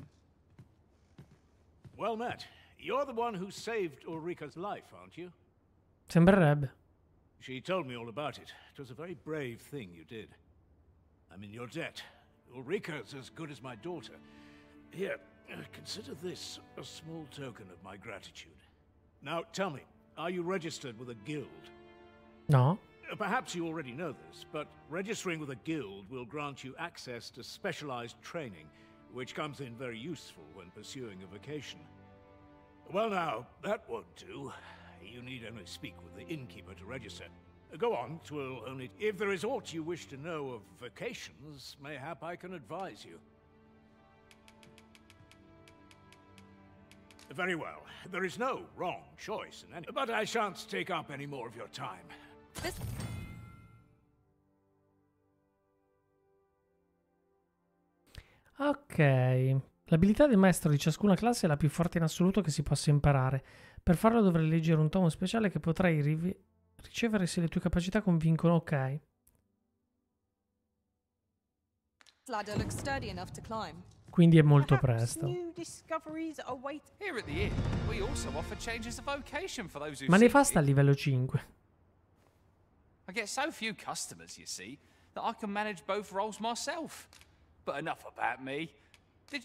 Well met. You're the one who saved Ulrika's life, aren't you? Sembrerebbe. She told me all about it. It was a very brave thing you did. I'm in your debt. Ulrika's as good as my daughter. Here, consider this a small token of my gratitude. Now, tell me, are you registered with a guild? No. Perhaps you already know this, but registering with a guild will grant you access to specialized training, which comes in very useful when pursuing a vocation. Well now, that won't do. You need only speak with the innkeeper to register. Go on, 'twill only... If there is aught you wish to know of vocations, mayhap I can advise you. Very well. There is no wrong choice in any... But I shan't take up any more of your time. This... Ok. L'abilità del maestro di ciascuna classe è la più forte in assoluto che si possa imparare. Per farlo dovrai leggere un tomo speciale che potrai rivi- ricevere se le tue capacità convincono. Ok. Ladder looks sturdy enough to climb. Quindi è molto presto. New discoveries await. Here at the inn, we also offer changes of vocation for those who Ma seek Nefasta a it. livello cinque. I get so few customers, you see, that I can manage both roles myself. But enough about me. Did...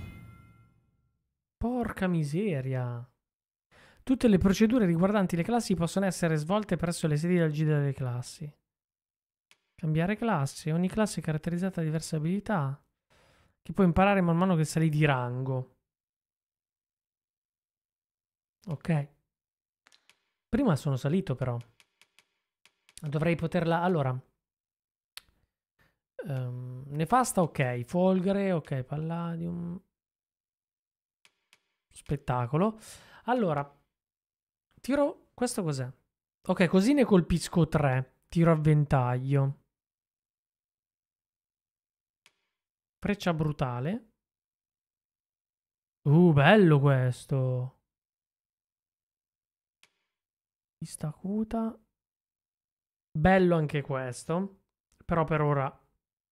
Porca miseria. Tutte le procedure riguardanti le classi possono essere svolte presso le sedi del G delle classi. Cambiare classe. Ogni classe è caratterizzata da diverse abilità che puoi imparare man mano che sali di rango. Ok. Prima sono salito però. Dovrei poterla... Allora. Um, Nefasta, ok. Folgore, ok. Palladium. Spettacolo. Allora. Tiro... Questo cos'è? Ok, così ne colpisco tre. Tiro a ventaglio. Freccia brutale. Uh, bello questo. Vista acuta. Bello anche questo. Però per ora...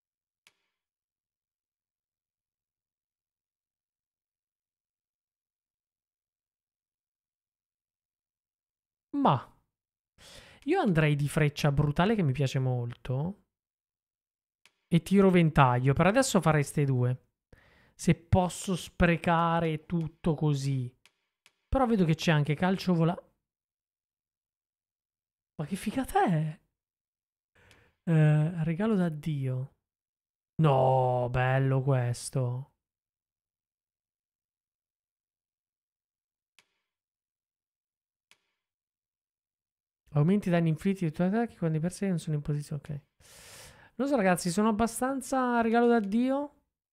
Ma... Io andrei di freccia brutale che mi piace molto. E tiro ventaglio. Per adesso farei ste due. Se posso sprecare tutto così. Però vedo che c'è anche calcio volante. Ma che figata è? Eh, regalo d'addio. No, bello questo. Aumenti i danni inflitti ai tuoi attacchi quando i bersaglieri non sono in posizione. Ok. Non so ragazzi, sono abbastanza regalo d'addio.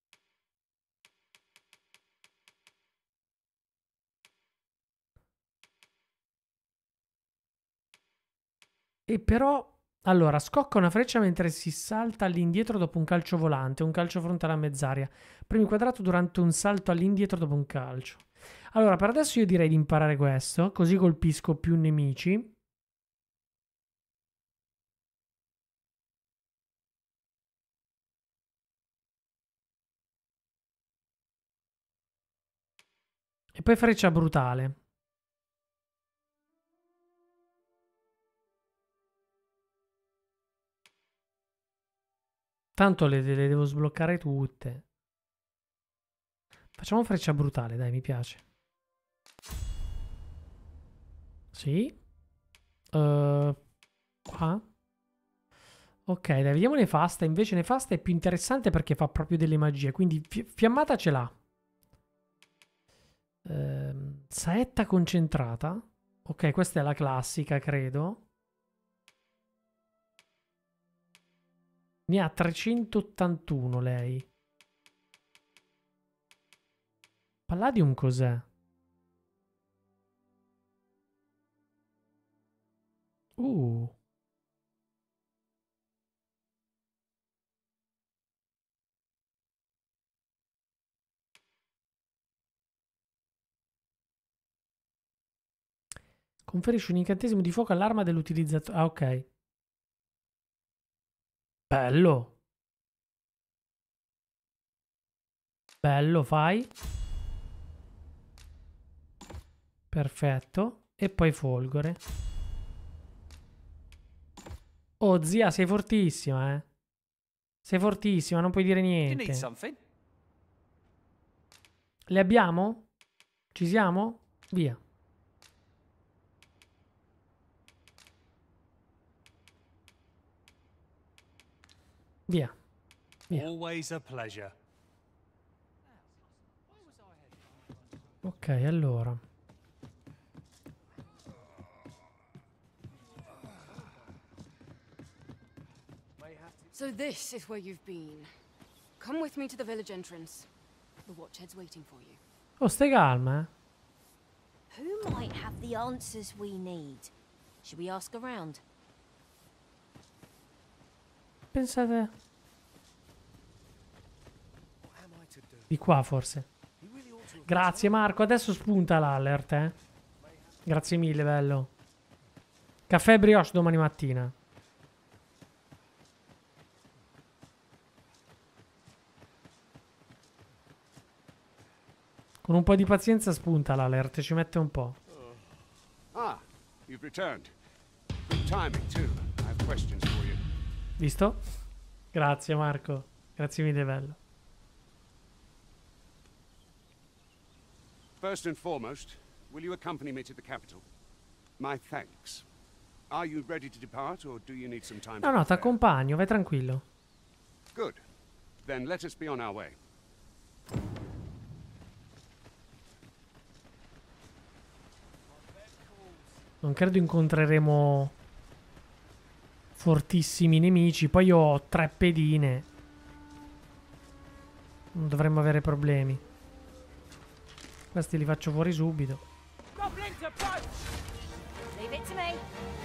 E però... Allora, scocca una freccia mentre si salta all'indietro dopo un calcio volante, un calcio frontale a mezz'aria. Premi quadrato durante un salto all'indietro dopo un calcio. Allora, per adesso io direi di imparare questo, così colpisco più nemici. E poi freccia brutale. Tanto le, le devo sbloccare tutte. Facciamo freccia brutale, dai, mi piace. Sì. Uh, qua. Ok, dai, vediamo Nefasta. Invece Nefasta è più interessante perché fa proprio delle magie. Quindi fi fiammata ce l'ha. Uh, saetta concentrata. Ok, questa è la classica, credo. Ne ha trecentottantuno lei. Palladium cos'è? Uh. Conferisce un incantesimo di fuoco all'arma dell'utilizzatore. Ah, ok. Bello. Bello, fai. Perfetto. E poi folgore. Oh, zia, sei fortissima, eh. Sei fortissima, non puoi dire niente. Le abbiamo? Ci siamo? Via. Via. Via. Always a pleasure. Ok, allora. So this is where you've been. Come with me to the village entrance. The Watchhead's waiting for you. Oh, stai calma, eh. Who might have the answers we need? Should we ask around? Pensate. Di qua forse. Grazie Marco, adesso spunta l'alert, eh. Grazie mille, bello. Caffè brioche domani mattina. Con un po' di pazienza spunta l'alert, ci mette un po'. Ah, you've returned. Good timing too. I have questions for you. Visto? Grazie Marco. Grazie mille, bello. First and foremost, will you accompany me to the capital? My thanks. Are you ready to depart or do you need some time? No, no, ti accompagno, vai tranquillo. Good. Then let us be on our way. Non credo incontreremo fortissimi nemici. Poi io ho tre pedine. Non dovremmo avere problemi. Questi li faccio fuori subito. Leave it to me.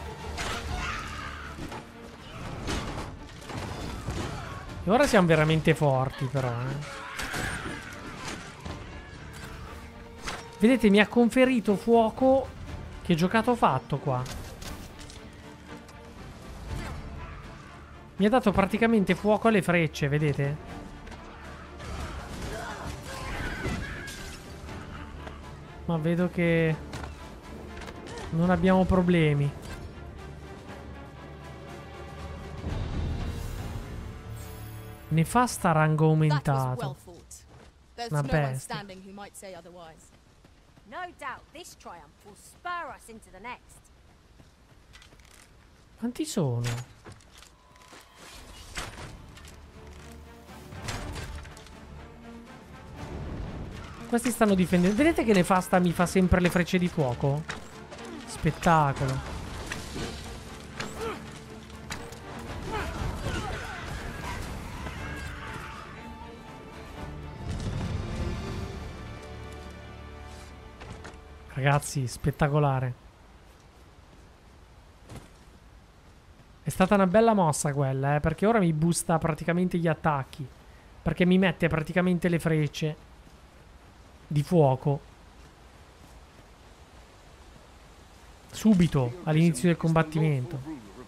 E ora siamo veramente forti però, eh. Vedete, mi ha conferito fuoco. Che giocato ho fatto qua? Mi ha dato praticamente fuoco alle frecce, vedete? Ma vedo che non abbiamo problemi. Nefasta rango aumentato. Una bestia. No doubt this triumph will spur us into the next. Quanti sono? Questi stanno difendendo. Vedete che Nefasta mi fa sempre le frecce di fuoco? Spettacolo. Ragazzi, spettacolare. È stata una bella mossa quella, eh, perché ora mi boosta praticamente gli attacchi. Perché mi mette praticamente le frecce di fuoco. Subito, all'inizio del combattimento.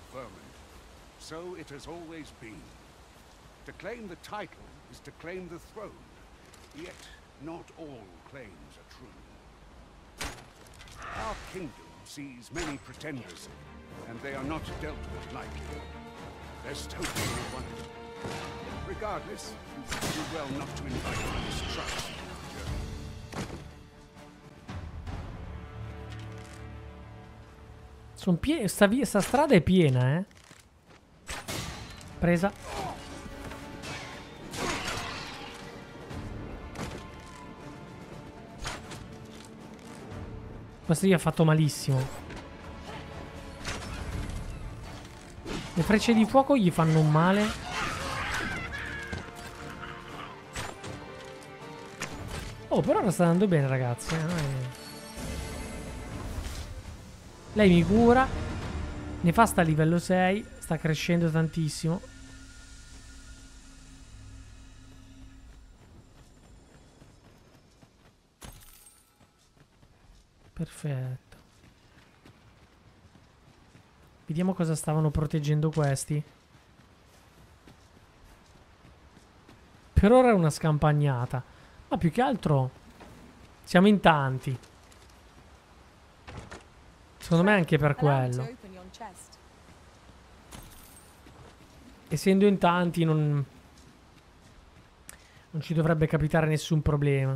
So it has always been. To claim the title is to claim the throne. Yet not all claims are true. Our kingdom sees many pretenders, and they are not dealt with lightly. There's totally one. Regardless, you should do well not to invite mistrust in your journey. Son pie- sta, via, sta strada è piena, eh. Presa. Questo gli ha fatto malissimo. Le frecce di fuoco gli fanno un male. Oh, però ora sta andando bene, ragazzi. Eh. Lei mi cura. Nefasta a livello sei. Sta crescendo tantissimo. Perfetto. Vediamo cosa stavano proteggendo questi. Per ora è una scampagnata. Ma più che altro siamo in tanti. Secondo me anche per quello. Essendo in tanti non non ci dovrebbe capitare nessun problema.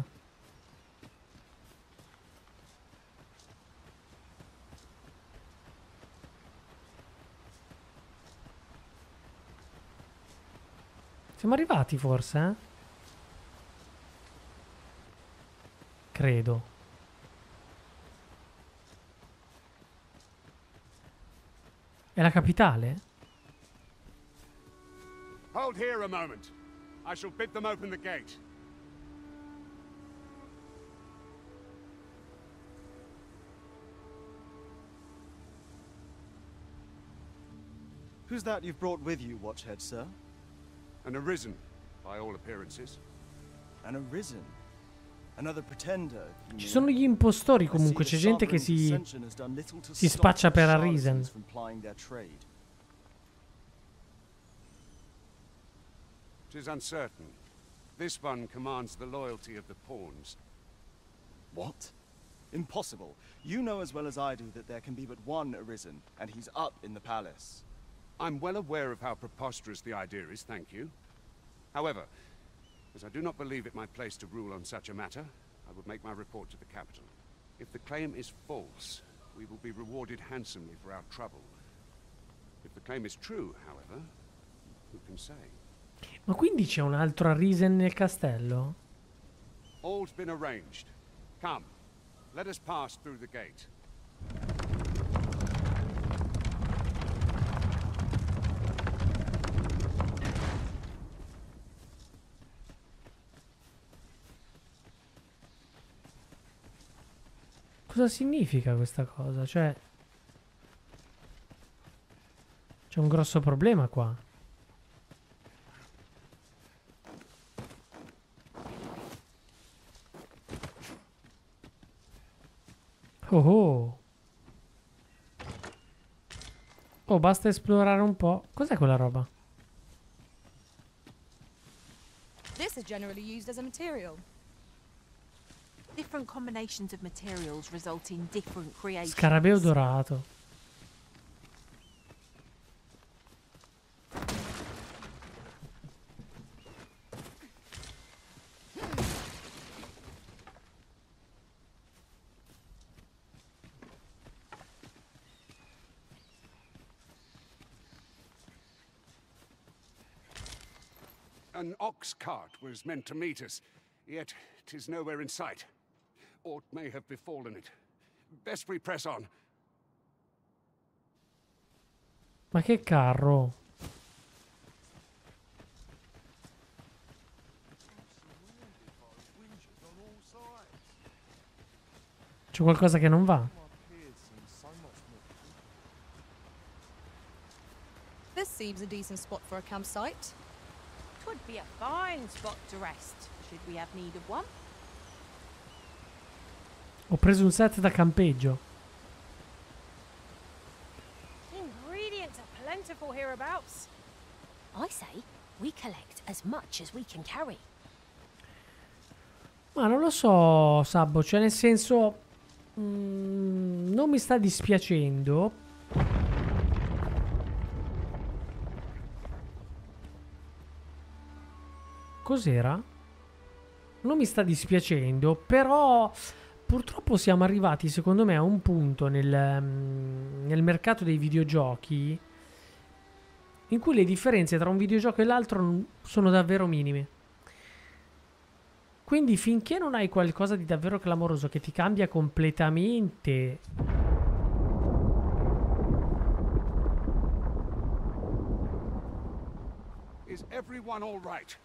Siamo arrivati forse, eh? Credo. È la capitale? Hold here a moment. I shall bid them open the gate. Who's that you've brought with you, Watchhead, sir? An Arisen, by all appearances. An Arisen? Another pretender. Ci sono gli impostori comunque, c'è gente che si si spaccia per Arisen. Tis uncertain. This one commands the loyalty of the pawns. What? Impossible. You know as well as I do that there can be but one Arisen, and he's up in the palace. I'm well aware of how preposterous the idea is, thank you. However, as I do not believe it my place to rule on such a matter, I would make my report to the capital. If the claim is false, we will be rewarded handsomely for our trouble. If the claim is true, however, who can say? Ma quindi c'è un altro Arisen nel castello? All's been arranged. Come, let us pass through the gate. Cosa significa questa cosa? Cioè, c'è un grosso problema qua. Oh oh. Oh, basta esplorare un po'. Cos'è quella roba? This is generally used as a material. Different combinations of materials result in different creations. Scarabeo dorato. An ox cart was meant to meet us, yet 'tis nowhere in sight. Aught may have befallen it. Best we press on. Ma che carro? C'è qualcosa che non va? This seems a decent spot for a campsite. Would be a fine spot to rest, should we have need of one. Ho preso un set da campeggio. Ingredients are plentiful hereabouts. I say we collect as much as we can carry. Ma non lo so, Sabbo, cioè nel senso mm, non mi sta dispiacendo. Cos'era? Non mi sta dispiacendo, però purtroppo siamo arrivati, secondo me, a un punto nel, nel mercato dei videogiochi in cui le differenze tra un videogioco e l'altro sono davvero minime. Quindi finché non hai qualcosa di davvero clamoroso che ti cambia completamente... Is everyone all right?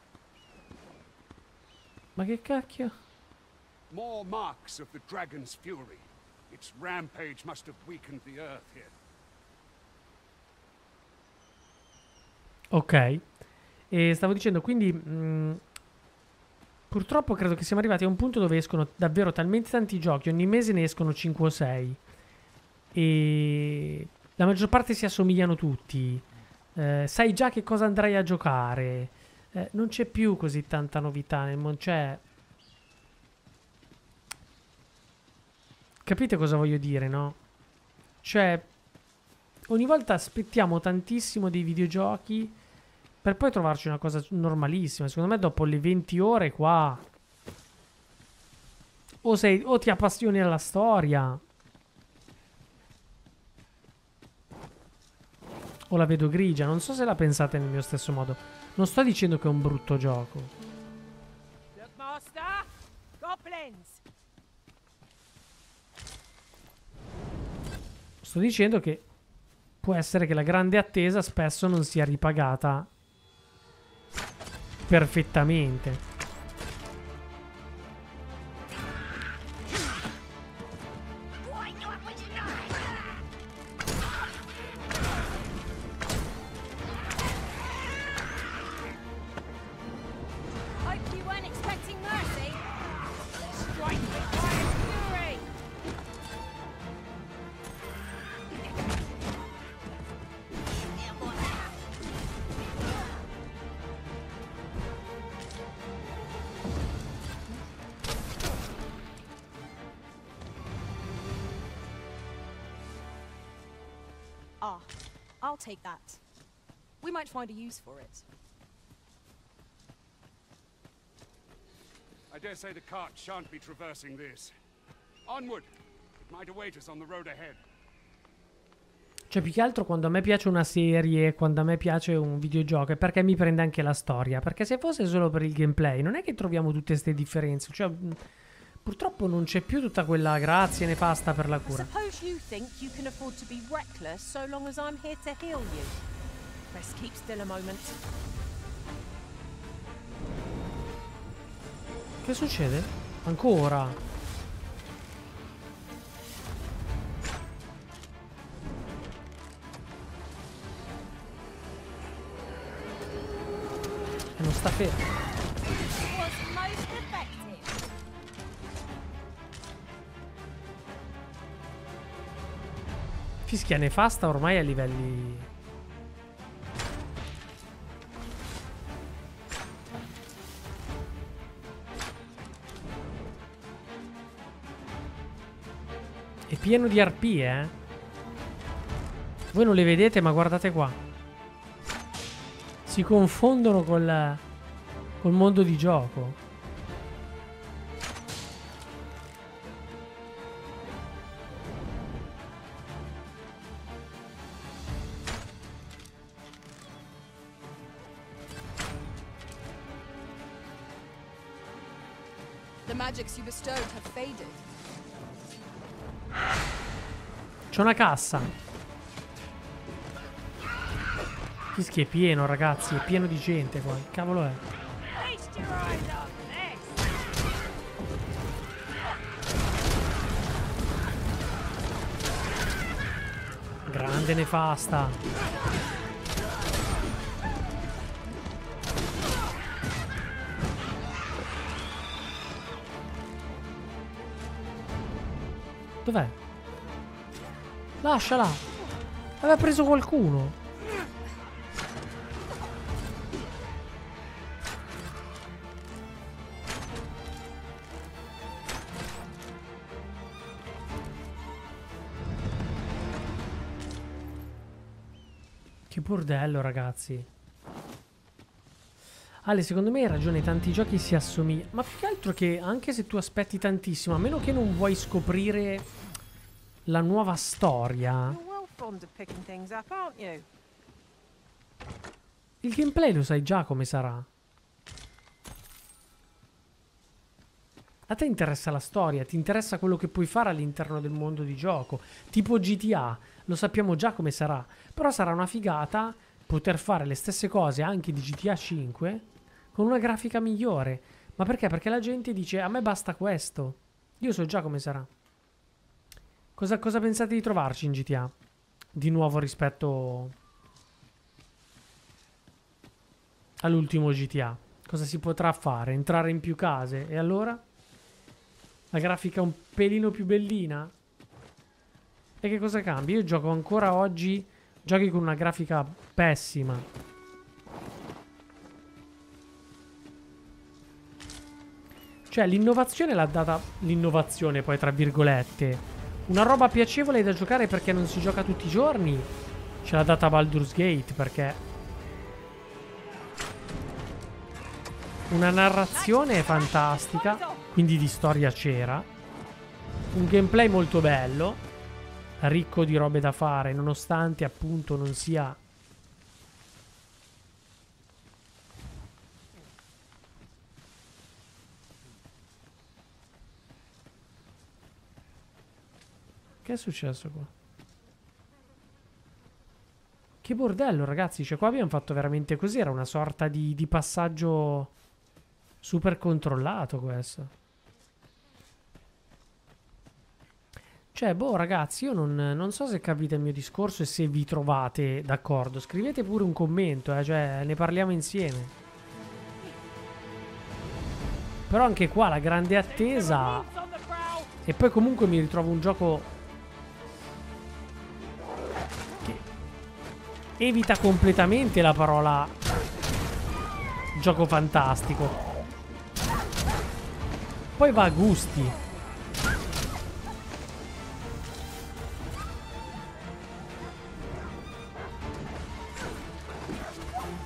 Ma che cacchio? More marks of the dragon's fury. Its rampage must have weakened the earth here. Ok. E stavo dicendo, quindi mh, purtroppo credo che siamo arrivati a un punto dove escono davvero talmente tanti giochi, ogni mese ne escono cinque o sei. E la maggior parte si assomigliano tutti. Eh, sai già che cosa andrai a giocare. Eh, non c'è più così tanta novità nel mondo, cioè... Capite cosa voglio dire, no? Cioè, ogni volta aspettiamo tantissimo dei videogiochi per poi trovarci una cosa normalissima. Secondo me dopo le venti ore qua... O, sei, o ti appassioni alla storia... O la vedo grigia, non so se la pensate nel mio stesso modo. Non sto dicendo che è un brutto gioco. Master, goblins. Sto dicendo che può essere che la grande attesa spesso non sia ripagata perfettamente. Ah, I'll take that. We might find a use for it. I dare say the cart shan't be traversing this. Onward! It might await us on the road ahead. Cioè, più che altro quando a me piace una serie, quando a me piace un videogioco, è perché mi prende anche la storia. Perché se fosse solo per il gameplay, non è che troviamo tutte queste differenze. Cioè, purtroppo non c'è più tutta quella grazia nefasta per la cura. Suppose you think you can afford to be reckless so long as I'm here to heal you. Let's keep still a moment. Che succede? Ancora? E non sta fermo. Fischia nefasta ormai a livelli... È pieno di arpie, eh? Voi non le vedete, ma guardate qua. Si confondono col, col mondo di gioco. The magics you bestowed have faded. C'è una cassa. Fischia è pieno, ragazzi. È pieno di gente qua. Che cavolo è? Grande nefasta. Dov'è? Lasciala. Aveva preso qualcuno. Che bordello, ragazzi. Ale, secondo me hai ragione, tanti giochi si assomigliano. Ma più che altro che anche se tu aspetti tantissimo, a meno che non vuoi scoprire la nuova storia, il gameplay lo sai già come sarà. A te interessa la storia, ti interessa quello che puoi fare all'interno del mondo di gioco. Tipo G T A, lo sappiamo già come sarà. Però sarà una figata poter fare le stesse cose anche di G T A cinque con una grafica migliore. Ma perché? Perché la gente dice a me basta questo. Io so già come sarà. Cosa, cosa pensate di trovarci in G T A? Di nuovo rispetto all'ultimo G T A. Cosa si potrà fare? Entrare in più case? E allora? La grafica un pelino più bellina? E che cosa cambia? Io gioco ancora oggi giochi con una grafica pessima. Cioè l'innovazione l'ha data... L'innovazione poi tra virgolette... Una roba piacevole da giocare perché non si gioca tutti i giorni. Ce l'ha data Baldur's Gate perché una narrazione fantastica, quindi di storia c'era, un gameplay molto bello, ricco di robe da fare, nonostante appunto non sia Che è successo qua? Che bordello, ragazzi. Cioè, qua abbiamo fatto veramente così. Era una sorta di, di passaggio super controllato questo. Cioè, boh, ragazzi, io non, non so se capite il mio discorso e se vi trovate d'accordo. Scrivete pure un commento, eh. Cioè, ne parliamo insieme. Però anche qua la grande attesa. E poi comunque mi ritrovo un gioco evita completamente la parola gioco fantastico. Poi va a gusti.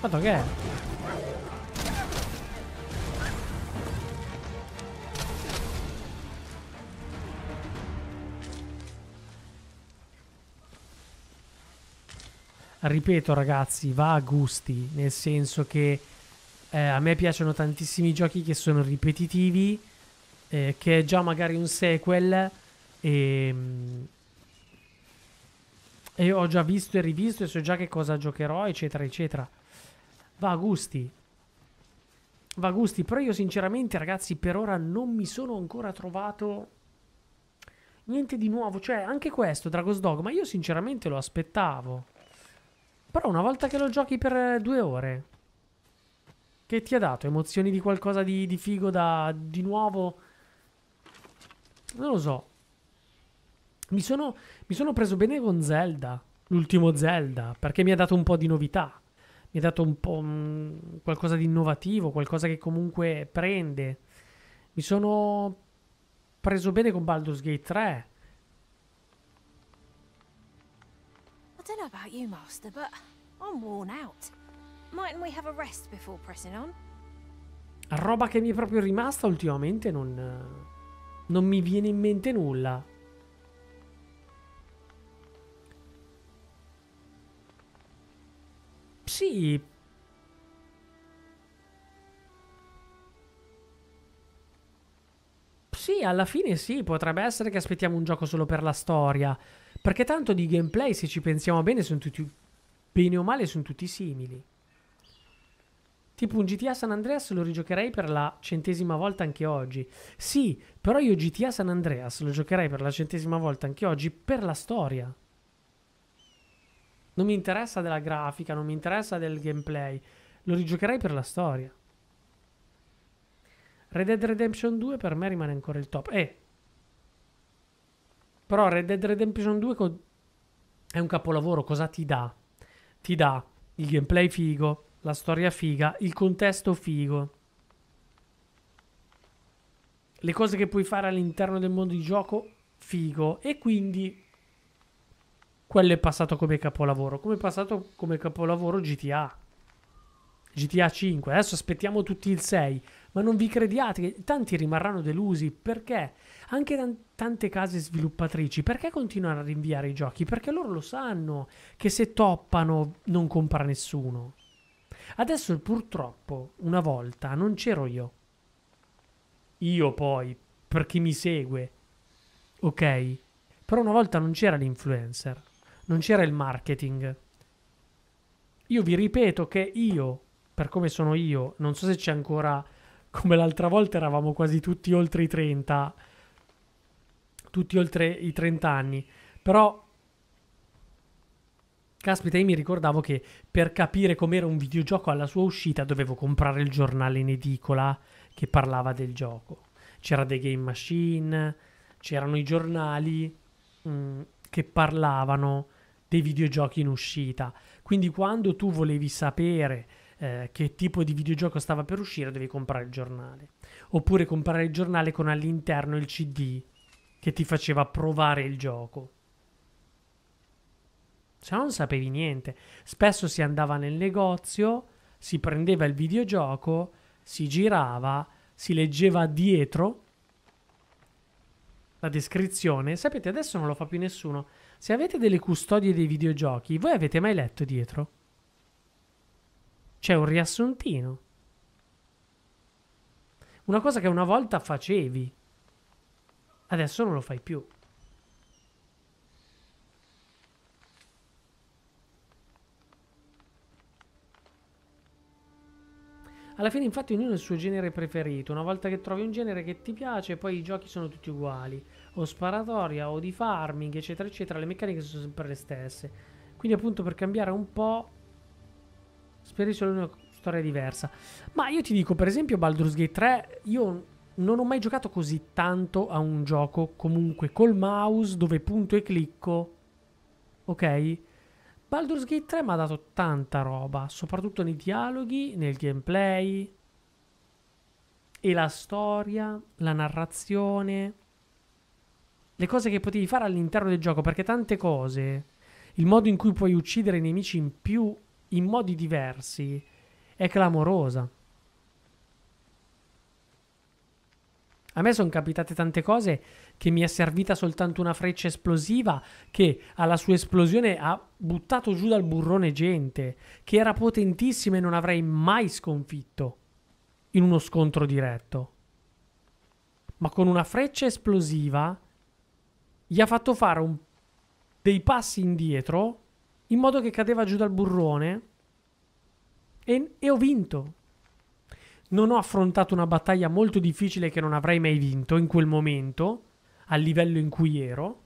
Guarda che è. Ripeto ragazzi, va a gusti, nel senso che eh, a me piacciono tantissimi giochi che sono ripetitivi, eh, che è già magari un sequel e, e ho già visto e rivisto e so già che cosa giocherò, eccetera eccetera. Va a gusti. Va a gusti, però io sinceramente ragazzi per ora non mi sono ancora trovato niente di nuovo, cioè anche questo Dragon's Dogma io sinceramente lo aspettavo. Però una volta che lo giochi per due ore, che ti ha dato? Emozioni di qualcosa di, di figo da, di nuovo? Non lo so. Mi sono, mi sono preso bene con Zelda, l'ultimo Zelda, perché mi ha dato un po' di novità. Mi ha dato un po' mh, qualcosa di innovativo, qualcosa che comunque prende. Mi sono preso bene con Baldur's Gate tre. I don't know about you, Master, but I'm worn out. Mightn't we have a rest before pressing on? Roba che mi è proprio rimasta ultimamente non, non mi viene in mente nulla. Sì. Sì, alla fine sì, potrebbe essere che aspettiamo un gioco solo per la storia. Perché tanto di gameplay, se ci pensiamo bene, sono tutti, bene o male, sono tutti simili. Tipo un G T A San Andreas lo rigiocherei per la centesima volta anche oggi. Sì, però io G T A San Andreas lo giocherei per la centesima volta anche oggi per la storia. Non mi interessa della grafica, non mi interessa del gameplay. Lo rigiocherei per la storia. Red Dead Redemption due per me rimane ancora il top. Eh. Però Red Dead Redemption due è un capolavoro. Cosa ti dà? Ti dà il gameplay figo, la storia figa, il contesto figo. Le cose che puoi fare all'interno del mondo di gioco figo. E quindi quello è passato come capolavoro. Come è passato come capolavoro G T A. G T A cinque. Adesso aspettiamo tutti il sei. Ma non vi crediate che tanti rimarranno delusi. Perché? Anche t- tante case sviluppatrici. Perché continuano a rinviare i giochi? Perché loro lo sanno che se toppano non compra nessuno. Adesso purtroppo una volta non c'ero io. Io poi, per chi mi segue. Ok? Però una volta non c'era l'influencer. Non c'era il marketing. Io vi ripeto che io, per come sono io, non so se c'è ancora, come l'altra volta eravamo quasi tutti oltre i trenta, tutti oltre i trenta anni, però, caspita, io mi ricordavo che per capire com'era un videogioco alla sua uscita dovevo comprare il giornale in edicola che parlava del gioco. C'era The Game Machine, c'erano i giornali mh, che parlavano dei videogiochi in uscita. Quindi quando tu volevi sapere eh, che tipo di videogioco stava per uscire, dovevi comprare il giornale. Oppure comprare il giornale con all'interno il C D che ti faceva provare il gioco. Se no non sapevi niente. Spesso si andava nel negozio, si prendeva il videogioco, si girava, si leggeva dietro la descrizione. Sapete, adesso non lo fa più nessuno. Se avete delle custodie dei videogiochi, voi avete mai letto dietro? C'è un riassuntino. Una cosa che una volta facevi. Adesso non lo fai più. Alla fine infatti ognuno ha il suo genere preferito. Una volta che trovi un genere che ti piace, poi i giochi sono tutti uguali. O sparatoria o di farming, eccetera eccetera. Le meccaniche sono sempre le stesse. Quindi appunto per cambiare un po' speri solo una storia diversa. Ma io ti dico, per esempio Baldur's Gate tre, io non ho mai giocato così tanto a un gioco comunque col mouse dove punto e clicco. Ok? Baldur's Gate tre mi ha dato tanta roba, soprattutto nei dialoghi, nel gameplay e la storia, la narrazione, le cose che potevi fare all'interno del gioco, perché tante cose, il modo in cui puoi uccidere i nemici in più, in modi diversi, è clamorosa. A me sono capitate tante cose che mi è servita soltanto una freccia esplosiva che alla sua esplosione ha buttato giù dal burrone gente che era potentissima e non avrei mai sconfitto in uno scontro diretto. Ma con una freccia esplosiva gli ha fatto fare un, dei passi indietro in modo che cadeva giù dal burrone e, e ho vinto. Non ho affrontato una battaglia molto difficile che non avrei mai vinto in quel momento, al livello in cui ero.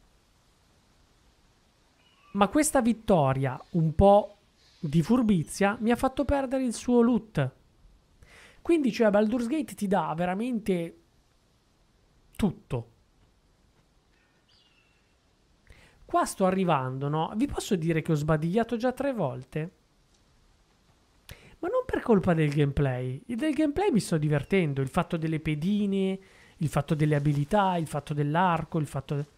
Ma questa vittoria, un po' di furbizia, mi ha fatto perdere il suo loot. Quindi, cioè, Baldur's Gate ti dà veramente tutto. Qua sto arrivando, no? Vi posso dire che ho sbadigliato già tre volte? Ma non per colpa del gameplay. Il del gameplay mi sto divertendo. Il fatto delle pedine, il fatto delle abilità, il fatto dell'arco, il fatto... De...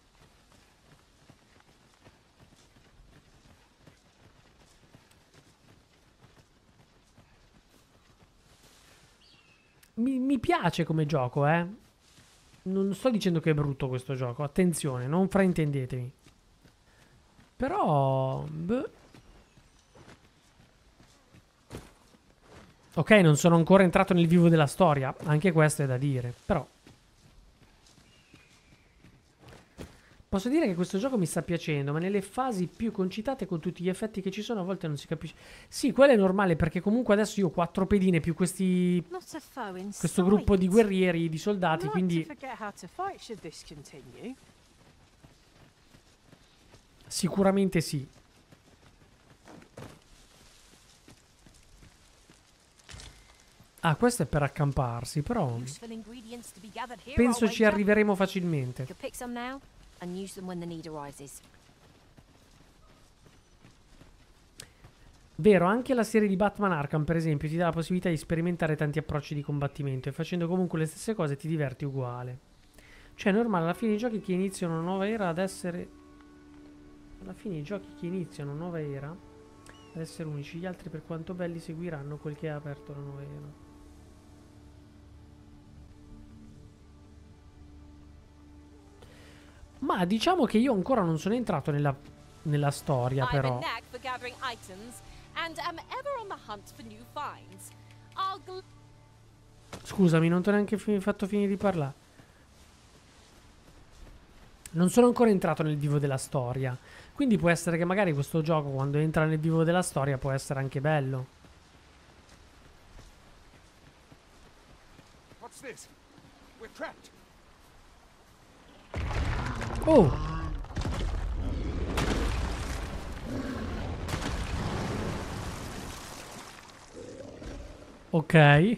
Mi, mi piace come gioco, eh. Non sto dicendo che è brutto questo gioco. Attenzione, non fraintendetemi. Però... Beh. Ok, non sono ancora entrato nel vivo della storia, anche questo è da dire, però... Posso dire che questo gioco mi sta piacendo, ma nelle fasi più concitate con tutti gli effetti che ci sono a volte non si capisce... Sì, quello è normale perché comunque adesso io ho quattro pedine più questi... questo gruppo di guerrieri, di soldati, quindi... Sicuramente sì. Ah, questo è per accamparsi, però penso ci arriveremo facilmente. Vero, anche la serie di Batman Arkham, per esempio, ti dà la possibilità di sperimentare tanti approcci di combattimento e facendo comunque le stesse cose ti diverti uguale. Cioè, è normale, alla fine i giochi che iniziano una nuova era ad essere... Alla fine i giochi che iniziano una nuova era ad essere unici, gli altri per quanto belli seguiranno quel che ha aperto la nuova era. Ma diciamo che io ancora non sono entrato nella, nella storia, però. Scusami, non ti ho neanche fi- fatto finire di parlare. Non sono ancora entrato nel vivo della storia. Quindi può essere che magari questo gioco, quando entra nel vivo della storia, può essere anche bello. What's this? We're trapped. Oh! Ok.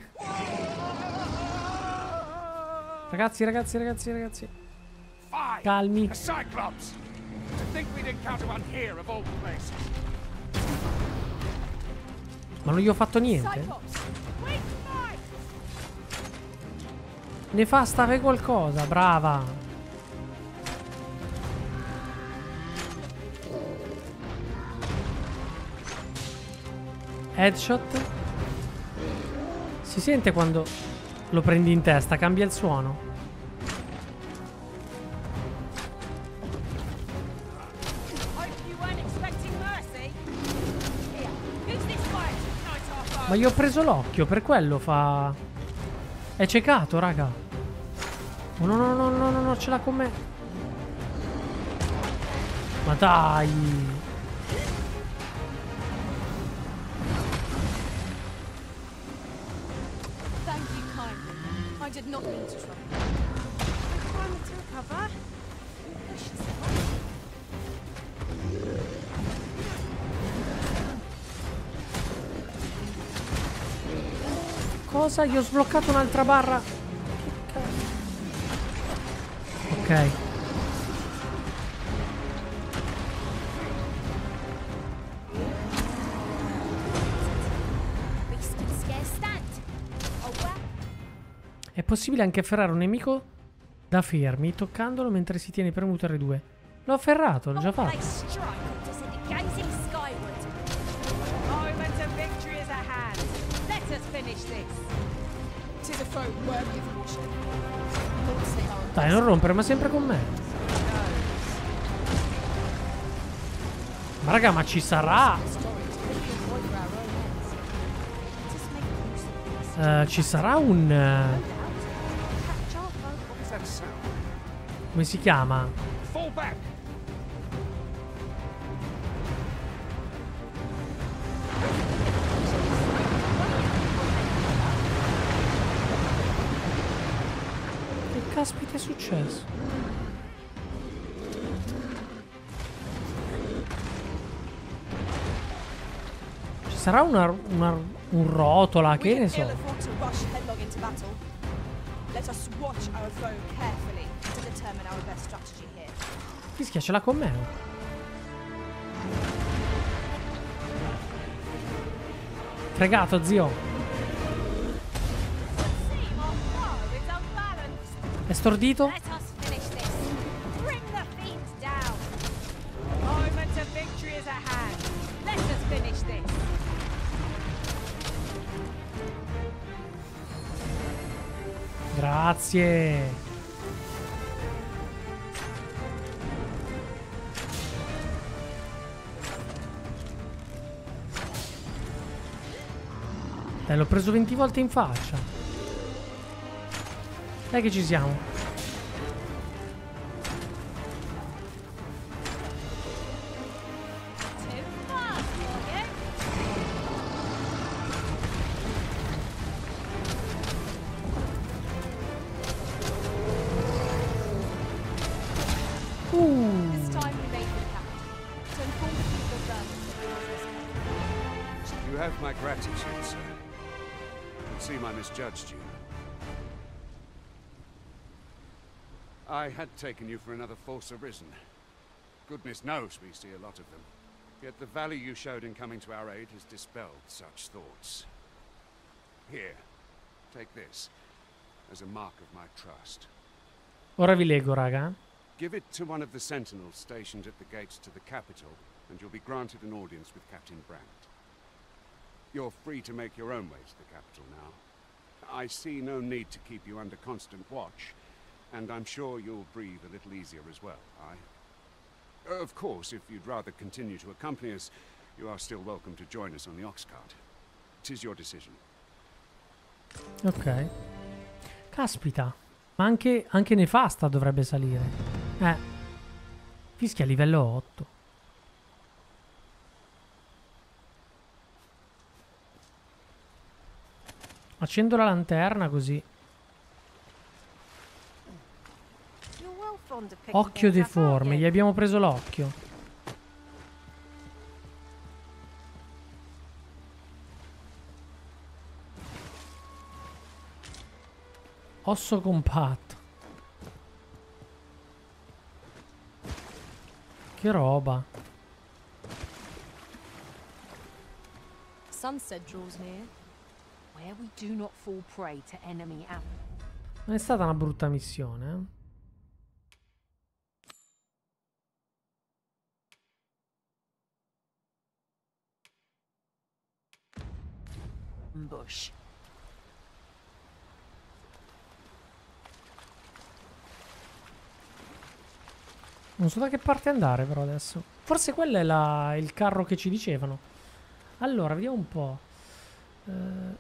Ragazzi, ragazzi, ragazzi, ragazzi. Calmi. A Cyclops. To think we'd encounter one here of all places. Ma non gli ho fatto niente? Ne fa stare qualcosa, brava. Headshot. Si sente quando lo prendi in testa, cambia il suono. Ma gli ho preso l'occhio, per quello fa... È ciecato, raga. Oh, no, no, no, no, no, no, ce l'ha con me. Ma dai. Cosa? Gli ho sbloccato un'altra barra. Ok. È possibile anche afferrare un nemico da fermi toccandolo mentre si tiene premuto erre due. L'ho afferrato, l'ho già fatto. finish this. Tis a foe worthy of worship. Lords they are. Dai, non rompere, ma sempre con me. Ma raga, ma ci sarà... Uh, ci sarà un... Uh... come si chiama? Fall back. Che caspita è successo? Ci sarà una, una, un rotola, che ne so. Fischia, ce l'ha con me. Fregato, zio. È stordito? Grazie. Dai, l'ho preso venti volte in faccia. Dai che ci siamo. My gratitude, sir. It would seem I misjudged you. I had taken you for another false arisen. Goodness knows we see a lot of them. Yet the value you showed in coming to our aid has dispelled such thoughts. Here, take this as a mark of my trust. Ora vi leggo, raga. Give it to one of the sentinels stationed at the gates to the capital, and you'll be granted an audience with Captain Brandt. You're free to make your own way to the capital now. I see no need to keep you under constant watch, and I'm sure you'll breathe a little easier as well, aye? Of course, if you'd rather continue to accompany us, you are still welcome to join us on the ox cart. 'Tis your decision. Ok. Caspita. Ma anche, anche Nefasta dovrebbe salire. Eh. Fischia livello otto. Accendo la lanterna così. Occhio deforme, gli abbiamo preso l'occhio. Osso compatto. Che roba. Sunset draws near. Where we do not fall prey to enemy ammo. Non è stata una brutta missione, eh? Ambush. Non so da che parte andare però adesso. Forse quello è la, il carro che ci dicevano. Allora, vediamo un po'. Uh,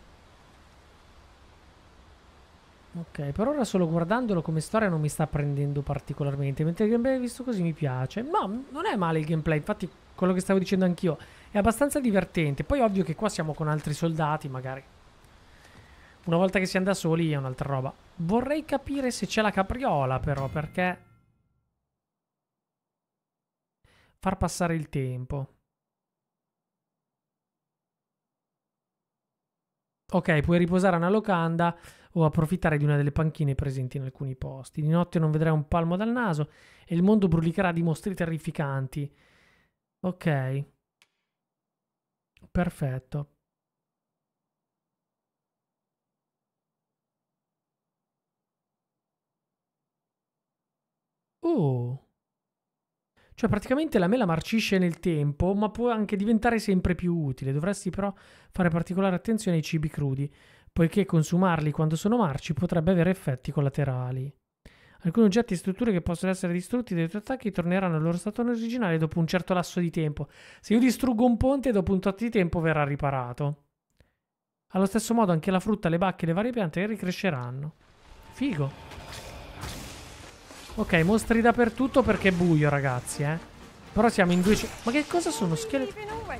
ok, per ora solo guardandolo come storia non mi sta prendendo particolarmente. Mentre il gameplay visto così mi piace. No, non è male il gameplay. Infatti quello che stavo dicendo anch'io è abbastanza divertente. Poi ovvio che qua siamo con altri soldati. Magari una volta che siamo da soli è un'altra roba. Vorrei capire se c'è la capriola però, perché far passare il tempo. Ok, puoi riposare a una locanda o approfittare di una delle panchine presenti in alcuni posti. Di notte non vedrai un palmo dal naso e il mondo brulicherà di mostri terrificanti. Ok. Perfetto. Uh. Cioè praticamente la mela marcisce nel tempo, ma può anche diventare sempre più utile. Dovresti però fare particolare attenzione ai cibi crudi, poiché consumarli quando sono marci potrebbe avere effetti collaterali. Alcuni oggetti e strutture che possono essere distrutti dai tuoi attacchi torneranno al loro stato originale dopo un certo lasso di tempo. Se io distruggo un ponte, dopo un tot di tempo verrà riparato. Allo stesso modo anche la frutta, le bacche e le varie piante ricresceranno. Figo. Ok, mostri dappertutto perché è buio, ragazzi, eh. Però siamo in due... Ma che cosa sono? Scheletri?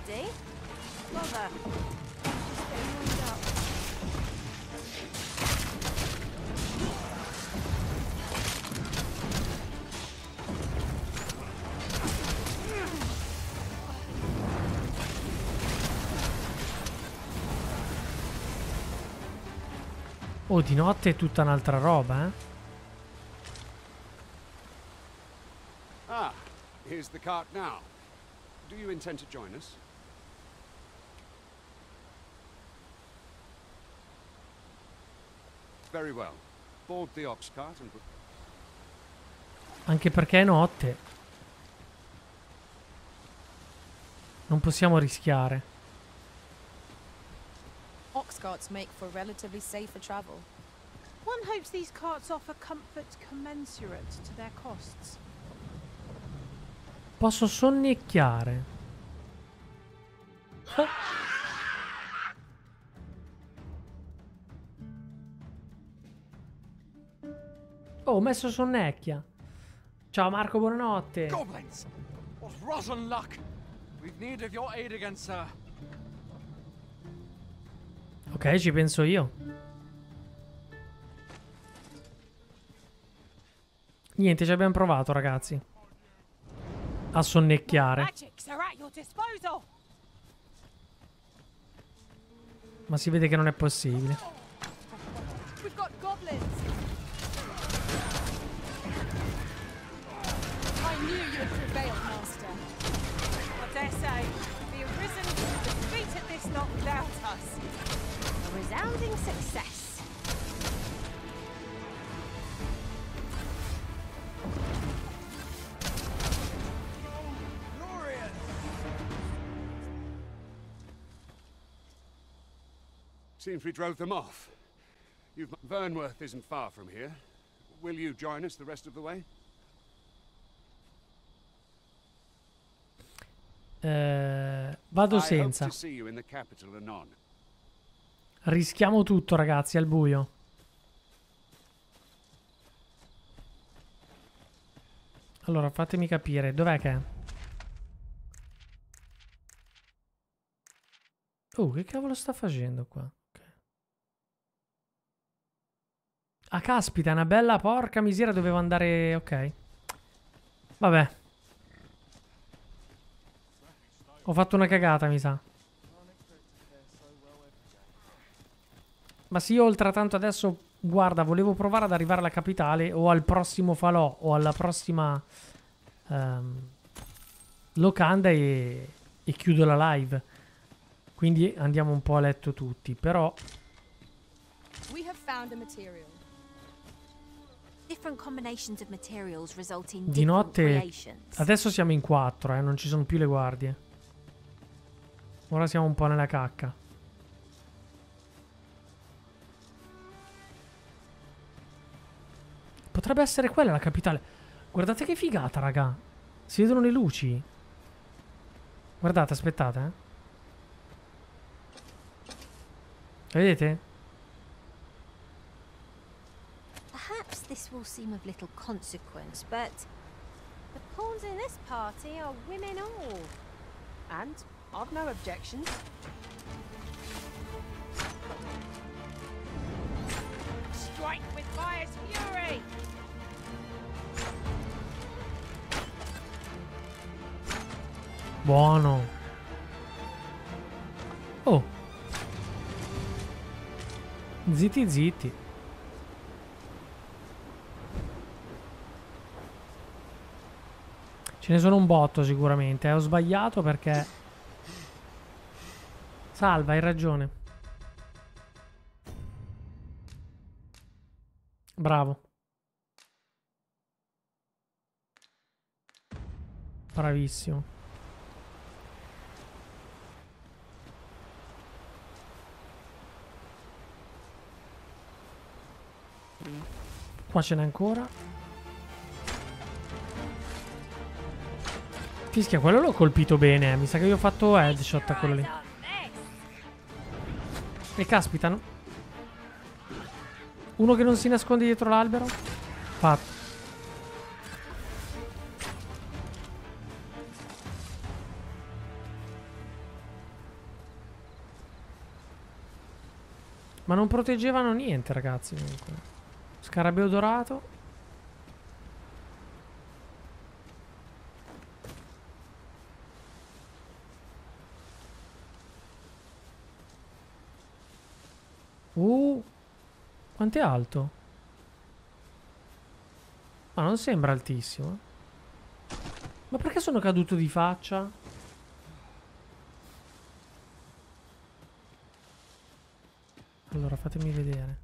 Oh, di notte è tutta un'altra roba, eh. Ah, here's the cart now. Do you intend to join us? Very well. Board the ox cart and... Anche perché è notte. Non possiamo rischiare. Ox carts make for relatively safer travel. One hopes these carts offer comfort commensurate to their costs. Posso sonnecchiare. Oh, ho messo sonnecchia. Ciao Marco, buonanotte. Goblins! What rotten luck! We've need of your aid again, sir. Ok, ci penso io. Niente, ci abbiamo provato, ragazzi. A sonnecchiare. Ma si vede che non è possibile. We've got goblins. I knew you would prevail, master. I dare say, the Arisen would have defeated this lot without us. A resounding success. Seems we drove them off. You've... Vernworth isn't far from here. Will you join us the rest of the way? Eh, vado senza. I hope to see you in the capital anon. Rischiamo tutto, ragazzi, al buio. Allora, fatemi capire, dov'è che è? Oh, che cavolo sta facendo qua? Okay. Ah, caspita, è una bella porca miseria, dovevo andare... Ok. Vabbè. Ho fatto una cagata, mi sa. Ma sì, oltre a tanto adesso, guarda, volevo provare ad arrivare alla capitale o al prossimo falò o alla prossima um, locanda e, e chiudo la live. Quindi andiamo un po' a letto tutti, però... We have found a material. Different combinations of materials result in Di different notte... creations. Adesso siamo in quattro, eh, non ci sono più le guardie. Ora siamo un po' nella cacca. Potrebbe essere quella la capitale. Guardate che figata, raga. Si vedono le luci. Guardate, aspettate, eh. Vedete? Perhaps this will seem of little consequence, but the pawns in this party are women all. And I've no objections. Strike with fire's fury! Buono. Oh. Zitti zitti. Ce ne sono un botto sicuramente. Eh. Ho sbagliato perché... Salva, hai ragione. Bravo. Bravissimo. Qua ce n'è ancora. Fischia, quello l'ho colpito bene. Mi sa che io ho fatto headshot a quello lì. E caspita, no? Uno che non si nasconde dietro l'albero. Fatto. Ma non proteggevano niente, ragazzi, comunque. Scarabeo dorato. Uh, quanto è alto? Ma non sembra altissimo. Ma perché sono caduto di faccia? Allora, fatemi vedere.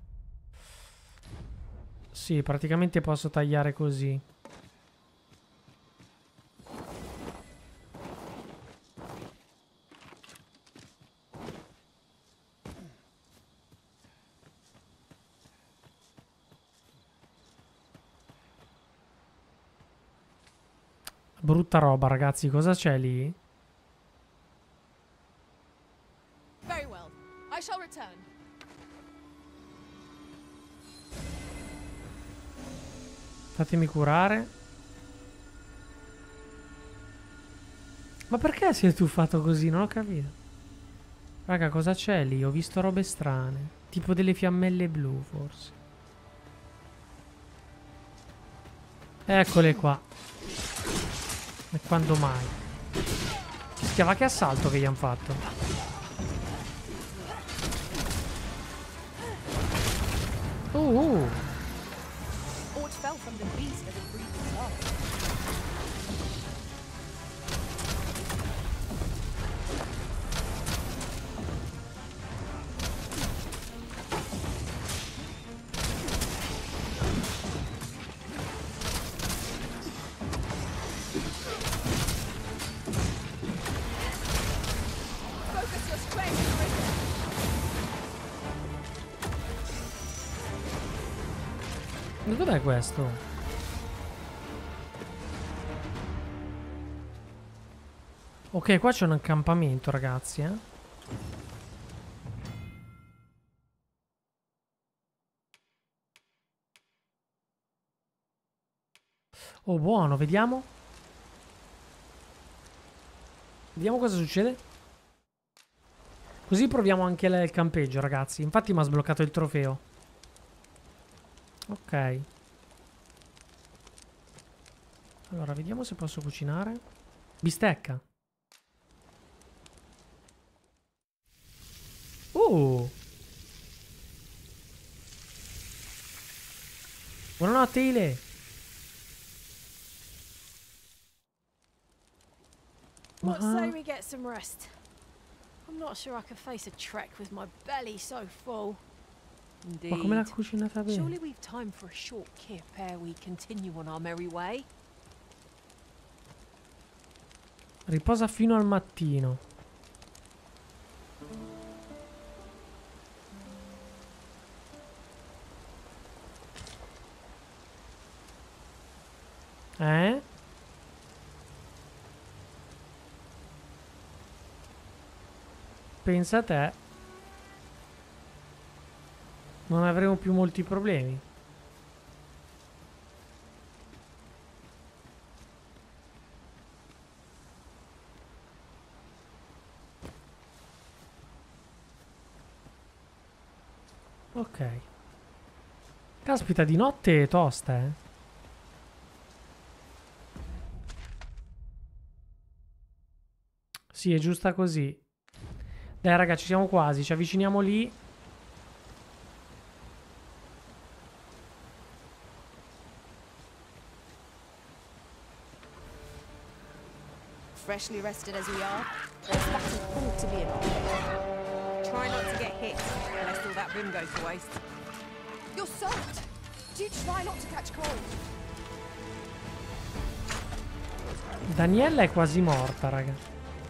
Sì, praticamente posso tagliare così. Brutta roba, ragazzi. Cosa c'è lì? Very well. I shall return. Fatemi curare. Ma perché si è tuffato così? Non ho capito. Raga, cosa c'è lì? Ho visto robe strane. Tipo delle fiammelle blu, forse. Eccole qua. E quando mai? Schiava, che assalto che gli hanno fatto. Uh, uh. Fell from the beast that had breathed his life. Focus your strength, Risen. Cos'è questo? Ok, qua c'è un accampamento, ragazzi, eh. Oh, buono, vediamo. Vediamo cosa succede. Così proviamo anche il campeggio, ragazzi. Infatti mi ha sbloccato il trofeo. Ok. Allora, vediamo se posso cucinare. Bistecca. Uh. Buonanotte, Ile. What say we get some rest? I'm not sure I can face a trek with my belly so full. Ma come l'ha cucinata bene? Surely we've time for a short kip ere we continue on our merry way. Riposa fino al mattino. Eh? Pensa a te. Non avremo più molti problemi. Ok. Caspita, di notte è tosta, eh. Sì, è giusta così. Dai, raga, ci siamo quasi. Ci avviciniamo lì. Freshly rested as we are, there's battle ought to be enough. Try not to get hit, lest all that vim goes to waste. You're soaked! Do try not to catch cold. Daniela è quasi morta, raga.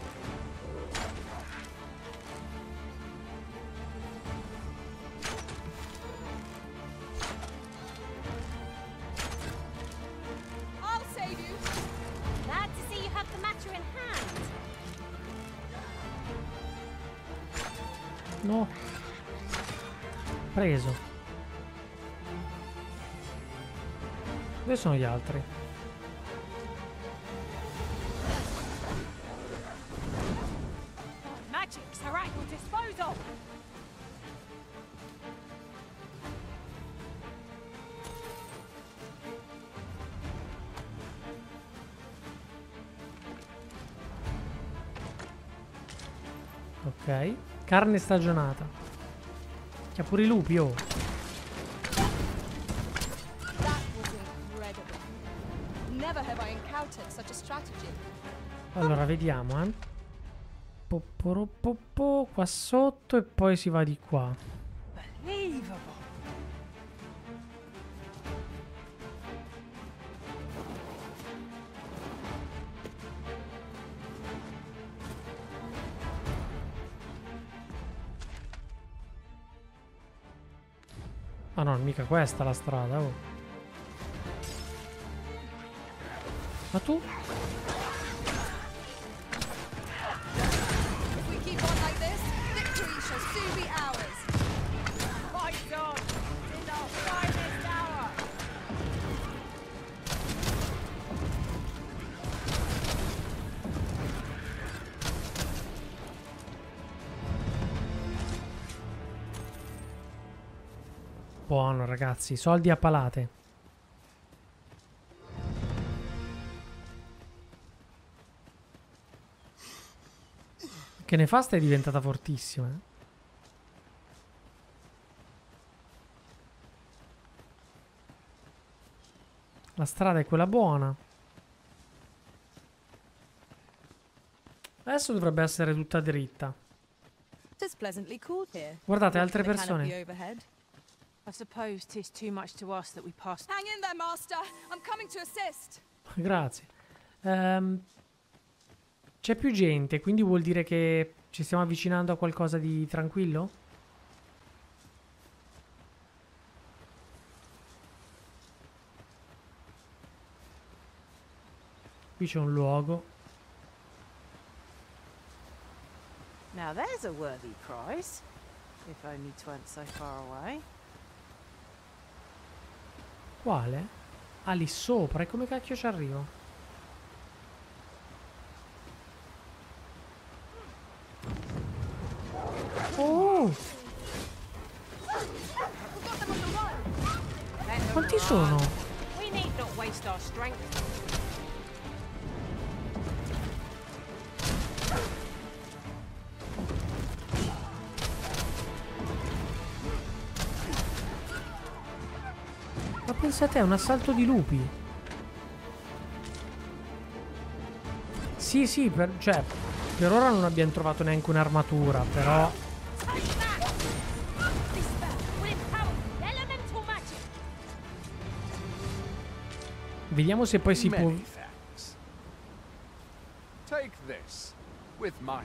I'll save you. Glad to see you have the matter in hand. No. Preso. Dove sono gli altri? Magics are at your disposal. Ok. Carne stagionata. C'ha pure i lupi, oh. That was incredible. Never have I encountered such a strategy. Allora, vediamo, eh. Popporopoppo, qua sotto e poi si va di qua. Unbelievable. Ah no, mica questa la strada, oh. Ma tu? If we keep on like this, victory shall soon be ours. Fight on! In our finest hour! Buono, ragazzi, soldi a palate. Che nefasta è diventata fortissima. Eh? La strada è quella buona. Adesso dovrebbe essere tutta dritta. It's pleasantly cool here. Guardate, Watching altre the canopy persone. overhead. I suppose 'tis too much to ask that we pass. Hang in there, Master. I'm coming to assist. Grazie. Ehm, c'è più gente, quindi vuol dire che ci stiamo avvicinando a qualcosa di tranquillo? Qui c'è un luogo. Now there's a worthy prize. If only 'tweren't so far away. Quale? Ah, lì sopra. E come cacchio ci arrivo? Oh! Quanti sono? We need not waste our strength. Ma pensate, è un assalto di lupi. Sì, sì, per, cioè, per ora non abbiamo trovato neanche un'armatura, però... Vediamo se poi si può... Many thanks. Take this with my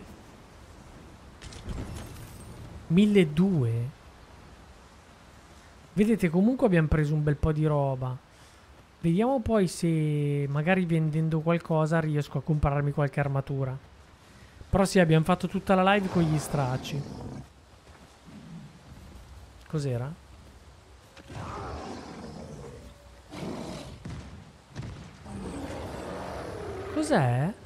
milleduecento. Vedete, comunque abbiamo preso un bel po' di roba. Vediamo poi se magari vendendo qualcosa riesco a comprarmi qualche armatura. Però sì, abbiamo fatto tutta la live con gli stracci. Cos'era? Cos'è?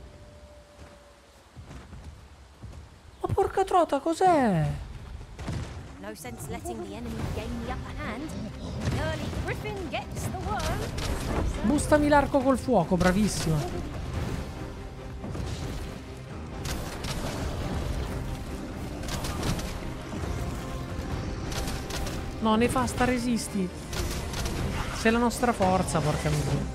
Ma porca trota, cos'è? No sense letting the enemy gain the upper hand. Early Griffin gets the worm. Bustami l'arco col fuoco, bravissima. No, nefasta, resisti. Sei la nostra forza, porca miseria.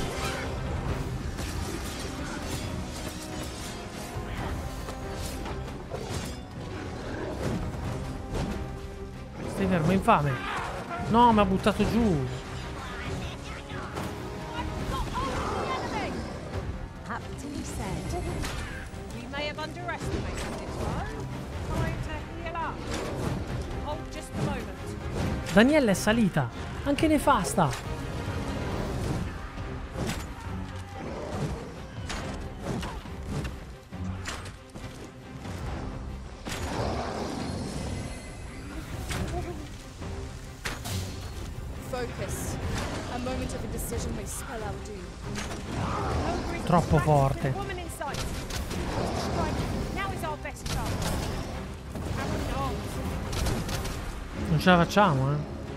Stai fermo, infame. No, mi ha buttato giù. Perhaps underestimated it, though. Time to heal up. Hold just a moment. Daniela è salita. Anche nefasta. Focus. A moment of indecision may spell our doom. Troppo forte. Woman in sight. Strike. Now is our best chance. Non ce la facciamo, eh.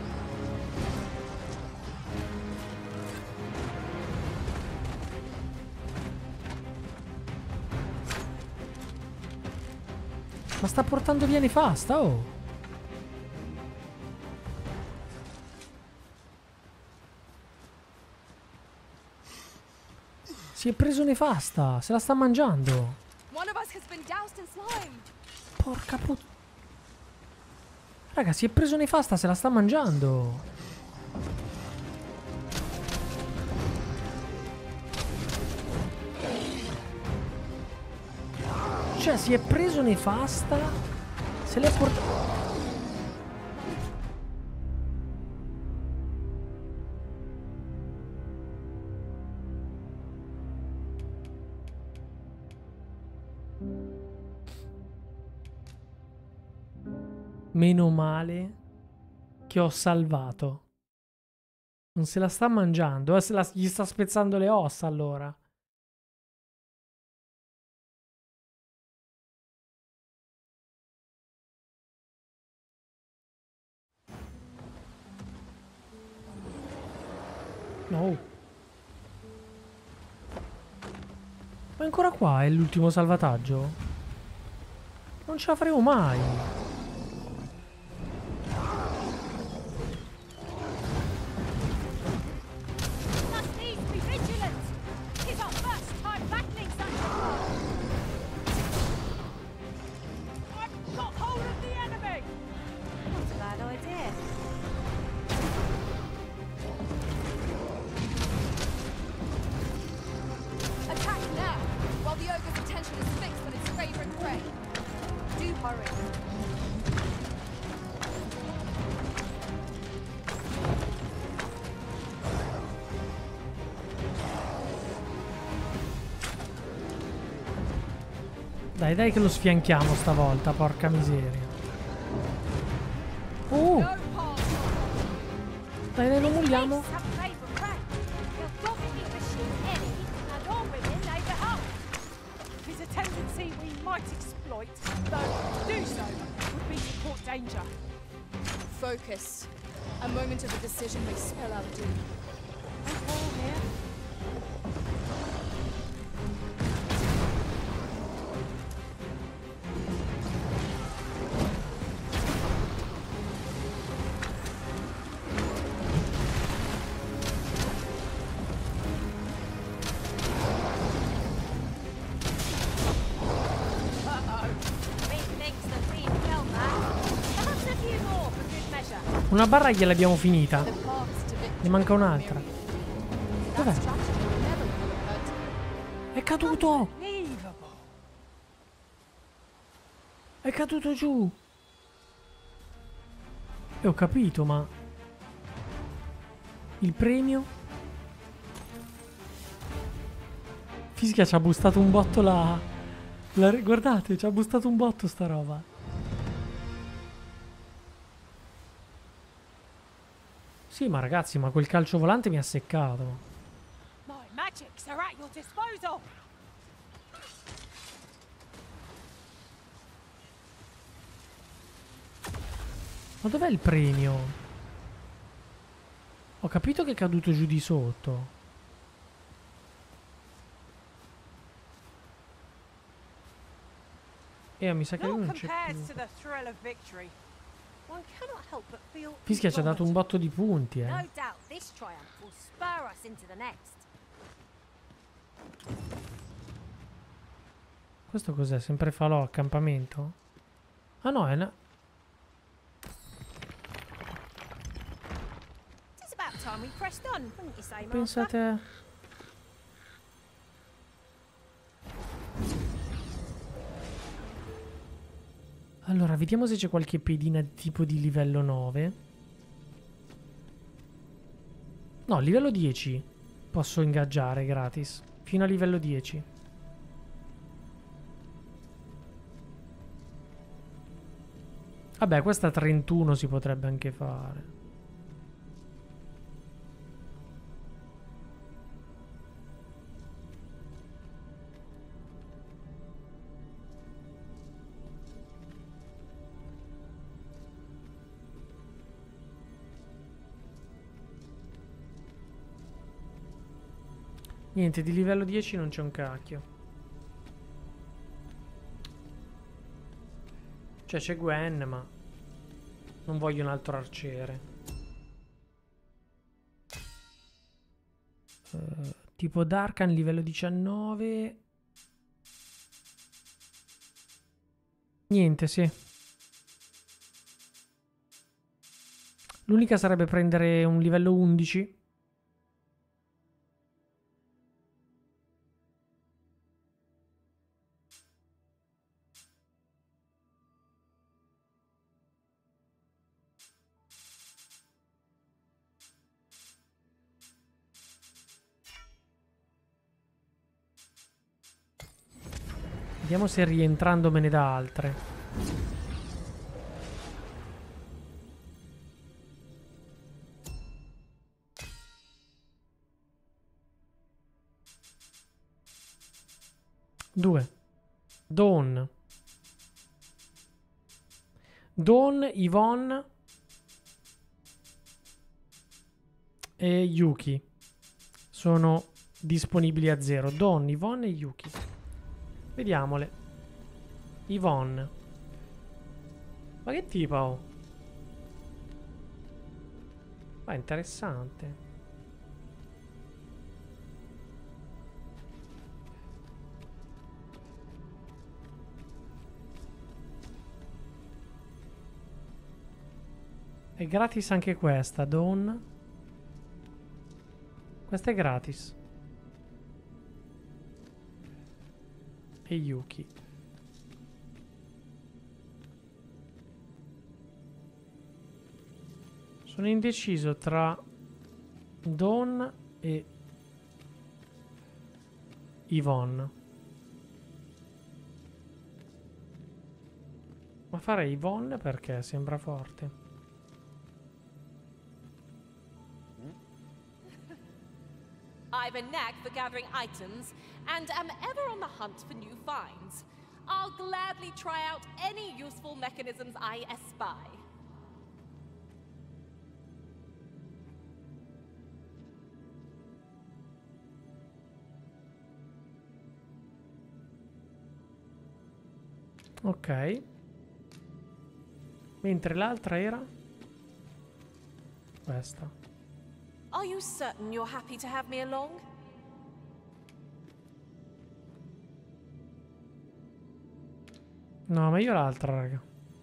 Ma sta portando via nefasta, oh. Si è preso nefasta, se la sta mangiando. Porca puttana. Raga, si è preso nefasta, se la sta mangiando. Cioè, si è preso nefasta, se l'è portato. Meno male che ho salvato. Non se la sta mangiando, eh, se la, gli sta spezzando le ossa allora. No. Ma ancora qua è l'ultimo salvataggio? Non ce la faremo mai. Dai, dai che lo sfianchiamo stavolta, porca miseria. Oh! Dai, dai, lo molliamo. Focus. A moment of a decision may spell our doom. Una barra gliel'abbiamo finita. Ne manca un'altra. Dov'è? È caduto! È caduto giù! E ho capito, ma... Il premio? Fischia ci ha bustato un botto la... la... Guardate, ci ha bustato un botto sta roba. Sì, ma ragazzi, ma quel calcio volante mi ha seccato. My magics are at your disposal. Ma dov'è il premio? Ho capito che è caduto giù di sotto. E mi sa che lui non c'è più. Fischia ci ha dato un botto di punti, eh. No doubt this triumph will spur us into the next. Questo cos'è? Sempre falò, accampamento? Ah no, è una... Pensate... Allora, vediamo se c'è qualche pedina tipo di livello nove. No, livello dieci posso ingaggiare gratis. Fino a livello dieci. Vabbè, questa trentuno si potrebbe anche fare. Niente, di livello dieci non c'è un cacchio. Cioè c'è Gwen, ma non voglio un altro arciere. Uh, tipo Darkan livello diciannove. Niente, sì. L'unica sarebbe prendere un livello undici. Vediamo se rientrandomene da altre. Due. Dawn. Dawn, Yvonne e Yuki sono disponibili a zero. Dawn, Yvonne e Yuki. Vediamole. Yvonne. Ma che tipo? Oh? Ma interessante. È gratis anche questa, Dawn. Questa è gratis. E Yuki. Sono indeciso tra Dawn e Yvonne. Ma farei Yvonne perché sembra forte. I've a knack for gathering items, and am ever on the hunt for new finds. I'll gladly try out any useful mechanisms I espy. Ok. Mentre l'altra era questa. Are you certain you're happy to have me along? No, ma io l'altra, raga.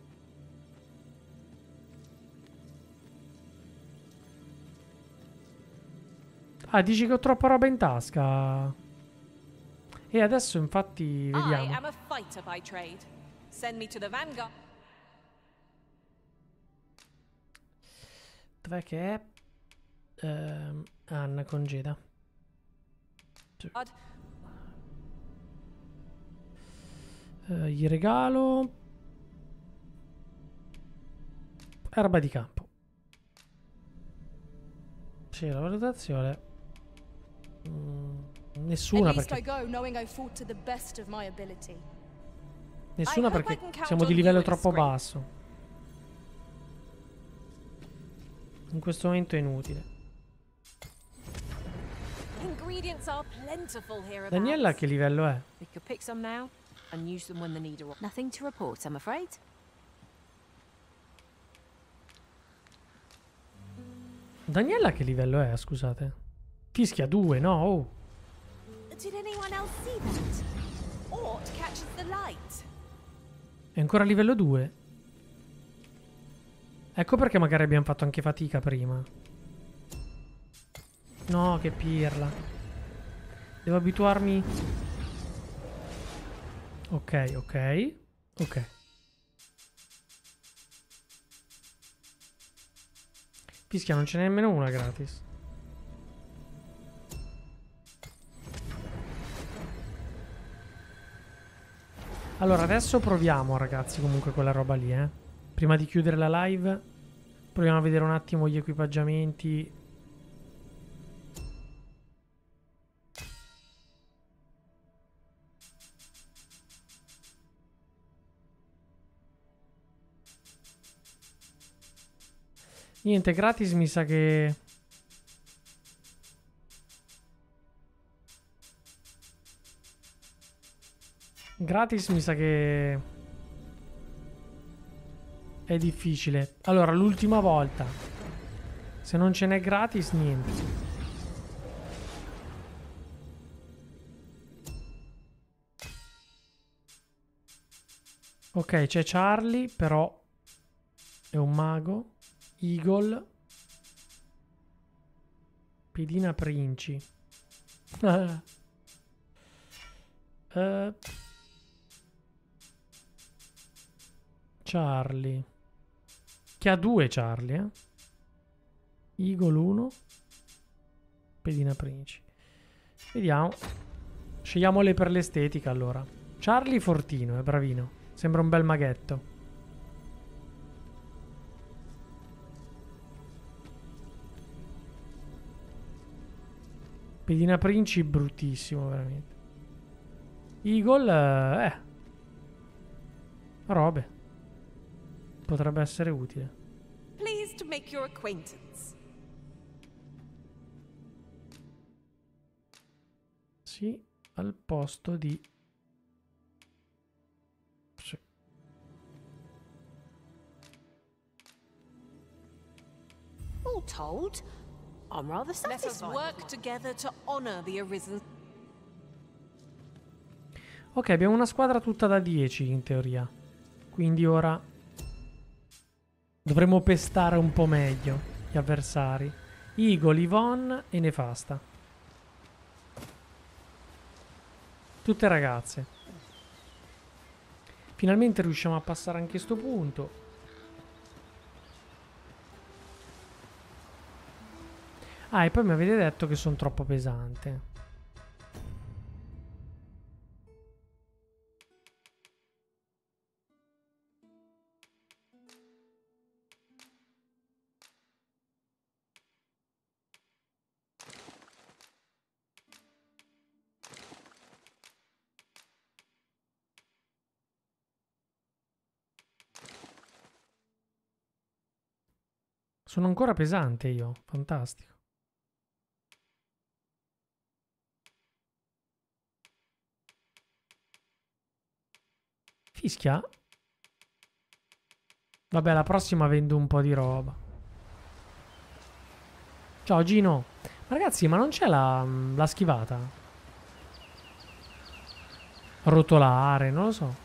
Ah, dici che ho troppa roba in tasca. E adesso infatti vediamo. I am a fighter by trade. Send me to the vanguard. Dov'è che è? Uh, Anna congeda. Uh, gli regalo erba di campo. Sì, la valutazione mm, nessuna perché nessuna perché siamo di livello troppo basso. In questo momento è inutile. Daniela che livello è? Daniela che livello è, scusate? Fischia due, no? Oh. È ancora livello due? Ecco perché magari abbiamo fatto anche fatica prima. No, che pirla. Devo abituarmi. Ok, ok. Ok. Fischia, non ce n'è nemmeno una gratis. Allora, adesso proviamo, ragazzi, comunque quella roba lì, eh. Prima di chiudere la live, proviamo a vedere un attimo gli equipaggiamenti. Niente, gratis mi sa che... Gratis mi sa che... È difficile. Allora, l'ultima volta. Se non ce n'è gratis, niente. Ok, c'è Charlie, però è un mago. Eagle. Pedina Princi. uh. Charlie. Che ha due Charlie, eh? Eagle uno. Pedina Princi. Vediamo. Scegliamole per l'estetica, allora. Charlie fortino, è bravino. Sembra un bel maghetto. Pedina Princi bruttissimo, veramente. Eagle, eh. Robe. Potrebbe essere utile. Pleased to make your acquaintance. Sì, al posto di... Sì. All told, I'm rather Let us satisfied. work together to honor the Arisen. Ok, abbiamo una squadra tutta da dieci in teoria. Quindi ora dovremmo pestare un po' meglio gli avversari. Eagle, Yvonne e Nefasta. Tutte ragazze. Finalmente riusciamo a passare anche sto punto. Ah, e poi mi avete detto che sono troppo pesante. Sono ancora pesante io, fantastico. Fischia? Vabbè, la prossima vendo un po' di roba. Ciao Gino. Ma ragazzi, ma non c'è la, la schivata? Rotolare, non lo so.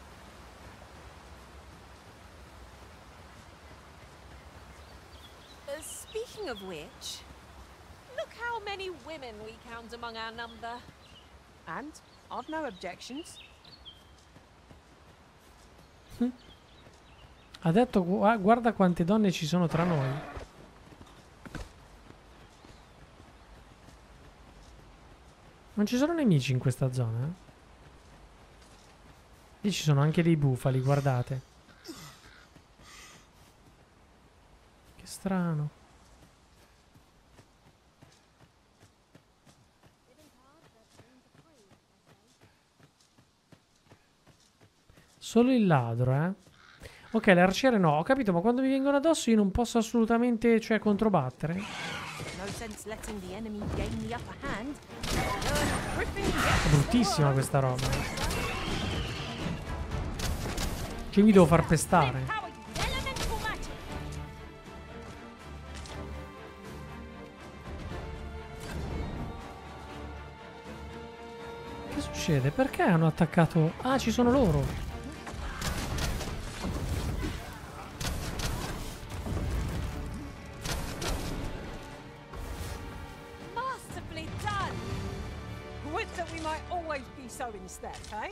Speaking of which, look how many women we count among our number. And I've no objections. Ha detto gu- guarda quante donne ci sono tra noi. Non ci sono nemici in questa zona, eh? Lì ci sono anche dei bufali, guardate. Che strano. Solo il ladro, eh? Ok, le arciere no, ho capito, ma quando mi vengono addosso io non posso assolutamente, cioè, controbattere. No sense letting the enemy gain the upper hand. È bruttissima questa roba. Cioè mi devo far pestare. Che succede? Perché hanno attaccato? Ah, ci sono loro. Masterfully done. Would that we might always be so in step, eh?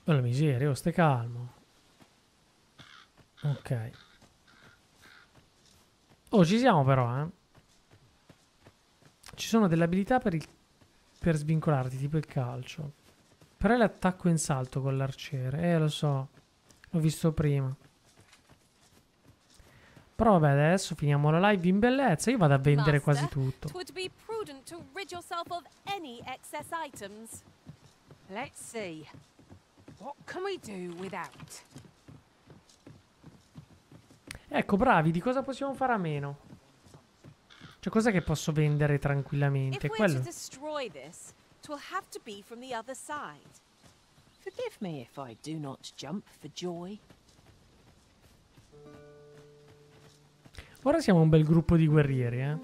Oh, la miseria, oh, stai calmo. Ok. Oh, ci siamo però, eh. Ci sono delle abilità per, il, per svincolarti, tipo il calcio. Però è l'attacco in salto con l'arciere. Eh, lo so. L'ho visto prima. Però vabbè, adesso finiamo la live in bellezza. Io vado a vendere quasi tutto. Would be prudent to rid yourself of any excess items. Let's see. What can we do without? Ecco, bravi, di cosa possiamo fare a meno? Cioè, cos'è che posso vendere tranquillamente? If we're Quello. to destroy this, it will have to be from the other side. Forgive me if I do not jump for joy. Ora siamo un bel gruppo di guerrieri, eh.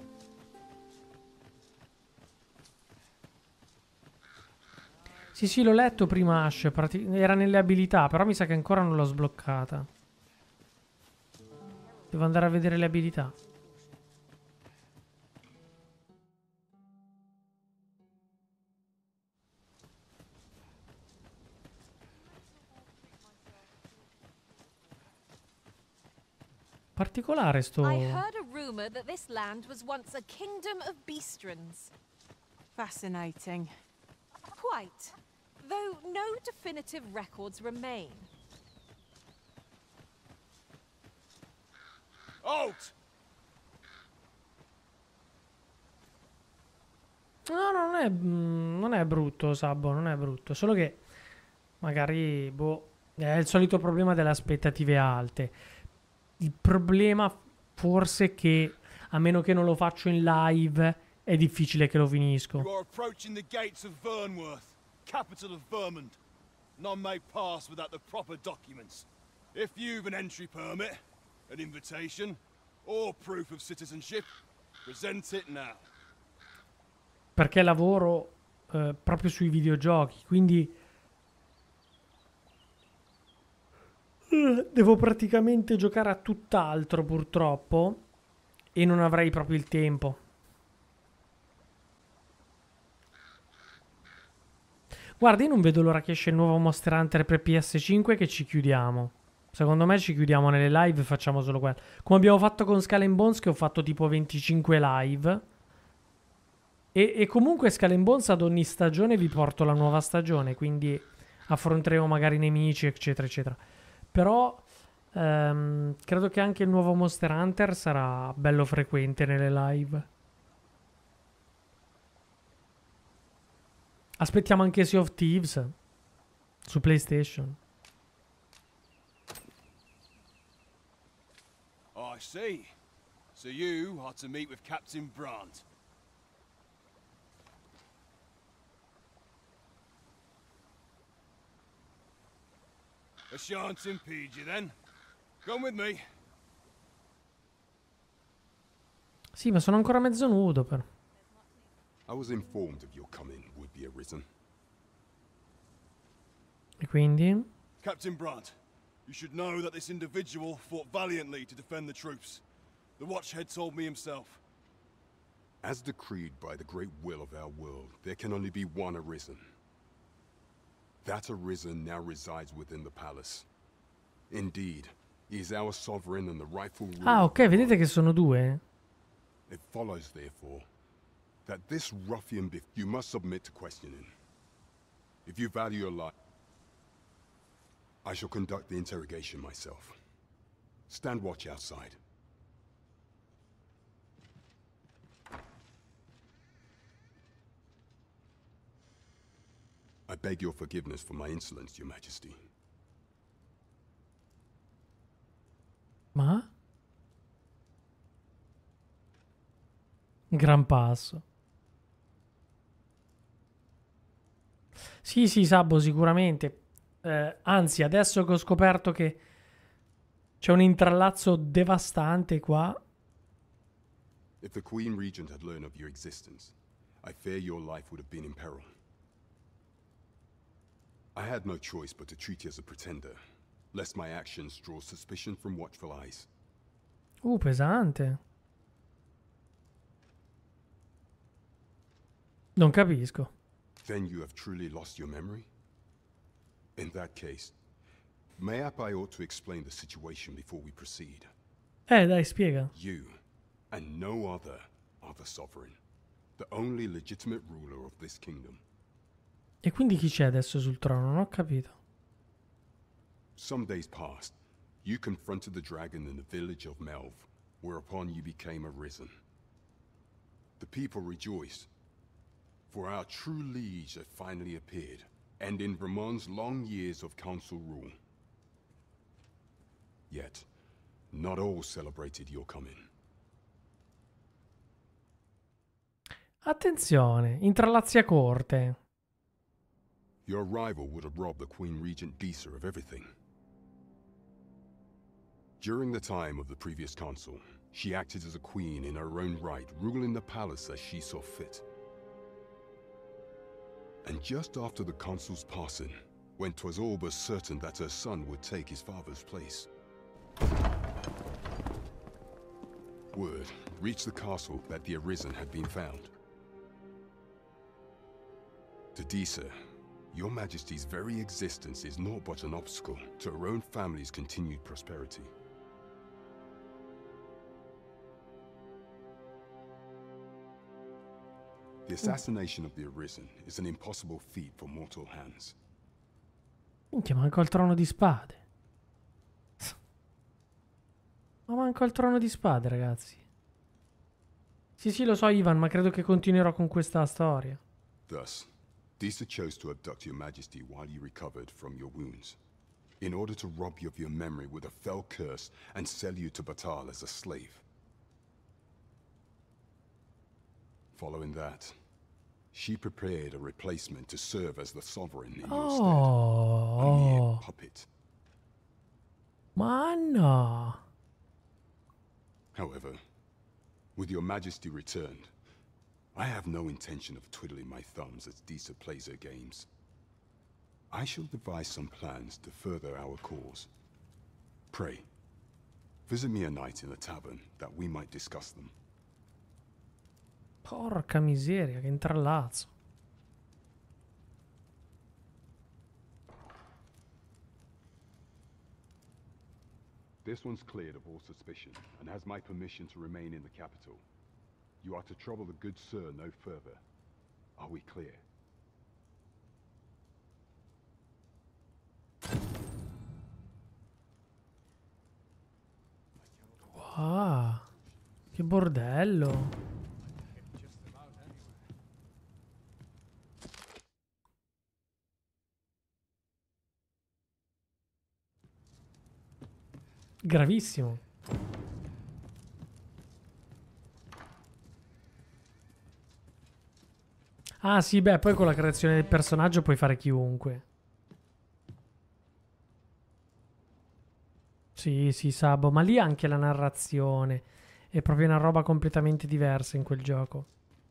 Sì, sì, l'ho letto prima, Ash. Era nelle abilità, però mi sa che ancora non l'ho sbloccata. Devo andare a vedere le abilità. Particolare sto... I heard a rumor that this land was once a kingdom of beastrons. Fascinating. Quite. Though no definitive records remain. Halt! No, no, non è, mm, non è brutto, Sabbo, non è brutto. Solo che magari, boh, è il solito problema delle aspettative alte. Il problema forse è che, a meno che non lo faccio in live, è difficile che lo finisco. You are approaching the gates of Vernworth, capital of Vermund. None may pass without the proper documents. If you've an entry permit, an invitation, or proof of citizenship, present it now. Perché lavoro eh, proprio sui videogiochi, quindi eh, devo praticamente giocare a tutt'altro purtroppo e non avrei proprio il tempo. Guarda, io non vedo l'ora che esce il nuovo Monster Hunter per P S cinque che ci chiudiamo. Secondo me ci chiudiamo nelle live e facciamo solo quello. Come abbiamo fatto con Skull and Bones, che ho fatto tipo venticinque live. E, e comunque Skull and Bones ad ogni stagione vi porto la nuova stagione, quindi affronteremo magari nemici, eccetera, eccetera. Però ehm, credo che anche il nuovo Monster Hunter sarà bello frequente nelle live. Aspettiamo anche Sea of Thieves su PlayStation. I see. So you are to meet with Captain Brandt. I shan't impede you then. Come with me. Sì, ma sono ancora mezzo nudo però. I was informed of your coming would be arisen. E quindi? Captain Brandt, you should know that this individual fought valiantly to defend the troops. The Watchhead told me himself. As decreed by the great will of our world, there can only be one arisen. That arisen now resides within the palace. Indeed, he is our sovereign and the rightful ruler. Ah, ok, vedete che sono due? It follows, therefore, that this ruffian bif you must submit to questioning. If you value your life, I shall conduct the interrogation myself. Stand watch outside. I beg your forgiveness for my insolence, Your Majesty. Ma? Gran passo. Sì, sì, Sabbo, sicuramente. Eh, anzi, adesso che ho scoperto che c'è un intrallazzo devastante qua. If the Queen Regent had learned of your existence, I fear your life would have been in peril. I had no choice but to treat you as a pretender, lest my actions draw suspicion from watchful eyes. Uh, pesante. Non capisco. Then you have truly lost your memory? In that case, mayhap I ought to explain the situation before we proceed. Eh, dai, spiega. You, and no other, are the sovereign. The only legitimate ruler of this kingdom. E quindi chi c'è adesso sul trono? Non ho capito. Some days passed. You confronted the dragon in the village of Melve, whereupon you became arisen. The people rejoiced, for our true liege had finally appeared, ending Ramon's long years of council rule. Yet, not all celebrated your coming. Attenzione, intrallazia corte. Your arrival would have robbed the Queen Regent Disa of everything. During the time of the previous consul, she acted as a queen in her own right, ruling the palace as she saw fit. And just after the consul's passing, when 'twas all but certain that her son would take his father's place, word reached the castle that the Arisen had been found. To Disa, your Majesty's very existence is naught but an obstacle to her own family's continued prosperity. The assassination of the Arisen is an impossible feat for mortal hands. Minchia, manco il trono di spade. Ma manco il trono di spade, ragazzi. Sì, sì, lo so, Ivan, ma credo che continuerò con questa storia. Thus, Disa chose to abduct your Majesty while you recovered from your wounds, in order to rob you of your memory with a fell curse and sell you to Batal as a slave. Following that, she prepared a replacement to serve as the sovereign in your stead. A mere puppet. Ma no. However, with your Majesty returned, I have no intention of twiddling my thumbs as Disa plays her games. I shall devise some plans to further our cause. Pray, visit me a night in the tavern that we might discuss them. Porca miseria, che intrallazzo. This one's cleared of all suspicion and has my permission to remain in the capital. You are to trouble the good sir no further. Are we clear? Wow, che bordello. Gravissimo. Ah sì, beh, poi con la creazione del personaggio puoi fare chiunque. Sì, sì, Sabo, ma lì anche la narrazione è proprio una roba completamente diversa in quel gioco.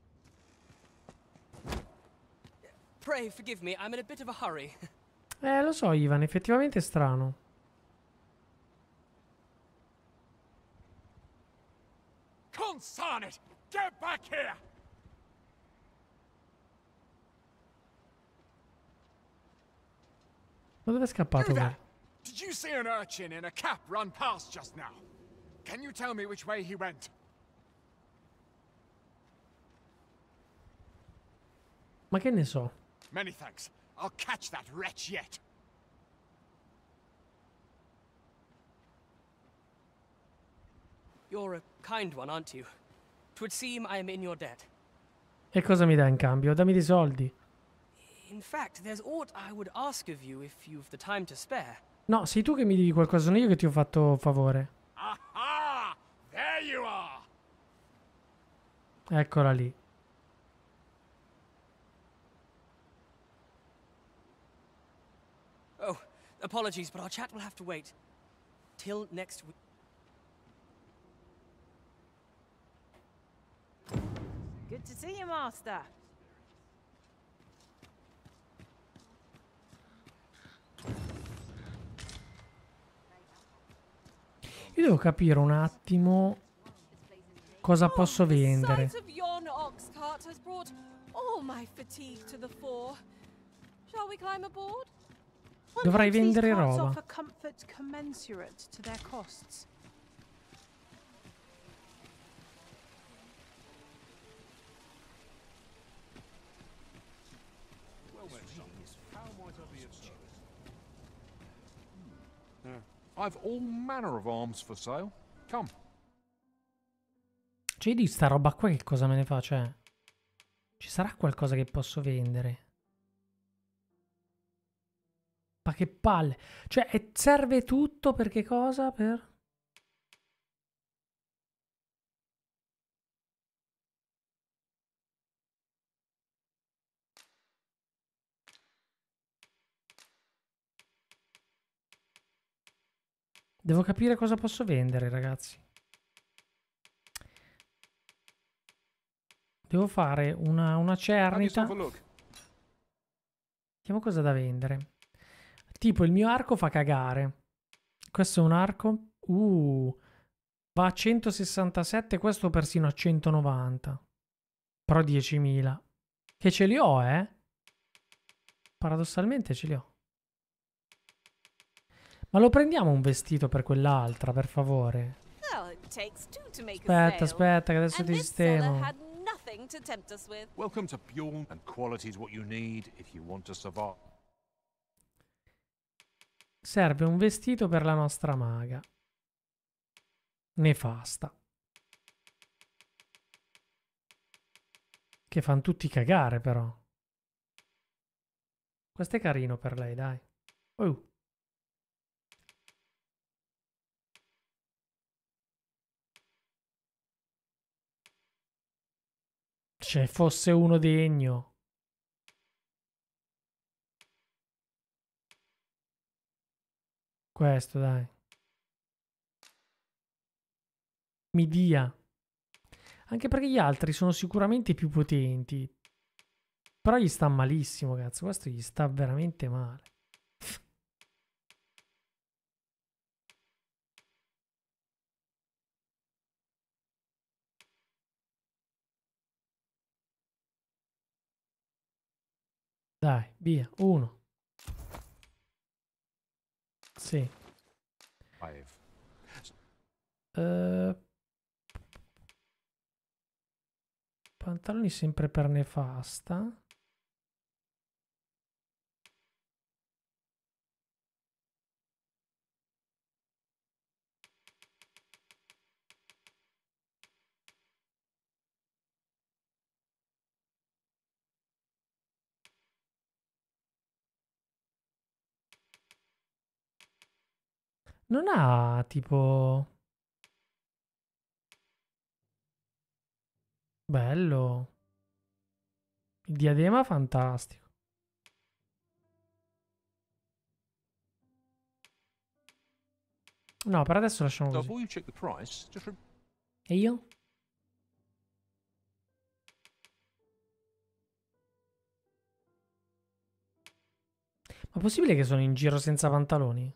Pray forgive me, I'm in a bit of a hurry. Eh, lo so, Ivan, effettivamente è strano. Consign it! Get back here! Ma dove è scappato? Did you see an urchin in a cap run past just now? Can you tell me which way he went? Ma che ne so? Many thanks. I'll catch that wretch yet. You're a kind one, aren't you? 'Twould seem I am in your debt. E cosa mi dà in cambio? Dammi dei soldi. In fact, there's aught I would ask of you if you've the time to spare. No, sei tu che mi devi qualcosa, non io che ti ho fatto favore. Aha! There you are! Eccola lì. Oh, apologies, but our chat will have to wait. Till next week. Good to see you, Master. Io devo capire un attimo cosa posso vendere. The sight of yon ox cart has brought all my fatigue to the fore. Shall we climb aboard? Dovrai vendere These carts roba. offer comfort commensurate to their costs. I've all manner of arms for sale. Come. Cioè, di sta roba qua che cosa me ne fa? Cioè, ci sarà qualcosa che posso vendere? Ma che palle. Cioè, e serve tutto per che cosa? Per... Devo capire cosa posso vendere, ragazzi. Devo fare una, una cernita. Vediamo cosa da vendere. Tipo, il mio arco fa cagare. Questo è un arco. Uh, va a centosessantasette, questo persino a centonovanta. Però diecimila. Che ce li ho, eh? Paradossalmente ce li ho. Ma lo prendiamo un vestito per quell'altra, per favore? Aspetta, aspetta, che adesso ti sistemo. Welcome to Bjorn, and quality is what you need if you want to survive. Serve un vestito per la nostra maga. Nefasta. Che fanno tutti cagare, però. Questo è carino per lei, dai. Oh. Ce fosse uno degno. Questo, dai. Mi dia. Anche perché gli altri sono sicuramente più potenti. Però gli sta malissimo, cazzo. Questo gli sta veramente male. Dai, via. Uno. Sì. Uh, pantaloni sempre per nefasta. Non ha tipo... Bello. Il diadema fantastico. No, per adesso lasciamo così. E io? Ma è possibile che sono in giro senza pantaloni?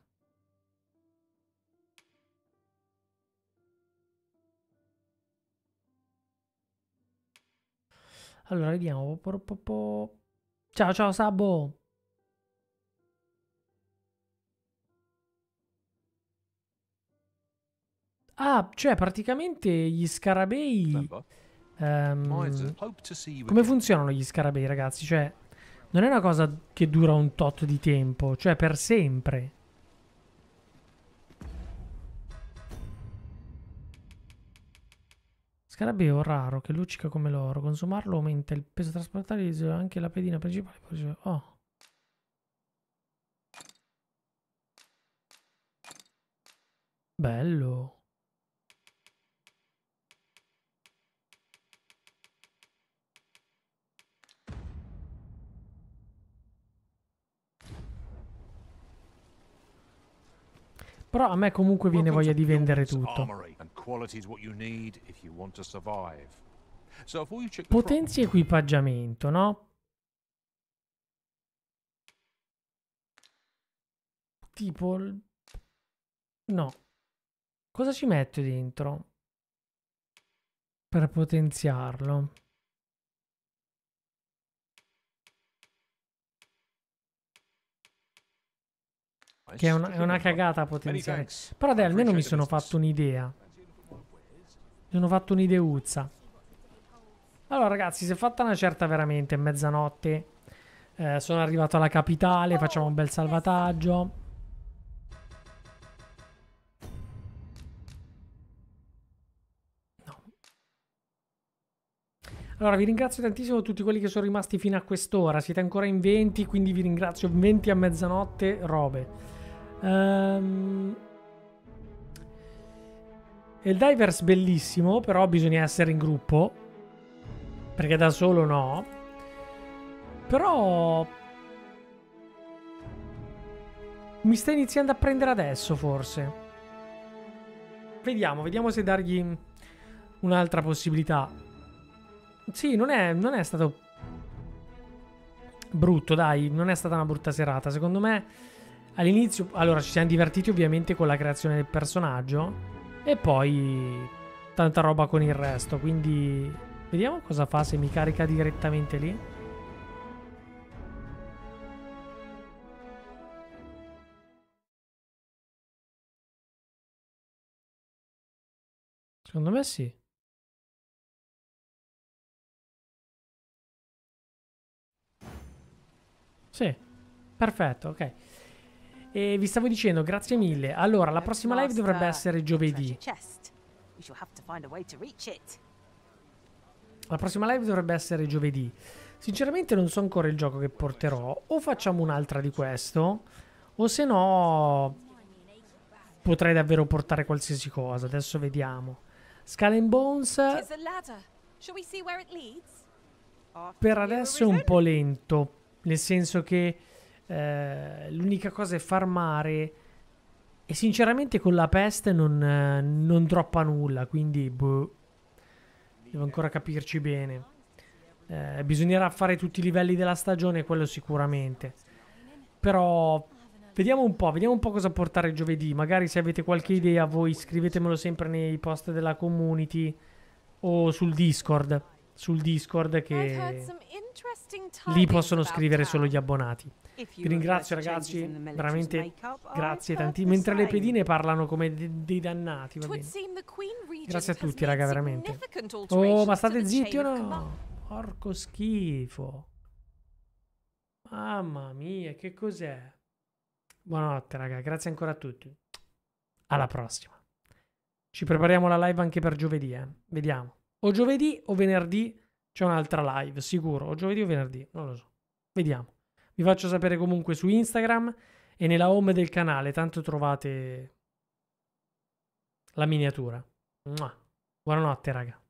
Allora, vediamo. Ciao, ciao, Sabo. Ah, cioè praticamente gli scarabei... ehm, come funzionano gli scarabei, ragazzi? Cioè, non è una cosa che dura un tot di tempo. Cioè, per sempre. Scarabeo raro che luccica come l'oro. Consumarlo aumenta il peso trasportale e anche la pedina principale. Oh. Bello. Però a me comunque viene voglia di vendere tutto. Potenzi equipaggiamento, no? Tipo... No. Cosa ci metto dentro? Per potenziarlo. Che è una, è una cagata potenziale. Però dai, almeno mi sono fatto un'idea. Mi sono fatto un'ideuzza. Allora ragazzi, si è fatta una certa veramente, mezzanotte. Eh, sono arrivato alla capitale, facciamo un bel salvataggio. Allora, vi ringrazio tantissimo tutti quelli che sono rimasti fino a quest'ora. Siete ancora in venti, quindi vi ringrazio. venti a mezzanotte, robe. Um... Il Divers bellissimo, però bisogna essere in gruppo. Perché da solo no. Però... mi sta iniziando a prendere adesso, forse. Vediamo, vediamo se dargli un'altra possibilità. Sì, non è, non è stato brutto, dai, non è stata una brutta serata. Secondo me all'inizio, allora ci siamo divertiti ovviamente con la creazione del personaggio e poi tanta roba con il resto, quindi vediamo cosa fa, se mi carica direttamente lì. Secondo me sì. Sì, perfetto, ok. E vi stavo dicendo, grazie mille. Allora, la prossima live dovrebbe essere giovedì. La prossima live dovrebbe essere giovedì. Sinceramente non so ancora il gioco che porterò. O facciamo un'altra di questo, o se no potrei davvero portare qualsiasi cosa. Adesso vediamo. Skull and Bones per adesso è un po' lento. Nel senso che eh, l'unica cosa è farmare e sinceramente con la peste non, eh, non droppa nulla, quindi boh, devo ancora capirci bene. Eh, bisognerà fare tutti i livelli della stagione, quello sicuramente. Però vediamo un po', vediamo un po' cosa portare giovedì. Magari se avete qualche idea voi scrivetemelo sempre nei post della community o sul Discord. Sul Discord che lì possono scrivere solo gli abbonati. Vi ringrazio ragazzi, veramente grazie tanti. Mentre le pedine parlano come de dei dannati, va bene. Grazie a tutti raga, veramente. Oh, ma state zitti o no? Porco schifo. Mamma mia, che cos'è? Buonanotte raga, grazie ancora a tutti. Alla prossima. Ci prepariamo la live anche per giovedì, eh. Vediamo. O giovedì o venerdì c'è un'altra live, sicuro. O giovedì o venerdì, non lo so. Vediamo. Vi faccio sapere comunque su Instagram e nella home del canale, tanto trovate la miniatura. Buonanotte, raga.